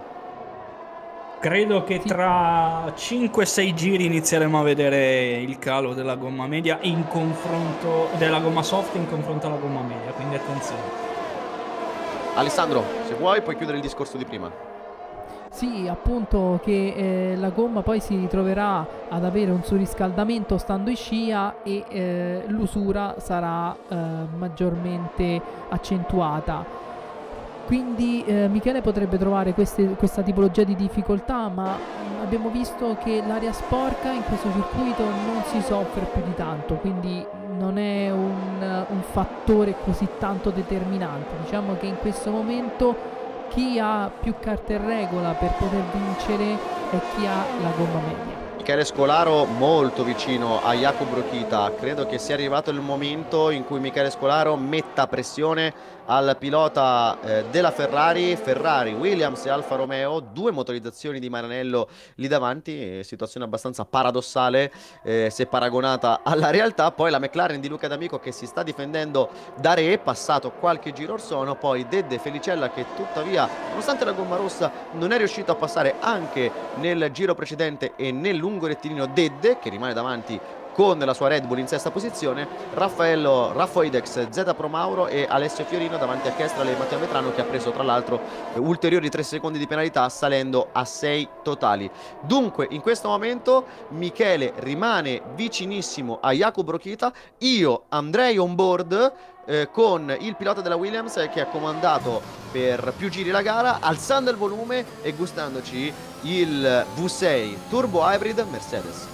Credo che tra 5-6 giri inizieremo a vedere il calo della gomma media in confronto della gomma soft in confronto alla gomma media, quindi attenzione. Alessandro, se vuoi puoi chiudere il discorso di prima. Sì, appunto che la gomma poi si ritroverà ad avere un surriscaldamento stando in scia e l'usura sarà maggiormente accentuata. Quindi Michele potrebbe trovare questa tipologia di difficoltà, ma abbiamo visto che l'aria sporca in questo circuito non si soffre più di tanto, quindi non è un fattore così tanto determinante. Diciamo che in questo momento chi ha più carte in regola per poter vincere è chi ha la gomma media. Michele Scolaro molto vicino a Jacob Rokita. Credo che sia arrivato il momento in cui Michele Scolaro metta pressione al pilota della Ferrari, Williams e Alfa Romeo, due motorizzazioni di Maranello lì davanti, situazione abbastanza paradossale se paragonata alla realtà. Poi la McLaren di Luca D'Amico che si sta difendendo da re, passato qualche giro or sono, poi Dedde Felicella che tuttavia nonostante la gomma rossa non è riuscito a passare anche nel giro precedente, e nel lungo rettilineo Dedde che rimane davanti con la sua Red Bull in sesta posizione, Raffoidex, Z Pro Mauro e Alessio Fiorino davanti a Kestrel e Matteo Vetrano, che ha preso tra l'altro ulteriori 3 secondi di penalità salendo a 6 totali. Dunque in questo momento Michele rimane vicinissimo a Jacob Rokita. Io andrei on board con il pilota della Williams che ha comandato per più giri la gara, alzando il volume e gustandoci il V6 Turbo Hybrid Mercedes.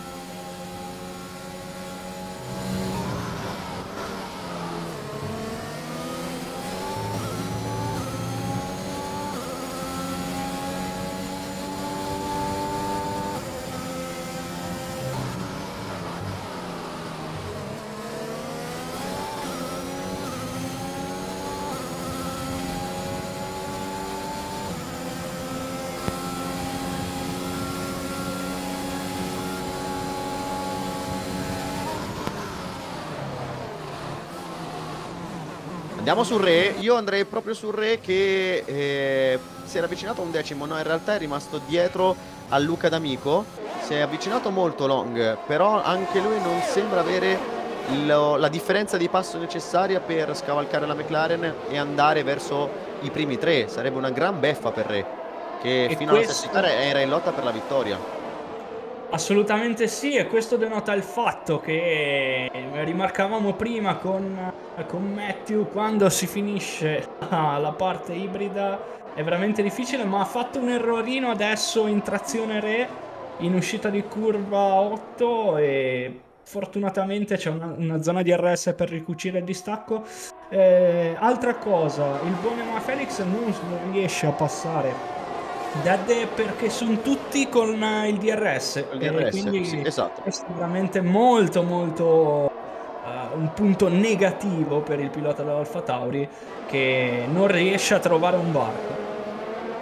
Andiamo sul Re, io andrei proprio sul Re che si era avvicinato a un decimo, no in realtà è rimasto dietro a Luca D'Amico, si è avvicinato molto Long, però anche lui non sembra avere la differenza di passo necessaria per scavalcare la McLaren e andare verso i primi 3, sarebbe una gran beffa per Re, che fino alla sesta gara era in lotta per la vittoria. Assolutamente sì, e questo denota il fatto che rimarcavamo prima con Matthew, quando si finisce la parte ibrida è veramente difficile, ma ha fatto un errorino adesso in trazione Re, in uscita di curva 8, e fortunatamente c'è una zona di RS per ricucire il distacco. Altra cosa, il buon Emanuele Felix non riesce a passare Dedde perché sono tutti con il DRS, quindi sì, esatto. questo è veramente molto un punto negativo per il pilota dell'Alfa Tauri, che non riesce a trovare un varco.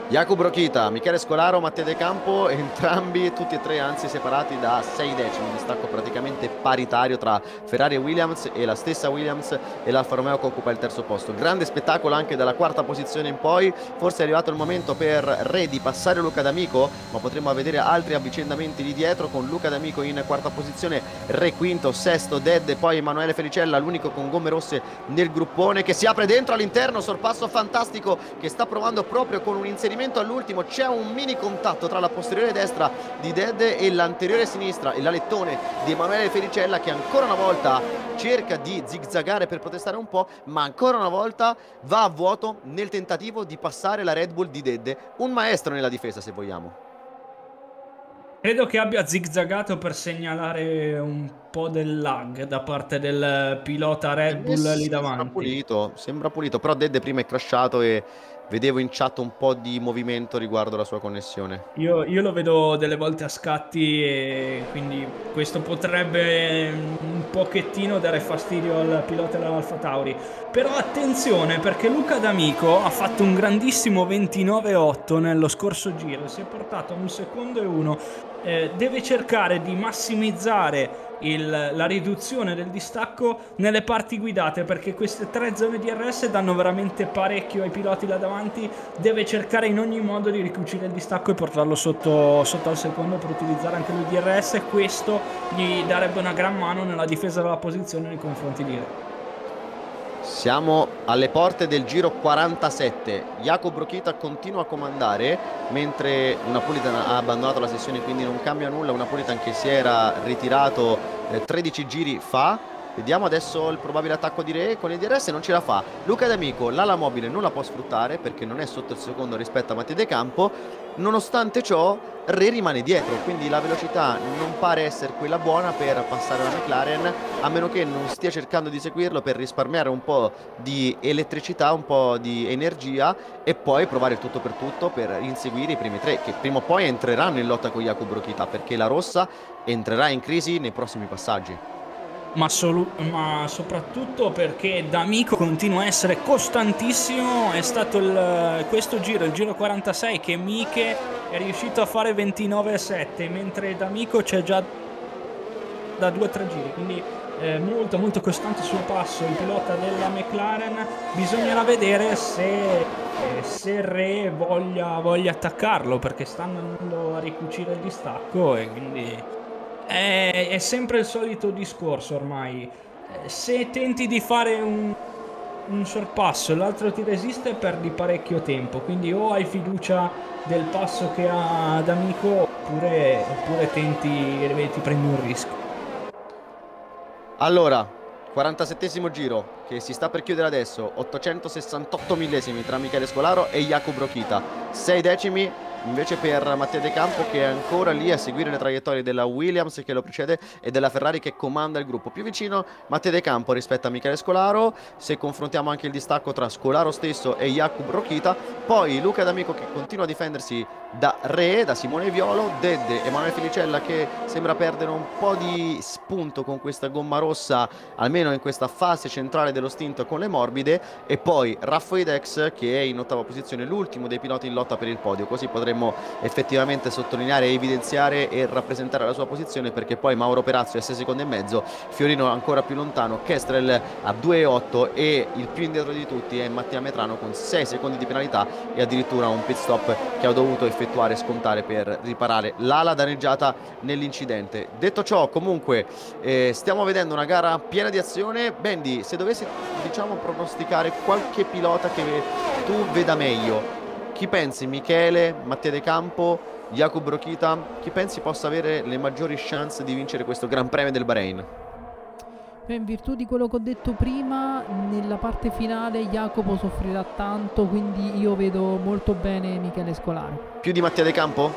Jakub Rokita, Michele Scolaro, Mattia De Campo, entrambi, tutti e tre anzi separati da 6 decimi, distacco praticamente paritario tra Ferrari e Williams, e la stessa Williams e l'Alfa Romeo che occupa il terzo posto. Grande spettacolo anche dalla quarta posizione in poi, forse è arrivato il momento per Re di passare Luca D'Amico, ma potremmo vedere altri avvicendamenti lì dietro con Luca D'Amico in quarta posizione, Re quinto, sesto Dead e poi Emanuele Felicella, l'unico con gomme rosse nel gruppone, che si apre dentro all'interno, sorpasso fantastico che sta provando proprio con un inserimento all'ultimo. C'è un mini contatto tra la posteriore destra di Dead e l'anteriore sinistra, e l'alettone di Emanuele Felicella, che ancora una volta cerca di zigzagare per protestare un po', ma ancora una volta va a vuoto nel tentativo di passare la Red Bull di Dead, un maestro nella difesa se vogliamo. Credo che abbia zigzagato per segnalare un po' del lag da parte del pilota Red Bull lì davanti. Sembra pulito, però Dead prima è crashato e vedevo in chat un po' di movimento riguardo la sua connessione. Io lo vedo delle volte a scatti, e quindi questo potrebbe un pochettino dare fastidio al pilota dell'Alfa Tauri. Però attenzione, perché Luca D'Amico ha fatto un grandissimo 29.8 nello scorso giro, si è portato a 1 secondo e 1. Deve cercare di massimizzare la riduzione del distacco nelle parti guidate, perché queste 3 zone DRS danno veramente parecchio ai piloti là davanti. Deve cercare in ogni modo di ricucire il distacco e portarlo sotto al secondo per utilizzare anche lui DRS. Questo gli darebbe una gran mano nella difesa della posizione nei confronti di Re. Siamo alle porte del giro 47. Jakub Rokita continua a comandare, mentre Napolitan ha abbandonato la sessione, quindi non cambia nulla. Napolitan che si era ritirato 13 giri fa. Vediamo adesso il probabile attacco di Re con il DRS, non ce la fa. Luca D'Amico l'ala mobile non la può sfruttare perché non è sotto il secondo rispetto a Mattia De Campo. Nonostante ciò Re rimane dietro, quindi la velocità non pare essere quella buona per passare la McLaren, a meno che non stia cercando di seguirlo per risparmiare un po' di elettricità, un po' di energia, e poi provare il tutto per tutto per inseguire i primi 3 che prima o poi entreranno in lotta con Jakub Rokita, perché la rossa entrerà in crisi nei prossimi passaggi. Ma soprattutto perché D'Amico continua a essere costantissimo. È stato questo giro, il giro 46, che Miche è riuscito a fare 29.7, mentre D'Amico c'è già da 2-3 giri, quindi molto molto costante sul passo il pilota della McLaren. Bisognerà vedere se Re voglia attaccarlo, perché sta andando a ricucire il distacco, e quindi è sempre il solito discorso ormai. Se tenti di fare un sorpasso e l'altro ti resiste, perdi parecchio tempo, quindi o hai fiducia del passo che ha D'Amico oppure ti prendi un rischio. Allora, 47esimo giro che si sta per chiudere adesso, 868 millesimi tra Michele Scolaro e Jakub Rokita, 6 decimi invece per Mattia De Campo, che è ancora lì a seguire le traiettorie della Williams che lo precede e della Ferrari che comanda il gruppo. Più vicino Mattia De Campo rispetto a Michele Scolaro, se confrontiamo anche il distacco tra Scolaro stesso e Jakub Rokita. Poi Luca D'Amico che continua a difendersi da Re, da Simone Violo, Dead, Emanuele Felicella che sembra perdere un po' di spunto con questa gomma rossa, almeno in questa fase centrale dello stint con le morbide, e poi Raffoidex che è in ottava posizione, l'ultimo dei piloti in lotta per il podio. Così potremmo effettivamente sottolineare, evidenziare e rappresentare la sua posizione, perché poi Mauro Perazzo è a 6 secondi e mezzo, Fiorino ancora più lontano, Kestrel a 2,8 e il più indietro di tutti è Mattia Metrano con 6 secondi di penalità e addirittura un pit stop che ha dovuto effettuare e scontare per riparare l'ala danneggiata nell'incidente. Detto ciò, comunque stiamo vedendo una gara piena di azione. Bendy, se dovessi diciamo pronosticare qualche pilota che tu veda meglio, chi pensi? Michele, Mattia De Campo, Jakub Rokita, chi pensi possa avere le maggiori chance di vincere questo Gran Premio del Bahrain? In virtù di quello che ho detto prima, nella parte finale Jacopo soffrirà tanto, quindi io vedo molto bene Michele Scolaro. Più di Mattia De Campo?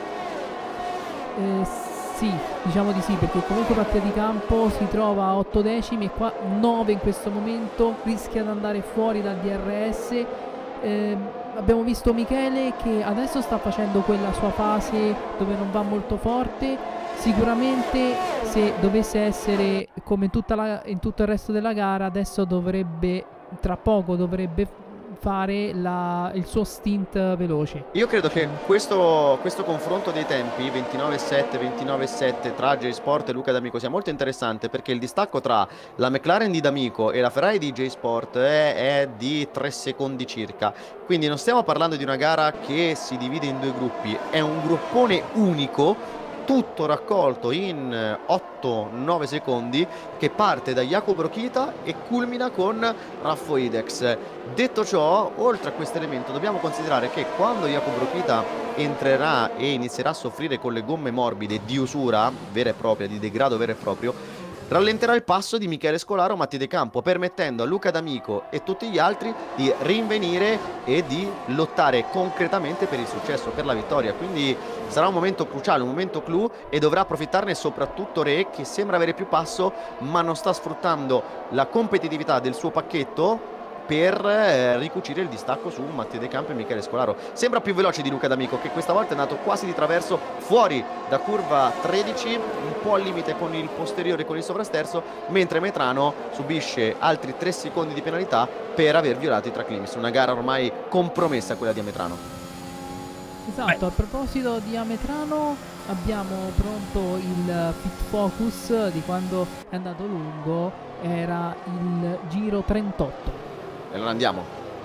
Sì, diciamo di sì, perché comunque Mattia De Campo si trova a 8 decimi e qua 9 in questo momento, rischia di andare fuori dal DRS. Abbiamo visto Michele che adesso sta facendo quella sua fase dove non va molto forte. Sicuramente se dovesse essere come in tutto il resto della gara, adesso tra poco dovrebbe fare il suo stint veloce. Io credo che questo confronto dei tempi 29.7, 29.7 tra J-Sport e Luca D'Amico sia molto interessante, perché il distacco tra la McLaren di D'Amico e la Ferrari di J-Sport è di 3 secondi circa. Quindi non stiamo parlando di una gara che si divide in 2 gruppi, è un gruppone unico, tutto raccolto in 8-9 secondi, che parte da Jacopo Rokita e culmina con Raffo Idex. Detto ciò, oltre a questo elemento dobbiamo considerare che quando Jacopo Rokita entrerà e inizierà a soffrire con le gomme morbide di usura vera e propria, di degrado vero e proprio, rallenterà il passo di Michele Scolaro, Matti De Campo, permettendo a Luca D'Amico e tutti gli altri di rinvenire e di lottare concretamente per il successo, per la vittoria. Quindi sarà un momento cruciale, un momento clou, e dovrà approfittarne soprattutto Re, che sembra avere più passo ma non sta sfruttando la competitività del suo pacchetto per ricucire il distacco su Mattia De Campo e Michele Scolaro. Sembra più veloce di Luca D'Amico, che questa volta è andato quasi di traverso fuori da curva 13, un po' al limite con il posteriore, con il sovrasterzo, mentre Metrano subisce altri 3 secondi di penalità per aver violato i track limits. Una gara ormai compromessa, quella di Ametrano. Esatto, a proposito di Ametrano, abbiamo pronto il pit focus di quando è andato lungo, era il giro 38. E allora andiamo.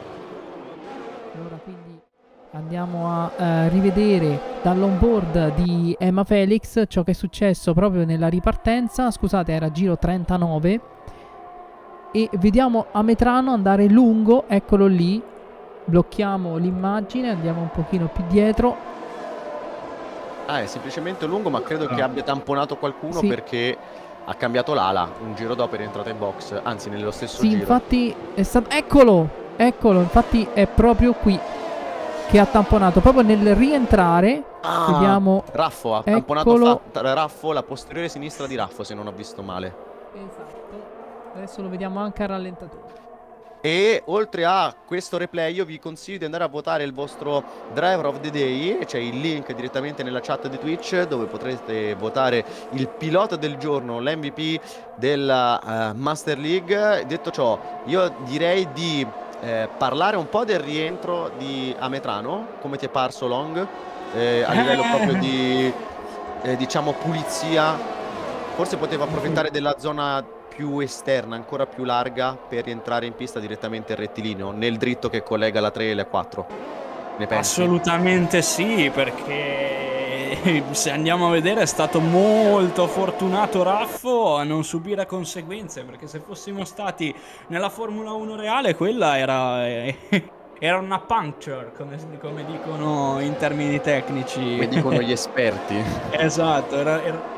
Allora quindi andiamo a rivedere dall'onboard di Emma Felix ciò che è successo proprio nella ripartenza. Scusate, era giro 39. E vediamo Ametrano andare lungo, eccolo lì. Blocchiamo l'immagine, andiamo un pochino più dietro. Ah, è semplicemente lungo, ma credo che abbia tamponato qualcuno, sì, perché ha cambiato l'ala, un giro dopo è rientrato in box, anzi nello stesso sì, giro. Infatti è stato... Eccolo, infatti è proprio qui che ha tamponato, proprio nel rientrare. Vediamo, Raffo ha tamponato Raffo, la posteriore sinistra di Raffo, se non ho visto male. Esatto, adesso lo vediamo anche al rallentatore. E oltre a questo replay io vi consiglio di andare a votare il vostro Driver of the Day. C'è il link direttamente nella chat di Twitch, dove potrete votare il pilota del giorno, l'MVP della Master League. Detto ciò, io direi di parlare un po' del rientro di Ametrano. Come ti è parso, Long? A livello proprio di diciamo pulizia. Forse poteva approfittare della zona più esterna, ancora più larga, per rientrare in pista direttamente il rettilineo, nel dritto che collega la 3 e la 4. Ne pensi? Assolutamente sì, perché se andiamo a vedere è stato molto fortunato Raffo a non subire conseguenze, perché se fossimo stati nella Formula 1 reale, quella era una puncture, come dicono in termini tecnici. Come dicono gli esperti. Esatto, era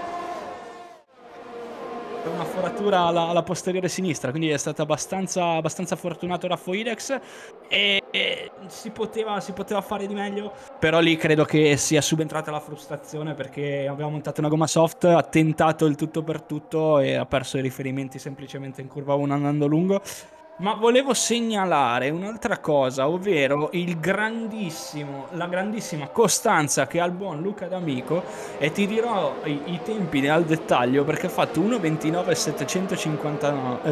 una foratura alla posteriore sinistra, quindi è stato abbastanza fortunato Raffo Ilex, e si poteva fare di meglio, però lì credo che sia subentrata la frustrazione, perché aveva montato una gomma soft, ha tentato il tutto per tutto e ha perso i riferimenti semplicemente in curva 1 andando lungo. Ma volevo segnalare un'altra cosa, ovvero la grandissima costanza che ha il buon Luca D'Amico, e ti dirò i tempi al dettaglio, perché ha fatto 1.29.754,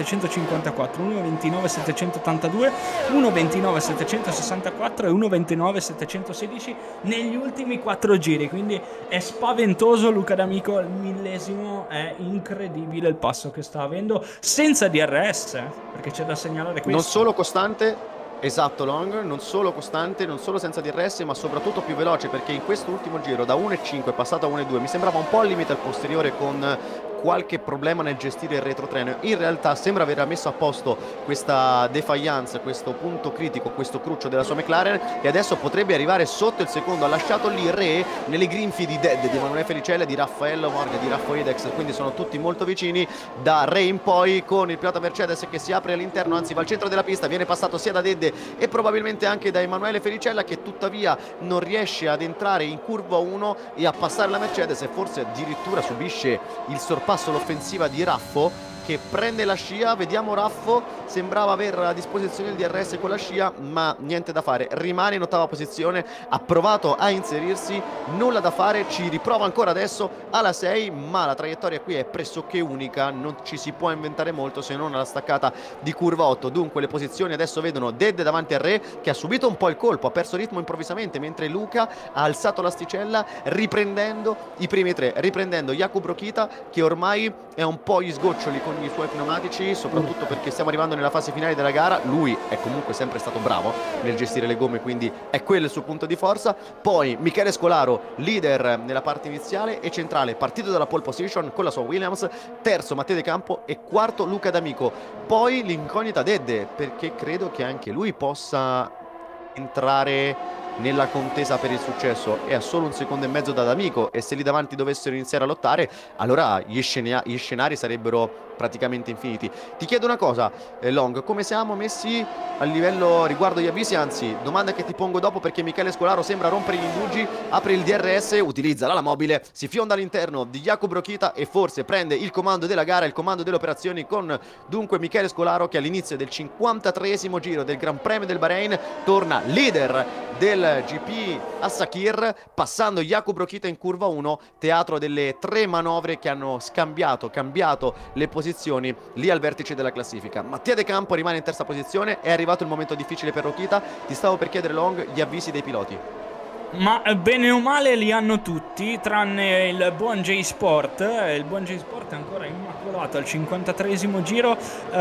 1.29.782, 1.29.764 e 1.29.716 negli ultimi 4 giri, quindi è spaventoso Luca D'Amico al millesimo, è incredibile il passo che sta avendo senza DRS, perché c'è da segnalare questo. Non solo costante, esatto Long, non solo costante, non solo senza DRS, ma soprattutto più veloce, perché in questo ultimo giro da 1.5 è passato a 1.2, mi sembrava un po' al limite al posteriore, con qualche problema nel gestire il retrotreno. In realtà sembra aver messo a posto questa defiance, questo punto critico, questo cruccio della sua McLaren, e adesso potrebbe arrivare sotto il secondo. Ha lasciato lì Re nelle grinfie di Dead, di Emanuele Felicella, di Raffaello Morgan, di Raffo Ilex, quindi sono tutti molto vicini. Da Re in poi, con il pilota Mercedes che si apre all'interno, anzi va al centro della pista, viene passato sia da Dead e probabilmente anche da Emanuele Felicella, che tuttavia non riesce ad entrare in curva 1 e a passare la Mercedes, e forse addirittura subisce il sorpasso, l'offensiva di Raffo, che prende la scia, vediamo Raffo, sembrava avere a disposizione il DRS con la scia, ma niente da fare, rimane in ottava posizione, ha provato a inserirsi, nulla da fare, ci riprova ancora adesso alla 6, ma la traiettoria qui è pressoché unica, non ci si può inventare molto se non alla staccata di curva 8. Dunque le posizioni adesso vedono Dead davanti a Re, che ha subito un po' il colpo, ha perso ritmo improvvisamente, mentre Luca ha alzato l'asticella riprendendo i primi tre, riprendendo Jakub Rokita, che ormai è un po' gli sgoccioli con i suoi pneumatici, soprattutto perché stiamo arrivando nella fase finale della gara. Lui è comunque sempre stato bravo nel gestire le gomme, quindi è quello il suo punto di forza. Poi Michele Scolaro, leader nella parte iniziale e centrale, partito dalla pole position con la sua Williams, terzo Matteo De Campo e quarto Luca D'Amico. Poi l'incognita Dedde, perché credo che anche lui possa entrare nella contesa per il successo, è a solo 1,5 secondi da D'Amico, e se lì davanti dovessero iniziare a lottare, allora gli scenari sarebbero praticamente infiniti. Ti chiedo una cosa, Long, come siamo messi a livello riguardo gli avvisi? Anzi, domanda che ti pongo dopo, perché Michele Scolaro sembra rompere gli indugi, apre il DRS, utilizza l'ala mobile, si fionda all'interno di Jakub Rokita e forse prende il comando della gara, il comando delle operazioni, con dunque Michele Scolaro, che all'inizio del 53esimo giro del Gran Premio del Bahrain torna leader del GP a Sakhir, passando Jakub Rokita in curva 1, teatro delle 3 manovre che hanno cambiato le posizioni lì al vertice della classifica. Mattia De Campo rimane in terza posizione, è arrivato il momento difficile per Rokita. Ti stavo per chiedere, Long, gli avvisi dei piloti. Ma bene o male li hanno tutti, tranne il buon J-Sport. Il buon J-Sport è ancora immacolato al 53esimo giro.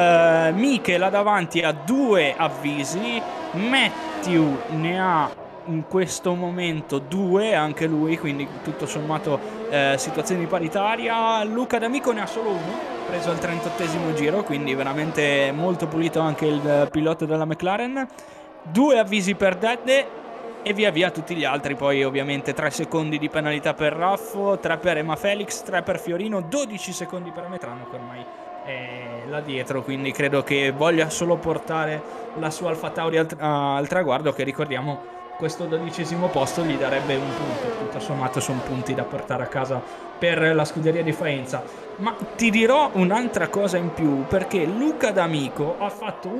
Miche là davanti ha 2 avvisi, Matthew ne ha in questo momento 2 anche lui, quindi tutto sommato situazione paritaria. Luca D'Amico ne ha solo 1, preso al 38esimo giro, quindi veramente molto pulito anche il pilota della McLaren. 2 avvisi per Dedde e via via tutti gli altri. Poi ovviamente 3 secondi di penalità per Raffo, 3 per Emma Felix, 3 per Fiorino, 12 secondi per Ametrano, che ormai è là dietro, quindi credo che voglia solo portare la sua Alfa Tauri al traguardo, che ricordiamo questo 12° posto gli darebbe un punto. Tutto sommato sono punti da portare a casa per la scuderia di Faenza. Ma ti dirò un'altra cosa in più, perché Luca D'Amico ha fatto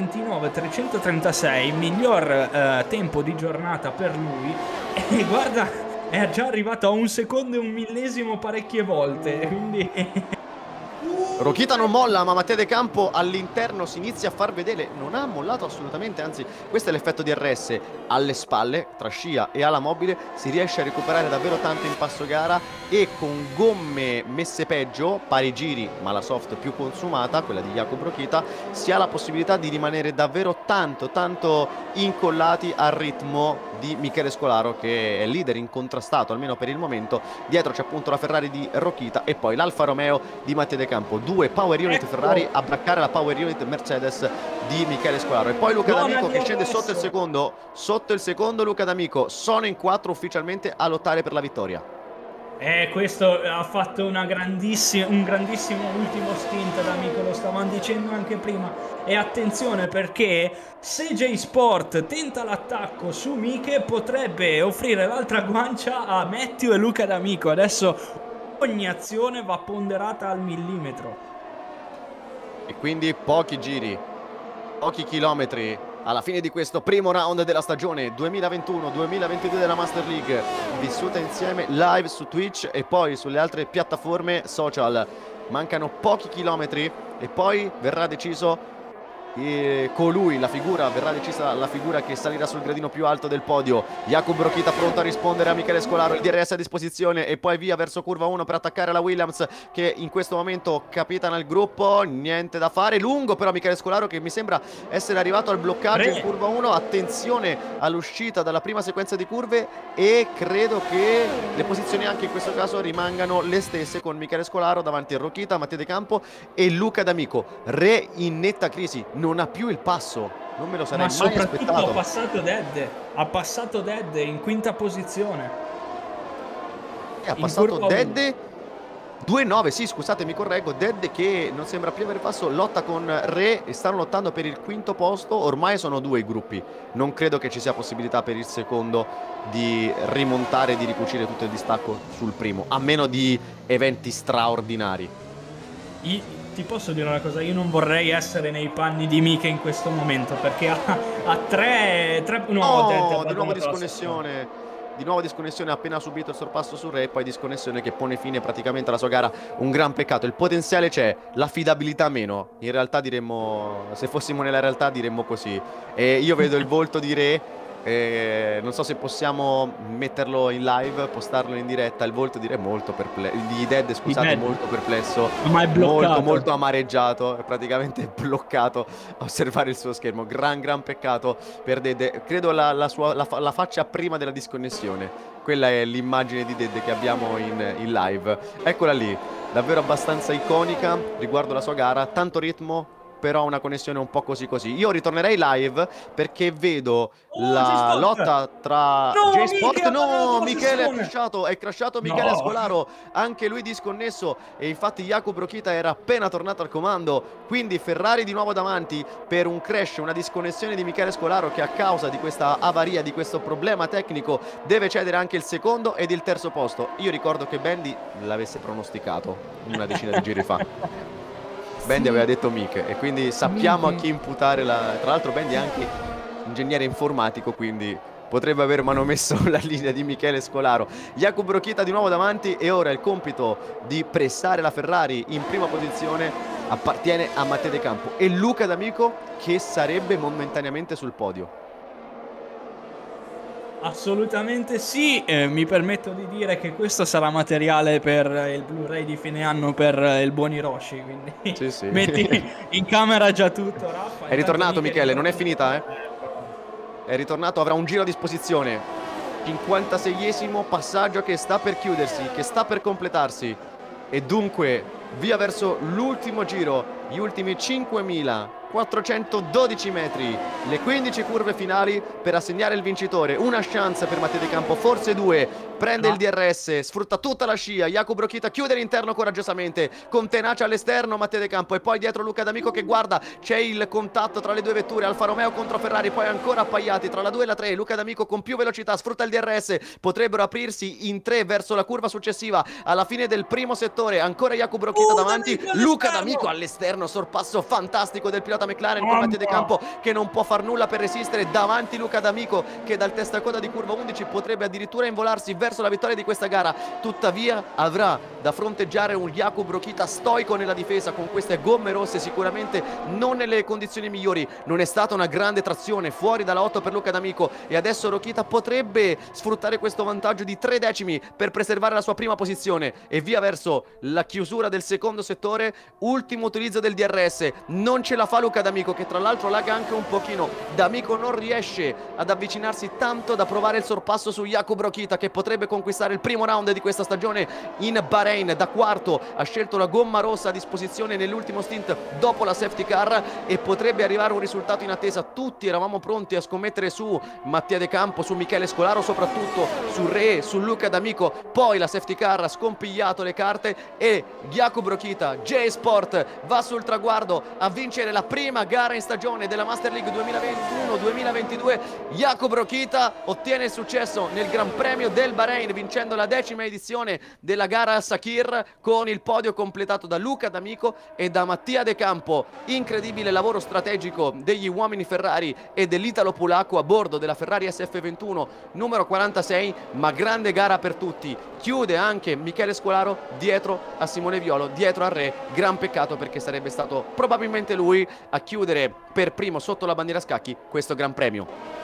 1:29.336, miglior tempo di giornata per lui, e guarda, è già arrivato a 1 secondo e 1 millesimo parecchie volte, quindi Rokita non molla, ma Matteo De Campo all'interno si inizia a far vedere, non ha mollato assolutamente, anzi questo è l'effetto DRS, alle spalle, tra scia e ala mobile, si riesce a recuperare davvero tanto in passo gara, e con gomme messe peggio, pari giri ma la soft più consumata, quella di Jakub Rokita, si ha la possibilità di rimanere davvero tanto incollati al ritmo di Michele Scolaro, che è leader incontrastato almeno per il momento. Dietro c'è appunto la Ferrari di Rokita e poi l'Alfa Romeo di Matteo De Campo, 2 power unit Ferrari a braccare la power unit Mercedes di Michele Scolaro. E poi Luca D'Amico che scende sotto il secondo Luca D'Amico, sono in 4 ufficialmente a lottare per la vittoria. Questo ha fatto un grandissimo ultimo stint D'Amico, lo stavamo dicendo anche prima. E attenzione, perché se J-Sport tenta l'attacco su Miche, potrebbe offrire l'altra guancia a Matthew e Luca D'Amico. Adesso ogni azione va ponderata al millimetro. E quindi pochi giri, pochi chilometri alla fine di questo primo round della stagione 2021-2022 della Master League, vissuta insieme live su Twitch e poi sulle altre piattaforme social. Mancano pochi chilometri e poi verrà deciso colui, verrà decisa la figura che salirà sul gradino più alto del podio. Jakub Rokita pronto a rispondere a Michele Scolaro, il DRS a disposizione e poi via verso curva 1 per attaccare la Williams, che in questo momento capitana il gruppo. Niente da fare, lungo però Michele Scolaro, che mi sembra essere arrivato al bloccaggio in curva 1. Attenzione all'uscita dalla prima sequenza di curve, e credo che le posizioni anche in questo caso rimangano le stesse, con Michele Scolaro davanti a Rokita, Matteo De Campo e Luca D'Amico. Re in netta crisi, non ha più il passo, non me lo sarei mai aspettato. Ha passato Dedde in quinta posizione. Ha passato Dedde 2-9, sì, scusate, mi correggo. Dedde, che non sembra più avere passo, lotta con Re e stanno lottando per il quinto posto. Ormai sono 2 i gruppi, non credo che ci sia possibilità per il secondo di rimontare, di ricucire tutto il distacco sul primo, a meno di eventi straordinari. ti posso dire una cosa, io non vorrei essere nei panni di Mika in questo momento, perché ha tre no, di nuovo disconnessione. Di nuovo disconnessione, ha appena subito il sorpasso su Re, poi disconnessione che pone fine praticamente alla sua gara. Un gran peccato, il potenziale c'è, l'affidabilità meno. In realtà diremmo, se fossimo nella realtà diremmo così. E io vedo il volto di Re, non so se possiamo metterlo in live, postarlo in diretta. Il volto di Re molto perplesso, di Dead, scusate, molto perplesso, ma è bloccato, molto amareggiato, è praticamente bloccato a osservare il suo schermo. Gran peccato per Dead. Credo la faccia prima della disconnessione, quella è l'immagine di Dead che abbiamo in live. Eccola lì, davvero abbastanza iconica riguardo la sua gara, tanto ritmo, però una connessione un po' così. Io ritornerei live perché vedo la lotta tra J-Sport. No, Michele è crashato Michele Scolaro, anche lui disconnesso, e infatti Jakub Rokita era appena tornato al comando, quindi Ferrari di nuovo davanti per un crash, una disconnessione di Michele Scolaro che a causa di questa avaria, di questo problema tecnico, deve cedere anche il secondo ed il terzo posto. Io ricordo che Bendy l'avesse pronosticato una decina di giri fa. Bendy aveva detto Mike, e quindi sappiamo a chi imputare tra l'altro Bendy è anche ingegnere informatico, quindi potrebbe aver manomesso la linea di Michele Scolaro. Jakub Rokita di nuovo davanti, e ora il compito di pressare la Ferrari in prima posizione appartiene a Mattia De Campo e Luca D'Amico, che sarebbe momentaneamente sul podio. Assolutamente sì, mi permetto di dire che questo sarà materiale per il Blu-ray di fine anno per il buon Hiroshi, quindi sì. Metti in camera già tutto, Raffa. È ritornato Michele, non è finita, eh? È ritornato, avrà un giro a disposizione. 56esimo passaggio che sta per chiudersi, che sta per completarsi, e dunque via verso l'ultimo giro, gli ultimi 5.412 metri, le 15 curve finali per assegnare il vincitore. Una chance per Mattia De Campo, forse due. Prende il DRS, sfrutta tutta la scia. Jakub Rokita chiude l'interno coraggiosamente, con tenacia all'esterno Mattia De Campo, e poi dietro Luca D'Amico che guarda. C'è il contatto tra le due vetture, Alfa Romeo contro Ferrari, poi ancora appaiati tra la 2 e la 3. Luca D'Amico con più velocità, sfrutta il DRS, potrebbero aprirsi in 3 verso la curva successiva alla fine del primo settore. Ancora Jakub Rokita davanti, Luca D'Amico all'esterno, sorpasso fantastico del pilota McLaren con Mattia De Campo che non può far nulla per resistere davanti. Luca D'Amico che dal testacoda di curva 11 potrebbe addirittura involarsi verso la vittoria di questa gara, tuttavia avrà da fronteggiare un Jakub Rokita stoico nella difesa, con queste gomme rosse sicuramente non nelle condizioni migliori. Non è stata una grande trazione fuori dalla 8 per Luca D'Amico, e adesso Rokita potrebbe sfruttare questo vantaggio di 3 decimi per preservare la sua prima posizione, e via verso la chiusura del secondo settore. Ultimo utilizzo del DRS, non ce la fa Luca D'Amico, che tra l'altro laga anche un pochino. D'Amico non riesce ad avvicinarsi tanto da provare il sorpasso su Jakub Rokita, che potrebbe conquistare il primo round di questa stagione in Bahrain. Da quarto ha scelto la gomma rossa a disposizione nell'ultimo stint dopo la safety car, e potrebbe arrivare un risultato in attesa. Tutti eravamo pronti a scommettere su Mattia De Campo, su Michele Scolaro, soprattutto su Re, su Luca D'Amico. Poi la safety car ha scompigliato le carte, e Jakub Rokita, J-Sport, va sul traguardo a vincere la prima gara in stagione della Master League 2021-2022. Jakub Rokita ottiene il successo nel Gran Premio del Bahrain, vincendo la 10ª edizione della gara a Sakir, con il podio completato da Luca D'Amico e da Mattia De Campo. Incredibile lavoro strategico degli uomini Ferrari e dell'italo polacco a bordo della Ferrari SF21 numero 46, ma grande gara per tutti. Chiude anche Michele Scolaro dietro a Simone Violo, dietro a Re. Gran peccato, perché sarebbe stato probabilmente lui a chiudere per primo sotto la bandiera scacchi questo Gran Premio.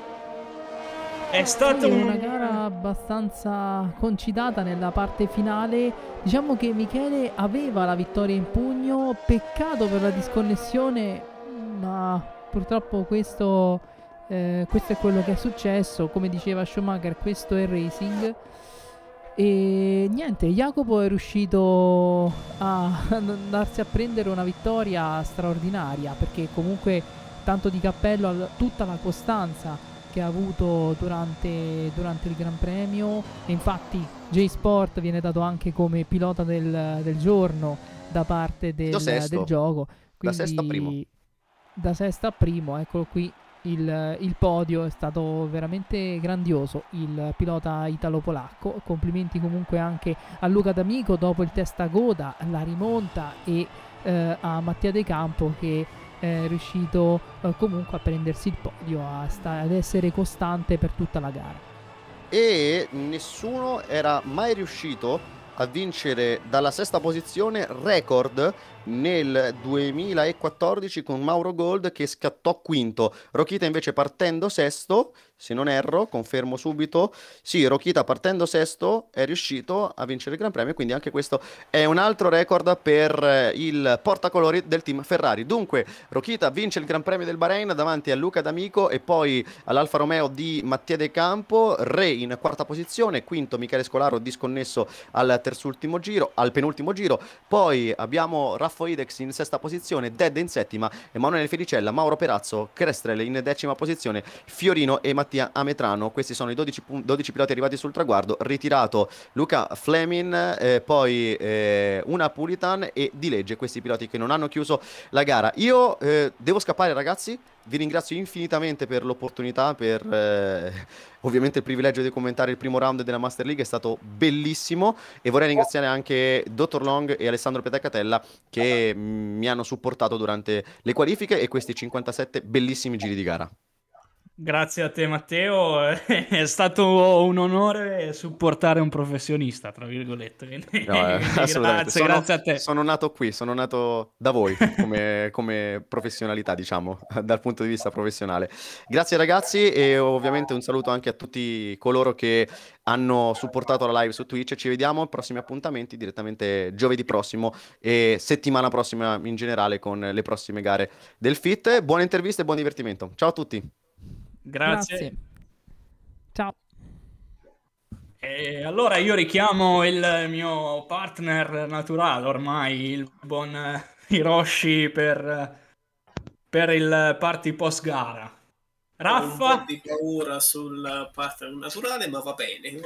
È stata una gara abbastanza concitata nella parte finale. Diciamo che Michele aveva la vittoria in pugno, peccato per la disconnessione, ma purtroppo questo è quello che è successo. Come diceva Schumacher, questo è il racing. E niente, Jacopo è riuscito a andarsi a prendere una vittoria straordinaria, perché comunque tanto di cappello a tutta la costanza che ha avuto durante il Gran Premio. E infatti J-Sport viene dato anche come pilota del giorno da parte del gioco. Quindi, da sesto a primo. Da sesto a primo, eccolo qui. il podio è stato veramente grandioso, il pilota italo-polacco. Complimenti comunque anche a Luca D'Amico dopo il test a coda, la rimonta, e a Mattia De Campo che è riuscito comunque a prendersi il podio, ad essere costante per tutta la gara. E nessuno era mai riuscito a vincere dalla sesta posizione, record nel 2014 con Mauro Gold che scattò quinto. Rokita invece partendo sesto, se non erro, confermo subito. Sì, Rokita partendo sesto è riuscito a vincere il Gran Premio, quindi anche questo è un altro record per il portacolori del team Ferrari. Dunque, Rokita vince il Gran Premio del Bahrain davanti a Luca D'Amico e poi all'Alfa Romeo di Mattia De Campo, Re in quarta posizione, quinto Michele Scolaro disconnesso al terzultimo giro, al penultimo giro. Poi abbiamo Raffo Idex in sesta posizione, Dead in settima, Emanuele Felicella, Mauro Perazzo, Crestrel in decima posizione, Fiorino e Mattia Ametrano. Questi sono i 12 piloti arrivati sul traguardo. Ritirato Luca Flemin, poi una Pulitan e Di Legge, questi piloti che non hanno chiuso la gara. Io devo scappare, ragazzi. Vi ringrazio infinitamente per l'opportunità, per ovviamente il privilegio di commentare il primo round della Master League, è stato bellissimo, e vorrei ringraziare anche Dr. Long e Alessandro Petacatella che mi hanno supportato durante le qualifiche e questi 57 bellissimi giri di gara. Grazie a te Matteo, è stato un onore supportare un professionista, tra virgolette. No, assolutamente. Grazie a te. Sono nato qui, sono nato da voi come professionalità, diciamo, dal punto di vista professionale. Grazie ragazzi, e ovviamente un saluto anche a tutti coloro che hanno supportato la live su Twitch. Ci vediamo ai prossimi appuntamenti direttamente giovedì prossimo e settimana prossima in generale con le prossime gare del FIT. Buone interviste e buon divertimento. Ciao a tutti. Grazie. Ciao. E allora io richiamo il mio partner naturale ormai, il buon Hiroshi, per il party post gara. Raffa? Ho un po' di paura sul partner naturale, ma va bene.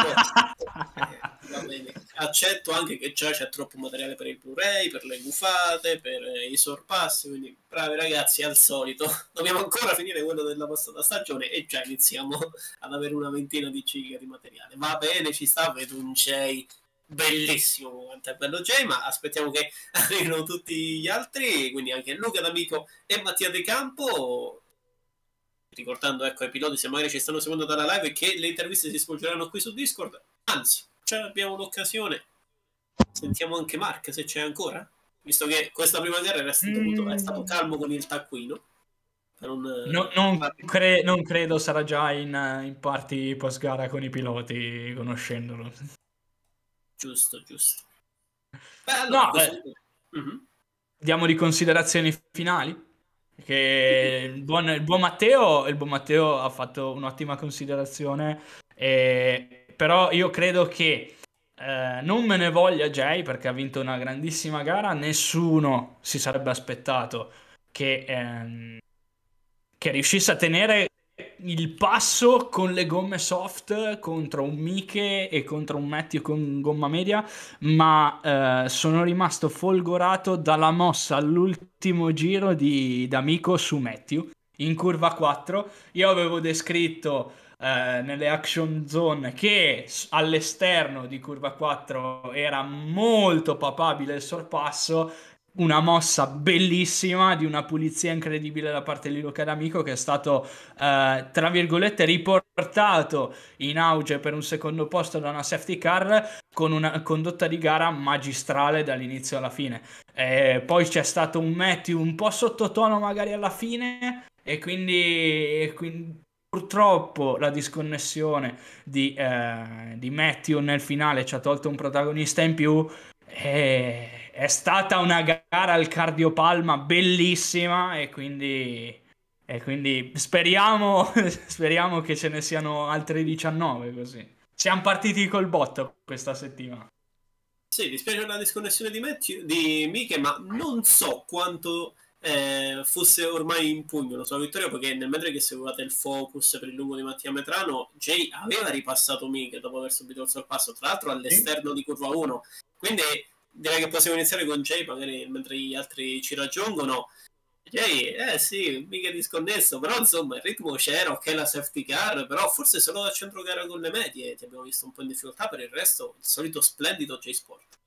Va bene. Accetto anche che già c'è troppo materiale per il Blu-ray, per le gufate, per i sorpassi, quindi bravi ragazzi, al solito. Dobbiamo ancora finire quello della passata stagione e già iniziamo ad avere una ventina di giga di materiale. Va bene, ci sta, vedo un Jay bellissimo, quanto è bello Jay, ma aspettiamo che arrivino tutti gli altri, quindi anche Luca D'Amico e Mattia De Campo. Ricordando, ecco, ai piloti, se magari ci stanno seguendo dalla live, che le interviste si svolgeranno qui su Discord. Anzi, già abbiamo l'occasione. Sentiamo anche Mark, se c'è ancora, visto che questa prima gara è stato calmo con il taccuino. Non credo sarà già in party post gara con i piloti, conoscendolo. Giusto. Beh, allora, diamo di considerazioni finali. Che il buon Matteo ha fatto un'ottima considerazione, però io credo che non me ne voglia Jay, perché ha vinto una grandissima gara. Nessuno si sarebbe aspettato che riuscisse a tenere il passo con le gomme soft contro un Miche e contro un Matthew con gomma media, ma sono rimasto folgorato dalla mossa all'ultimo giro di D'Amico su Matthew in curva 4. Io avevo descritto nelle action zone che all'esterno di curva 4 era molto papabile il sorpasso. Una mossa bellissima, di una pulizia incredibile da parte di Luca D'Amico, che è stato tra virgolette riportato in auge per un secondo posto da una safety car, con una condotta di gara magistrale dall'inizio alla fine. Poi c'è stato un Matthew un po' sottotono magari alla fine, e quindi purtroppo la disconnessione di Matthew nel finale ci ha tolto un protagonista in più. È stata una gara al cardiopalma bellissima, e quindi speriamo che ce ne siano altre 19 così. Siamo partiti col botto questa settimana. Sì, dispiace la disconnessione di Miche, ma non so quanto fosse ormai in pugno la sua vittoria, perché nel mentre che seguivate il focus per il lungo di Mattia Metrano, Jay aveva ripassato Miche dopo aver subito il sorpasso, tra l'altro all'esterno di curva 1, quindi direi che possiamo iniziare con Jay, magari mentre gli altri ci raggiungono. Sì, mica disconnesso, però insomma il ritmo c'era, ok la safety car, però forse solo da centrogara con le medie ti abbiamo visto un po' in difficoltà, per il resto il solito splendido J-Sport.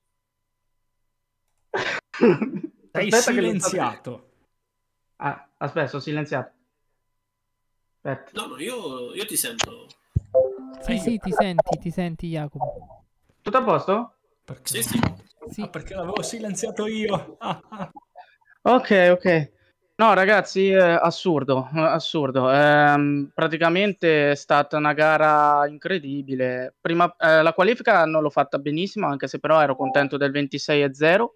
Sei Aspetta che silenziato. aspetta, sono silenziato. Aspetta. No, io ti sento. Sì, ti senti Jacopo. Tutto a posto? Perché? Sì. Sì. Perché l'avevo silenziato io. Ok. No, ragazzi, assurdo. Praticamente è stata una gara incredibile. Prima, la qualifica non l'ho fatta benissimo, anche se però ero contento del 26-0.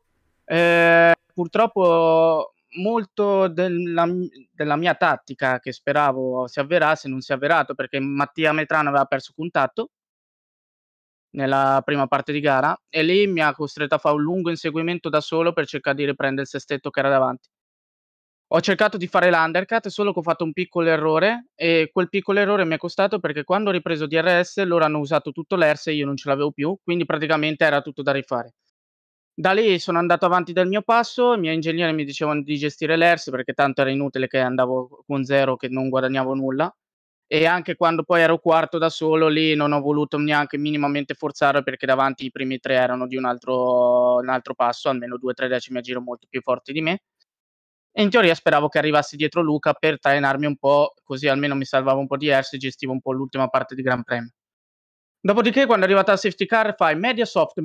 Purtroppo molto della mia tattica che speravo si avverasse non si è avverato, perché Mattia Metrano aveva perso contatto nella prima parte di gara e lì mi ha costretto a fare un lungo inseguimento da solo per cercare di riprendere il sestetto che era davanti. Ho cercato di fare l'undercut, solo che ho fatto un piccolo errore e quel piccolo errore mi è costato, perché quando ho ripreso DRS loro hanno usato tutto l'ERS e io non ce l'avevo più, quindi praticamente era tutto da rifare. Da lì sono andato avanti del mio passo, i miei ingegneri mi dicevano di gestire l'ERS perché tanto era inutile che andavo con 0, che non guadagnavo nulla. E anche quando poi ero quarto da solo, lì non ho voluto neanche minimamente forzare, perché davanti i primi 3 erano di un altro passo, almeno 2-3 decimi a giro molto più forti di me. E in teoria speravo che arrivassi dietro Luca per trainarmi un po', così almeno mi salvavo un po' di ERS e gestivo un po' l'ultima parte di Gran Premio. Dopodiché, quando è arrivata la safety car, fai media soft,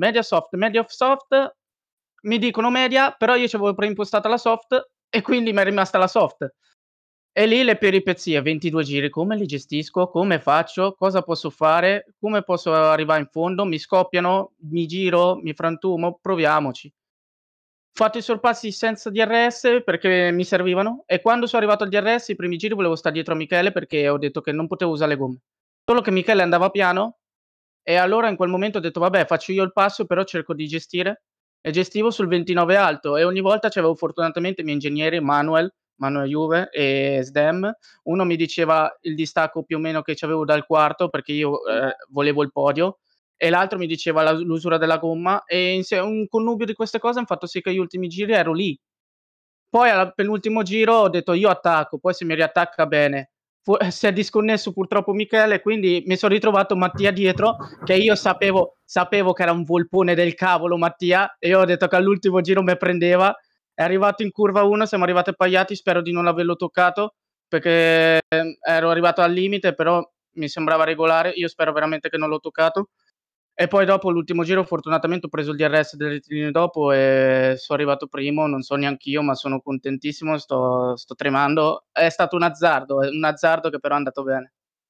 mi dicono media, però io ci avevo preimpostata la soft e quindi mi è rimasta la soft. E lì le peripezie, 22 giri, come li gestisco, come faccio, cosa posso fare, come posso arrivare in fondo, mi scoppiano, mi giro, mi frantumo, proviamoci. Ho fatto i sorpassi senza DRS perché mi servivano e quando sono arrivato al DRS i primi giri volevo stare dietro a Michele perché ho detto che non potevo usare le gomme. Solo che Michele andava piano e allora in quel momento ho detto vabbè, faccio io il passo, però cerco di gestire e gestivo sul 29 alto e ogni volta c'avevo fortunatamente i miei ingegneri Manuel Juve e Sdem. Uno mi diceva il distacco più o meno che c'avevo dal quarto perché io volevo il podio e l'altro mi diceva l'usura della gomma e un connubio di queste cose hanno fatto sì che gli ultimi giri ero lì. Poi al penultimo giro ho detto io attacco, poi se mi riattacca bene. Si è disconnesso purtroppo Michele, quindi mi sono ritrovato Mattia dietro, che io sapevo che era un volpone del cavolo Mattia, e io ho detto che all'ultimo giro mi prendeva. È arrivato in curva 1, siamo arrivati appaiati, spero di non averlo toccato, perché ero arrivato al limite, però mi sembrava regolare, io spero veramente che non l'ho toccato. E poi dopo l'ultimo giro fortunatamente ho preso il DRS delle rettilinee dopo e sono arrivato primo, non so neanch'io, ma sono contentissimo, sto tremando. È stato un azzardo che però è andato bene.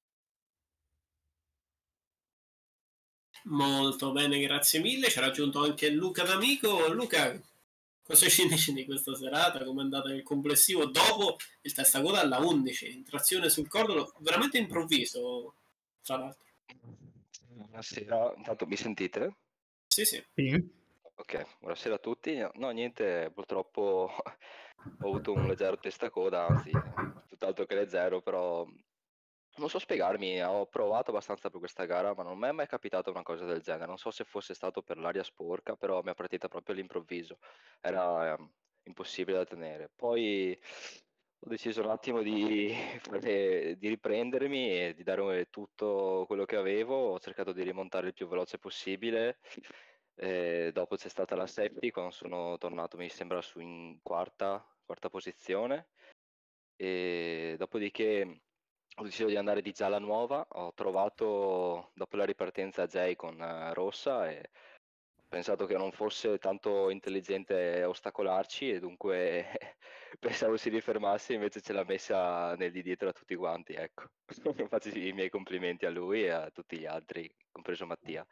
Molto bene, grazie mille. Ci ha raggiunto anche Luca D'Amico. Luca, cosa ci dici di questa serata? Come è andata il complessivo dopo il testacoda alla 11? Trazione sul cordolo, veramente improvviso, tra l'altro. Buonasera, intanto mi sentite? Sì. Ok, buonasera a tutti. No, niente, purtroppo ho avuto un leggero testacoda, anzi, tutt'altro che leggero, però non so spiegarmi, ho provato abbastanza per questa gara, ma non mi è mai capitata una cosa del genere. Non so se fosse stato per l'aria sporca, però mi è partita proprio all'improvviso. Era impossibile da tenere. Poi ho deciso un attimo di riprendermi e di dare tutto quello che avevo. Ho cercato di rimontare il più veloce possibile. Dopo c'è stata la safety, quando sono tornato mi sembra in quarta posizione. E dopodiché ho deciso di andare di gialla nuova, ho trovato dopo la ripartenza Jay con rossa e ho pensato che non fosse tanto intelligente ostacolarci e dunque pensavo si rifermasse, invece ce l'ha messa nel di dietro a tutti quanti, ecco. Faccio i miei complimenti a lui e a tutti gli altri, compreso Mattia.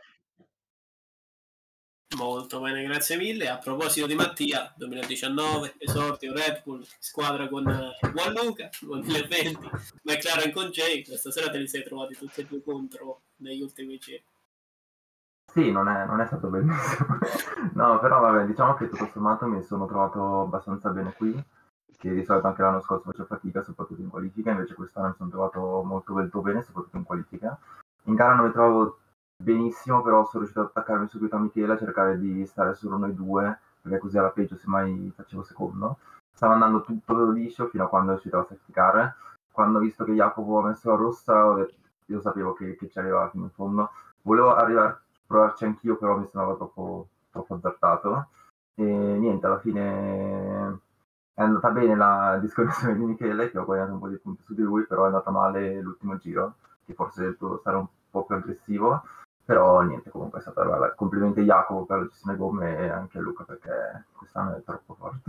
Molto bene, grazie mille. A proposito di Mattia, 2019, esordio Red Bull, squadra con buon Luca, 2020, McLaren con Jay. Questa sera te li sei trovati tutti e due contro negli ultimi giri. Sì, non è stato bellissimo. No, però vabbè, diciamo che tutto sommato mi sono trovato abbastanza bene qui, che di solito anche l'anno scorso facevo fatica, soprattutto in qualifica, invece quest'anno mi sono trovato molto bene, soprattutto in qualifica. In gara non mi trovo benissimo, però sono riuscito ad attaccarmi subito a Michele, a cercare di stare solo noi due, perché così alla peggio semmai facevo secondo. stava andando tutto liscio fino a quando è uscito la safety car. Quando ho visto che Jacopo ha messo la rossa, io sapevo che ci arrivava fino in fondo. Volevo provarci anch'io, però mi sembrava troppo azzardato. E niente, alla fine è andata bene la disconnessione di Michele, che ho guadagnato un po' di punti su di lui, però è andata male l'ultimo giro, che forse dovevo stare un po' più aggressivo. Però niente, comunque è stata bella. Complimenti a Jacopo per la gestione gomme e anche a Luca, perché quest'anno è troppo forte.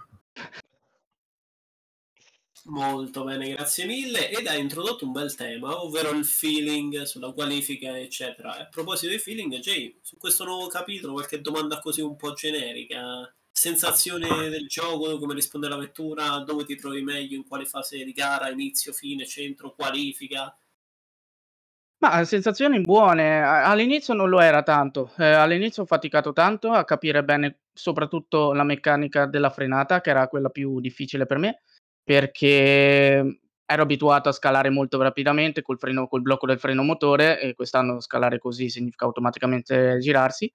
Molto bene, grazie mille. Ed ha introdotto un bel tema, ovvero il feeling sulla qualifica, eccetera. E a proposito di feeling, Jay, su questo nuovo capitolo, qualche domanda così un po' generica? Sensazioni del gioco, come risponde la vettura, dove ti trovi meglio, in quale fase di gara, inizio, fine, centro, qualifica? Ma sensazioni buone. All'inizio non lo era tanto. All'inizio ho faticato tanto a capire bene soprattutto la meccanica della frenata, che era quella più difficile per me, perché ero abituato a scalare molto rapidamente col blocco del freno motore, e quest'anno scalare così significa automaticamente girarsi.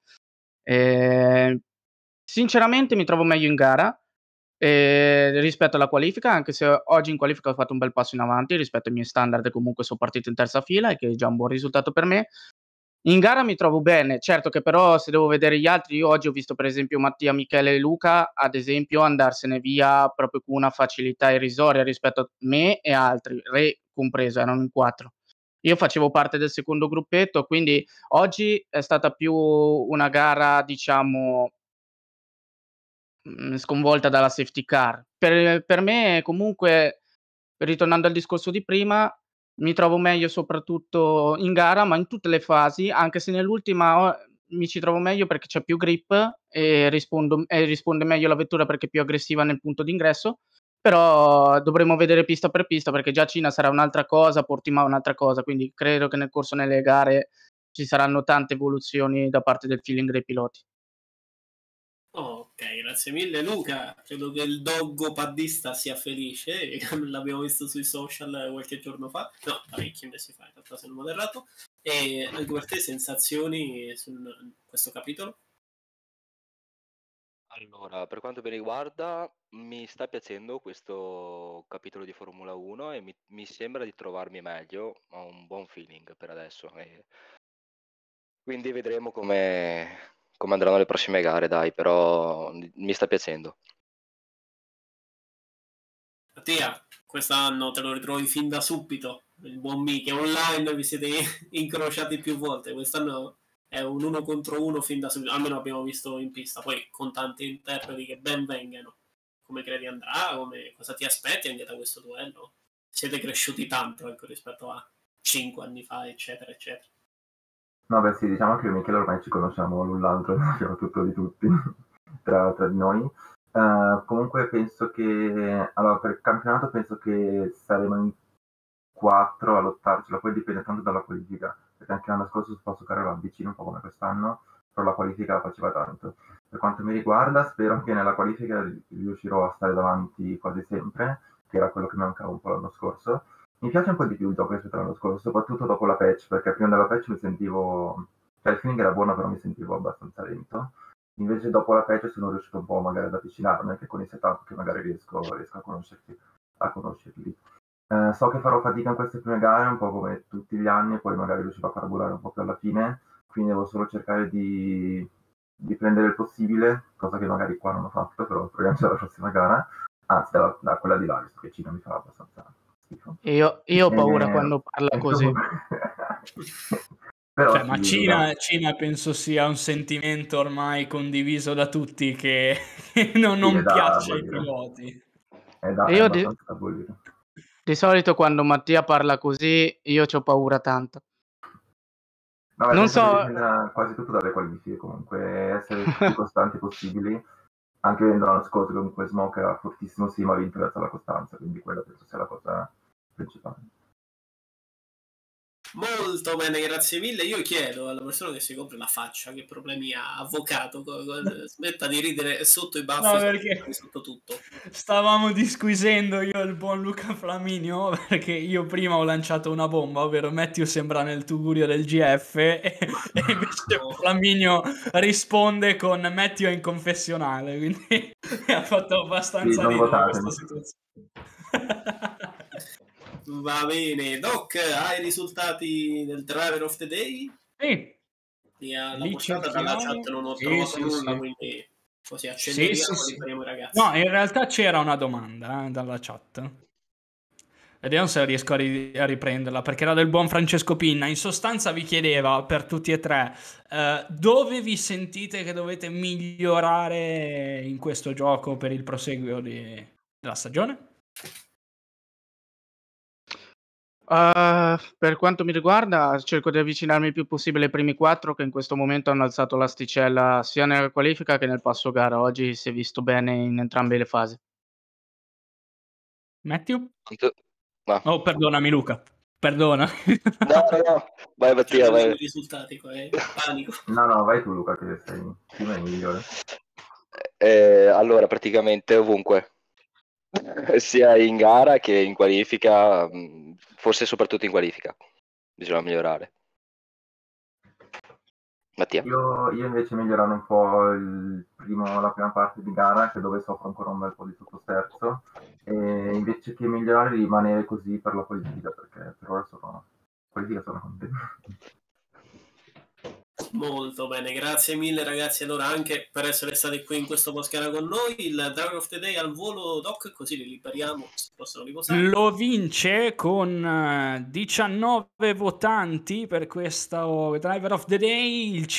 Sinceramente mi trovo meglio in gara, rispetto alla qualifica, anche se oggi in qualifica ho fatto un bel passo in avanti rispetto ai miei standard, e comunque son partito in terza fila, e che è già un buon risultato per me. In gara mi trovo bene, certo che però se devo vedere gli altri, io oggi ho visto per esempio Mattia, Michele e Luca, ad esempio, andarsene via proprio con una facilità irrisoria rispetto a me e altri, Re compreso, erano in 4. Io facevo parte del secondo gruppetto, quindi oggi è stata più una gara, diciamo, sconvolta dalla safety car. Per me comunque, ritornando al discorso di prima, mi trovo meglio soprattutto in gara, ma in tutte le fasi, anche se nell'ultima mi ci trovo meglio perché c'è più grip e risponde meglio la vettura perché è più aggressiva nel punto d'ingresso, però dovremo vedere pista per pista, perché già Cina sarà un'altra cosa, Portimao un'altra cosa, quindi credo che nel corso delle gare ci saranno tante evoluzioni da parte del feeling dei piloti. Ok, grazie mille Luca, credo che il doggo paddista sia felice, l'abbiamo visto sui social qualche giorno fa, no, parecchi mesi fa in realtà, se non vado errato. E anche per te sensazioni su questo capitolo? Allora, per quanto mi riguarda, mi sta piacendo questo capitolo di Formula 1 e mi sembra di trovarmi meglio, ho un buon feeling per adesso. Quindi vedremo come andranno le prossime gare, dai, però mi sta piacendo. Mattia, quest'anno te lo ritrovi fin da subito, il buon Miche, online vi siete incrociati più volte, quest'anno è un 1 contro 1 fin da subito, almeno abbiamo visto in pista, poi con tanti interpreti che ben vengano. Come credi andrà? Cosa ti aspetti anche da questo duello? Siete cresciuti tanto, ecco, rispetto a 5 anni fa, eccetera, eccetera. No, beh sì, diciamo che io e Michele ormai ci conosciamo l'un l'altro, sappiamo tutto di tutti tra di noi. Comunque penso che, allora, per il campionato penso che saremo in 4 a lottarcela, poi dipende tanto dalla qualifica, perché anche l'anno scorso Spasso Carrera era vicino un po' come quest'anno, però la qualifica la faceva tanto. Per quanto mi riguarda, spero che nella qualifica riuscirò a stare davanti quasi sempre, che era quello che mi mancava un po' l'anno scorso. Mi piace un po' di più il gioco rispetto all'anno scorso, soprattutto dopo la patch, perché prima della patch mi sentivo, cioè il feeling era buono, però mi sentivo abbastanza lento. Invece dopo la patch sono riuscito un po' magari ad avvicinarmi anche con i setup, che magari riesco a conoscerli. So che farò fatica in queste prime gare, un po' come tutti gli anni, poi magari riuscirò a carburare un po' più alla fine, quindi devo solo cercare di prendere il possibile, cosa che magari qua non ho fatto, però proviamoci dalla prossima gara, anzi da quella di là, visto che Cina mi fa abbastanza schifo. Io ho paura quando parla così. Però Cioè, ma sì, Cina penso sia un sentimento ormai condiviso da tutti che non Sì, è da piace ai abolire. piloti. È E io abbastanza da abolire. di solito quando Mattia parla così, io c'ho paura tanto. Vabbè, Non penso che so, dipenda quasi tutto dalle qualifiche, comunque essere il più costanti possibili. Anche vedendo l'anno scorso che comunque Smoke era fortissimo, sì, ma ha vinto grazie alla costanza, quindi quella penso sia la cosa principale. Molto bene, grazie mille. Io chiedo alla persona che si copre la faccia che problemi ha, avvocato, smetta di ridere sotto i baffi, No, perché sotto tutto. stavamo disquisendo io e il buon Luca Flaminio, perché io prima ho lanciato una bomba, ovvero Matthew sembra nel tugurio del GF e invece Flaminio risponde con Matthew è in confessionale, quindi mi ha fatto abbastanza non ridere votatemi. questa situazione. Va bene, Doc, hai i risultati del Driver of the Day? Sì, La li postata dalla cerchiamo. chat non ho Sì, trovato sì, nulla, sì. quindi così Sì, acceleriamo sì, e sì. liberiamo i ragazzi. No, in realtà c'era una domanda dalla chat. Vediamo se riesco a riprenderla, perché era del buon Francesco Pinna. In sostanza vi chiedeva per tutti e tre dove vi sentite che dovete migliorare in questo gioco per il proseguio della stagione? Per quanto mi riguarda, cerco di avvicinarmi il più possibile ai primi 4 che in questo momento hanno alzato l'asticella sia nella qualifica che nel passo gara. Oggi si è visto bene in entrambe le fasi. Matthew? No. Oh, perdonami Luca, perdona. No, vai Mattia, vai. I risultati qua, panico. No, vai tu Luca che sei prima e migliore. Allora, praticamente ovunque, sia in gara che in qualifica, forse soprattutto in qualifica, bisogna migliorare. Mattia? Io invece migliorare un po' la prima parte di gara, che dove soffro ancora un bel po' di sottosterzo, e invece che migliorare rimanere così per la qualifica, perché per ora sono contento. Molto bene, grazie mille ragazzi allora anche per essere stati qui in questo post-gara con noi. Il Driver of the Day al volo, Doc, così li liberiamo, si possono riposare. Lo vince con 19 votanti per questo Driver of the Day, il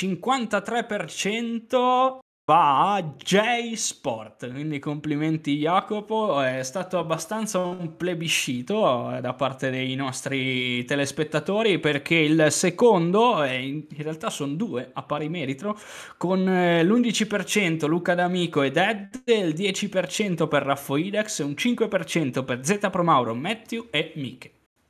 53% va a J-Sport, quindi complimenti Jacopo, è stato abbastanza un plebiscito da parte dei nostri telespettatori, perché il secondo, in realtà sono due a pari merito, con l'11% Luca D'Amico e Dead, il 10% per Raffoidex, un 5% per Z Pro Mauro, Matthew e Miche.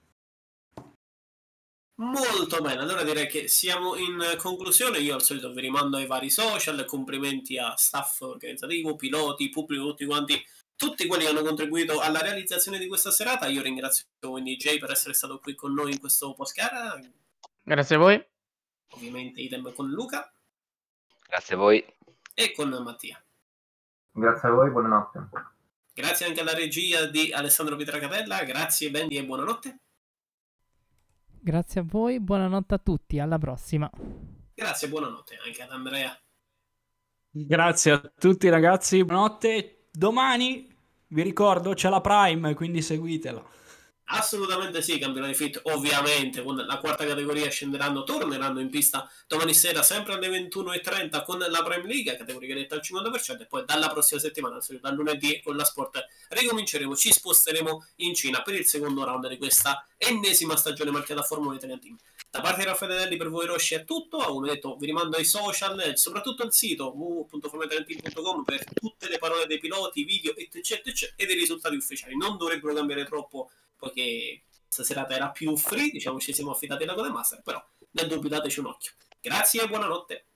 Molto bene, allora direi che siamo in conclusione. Io al solito vi rimando ai vari social, complimenti a staff organizzativo, piloti, pubblico, tutti quelli che hanno contribuito alla realizzazione di questa serata. Io ringrazio quindi Jay per essere stato qui con noi in questo post-gara. Grazie a voi. Ovviamente idem con Luca. Grazie a voi. E con Mattia. Grazie a voi, buonanotte. Grazie anche alla regia di Alessandro Pietracapella, grazie Bendy e buonanotte. Grazie a voi, buonanotte a tutti, alla prossima. Grazie, buonanotte anche ad Andrea. Grazie a tutti ragazzi, buonanotte. Domani vi ricordo c'è la Prime, quindi seguitela. Assolutamente sì, campioni di fit, ovviamente con la quarta categoria torneranno in pista domani sera sempre alle 21:30 con la Prime League, categoria detta al 50%, e poi dalla prossima settimana, dal lunedì con la Sport, ricominceremo, ci sposteremo in Cina per il secondo round di questa ennesima stagione marchiata Formula Italian Team. Da parte di Raffaele Delli per voi Rosci è tutto, come detto vi rimando ai social, soprattutto al sito www.formulaitalianteam.com per tutte le parole dei piloti, video etc e dei risultati ufficiali. Non dovrebbero cambiare troppo poiché stasera era più free, diciamo ci siamo affidati alla Codemaster, però nel dubbio dateci un occhio. Grazie e buonanotte.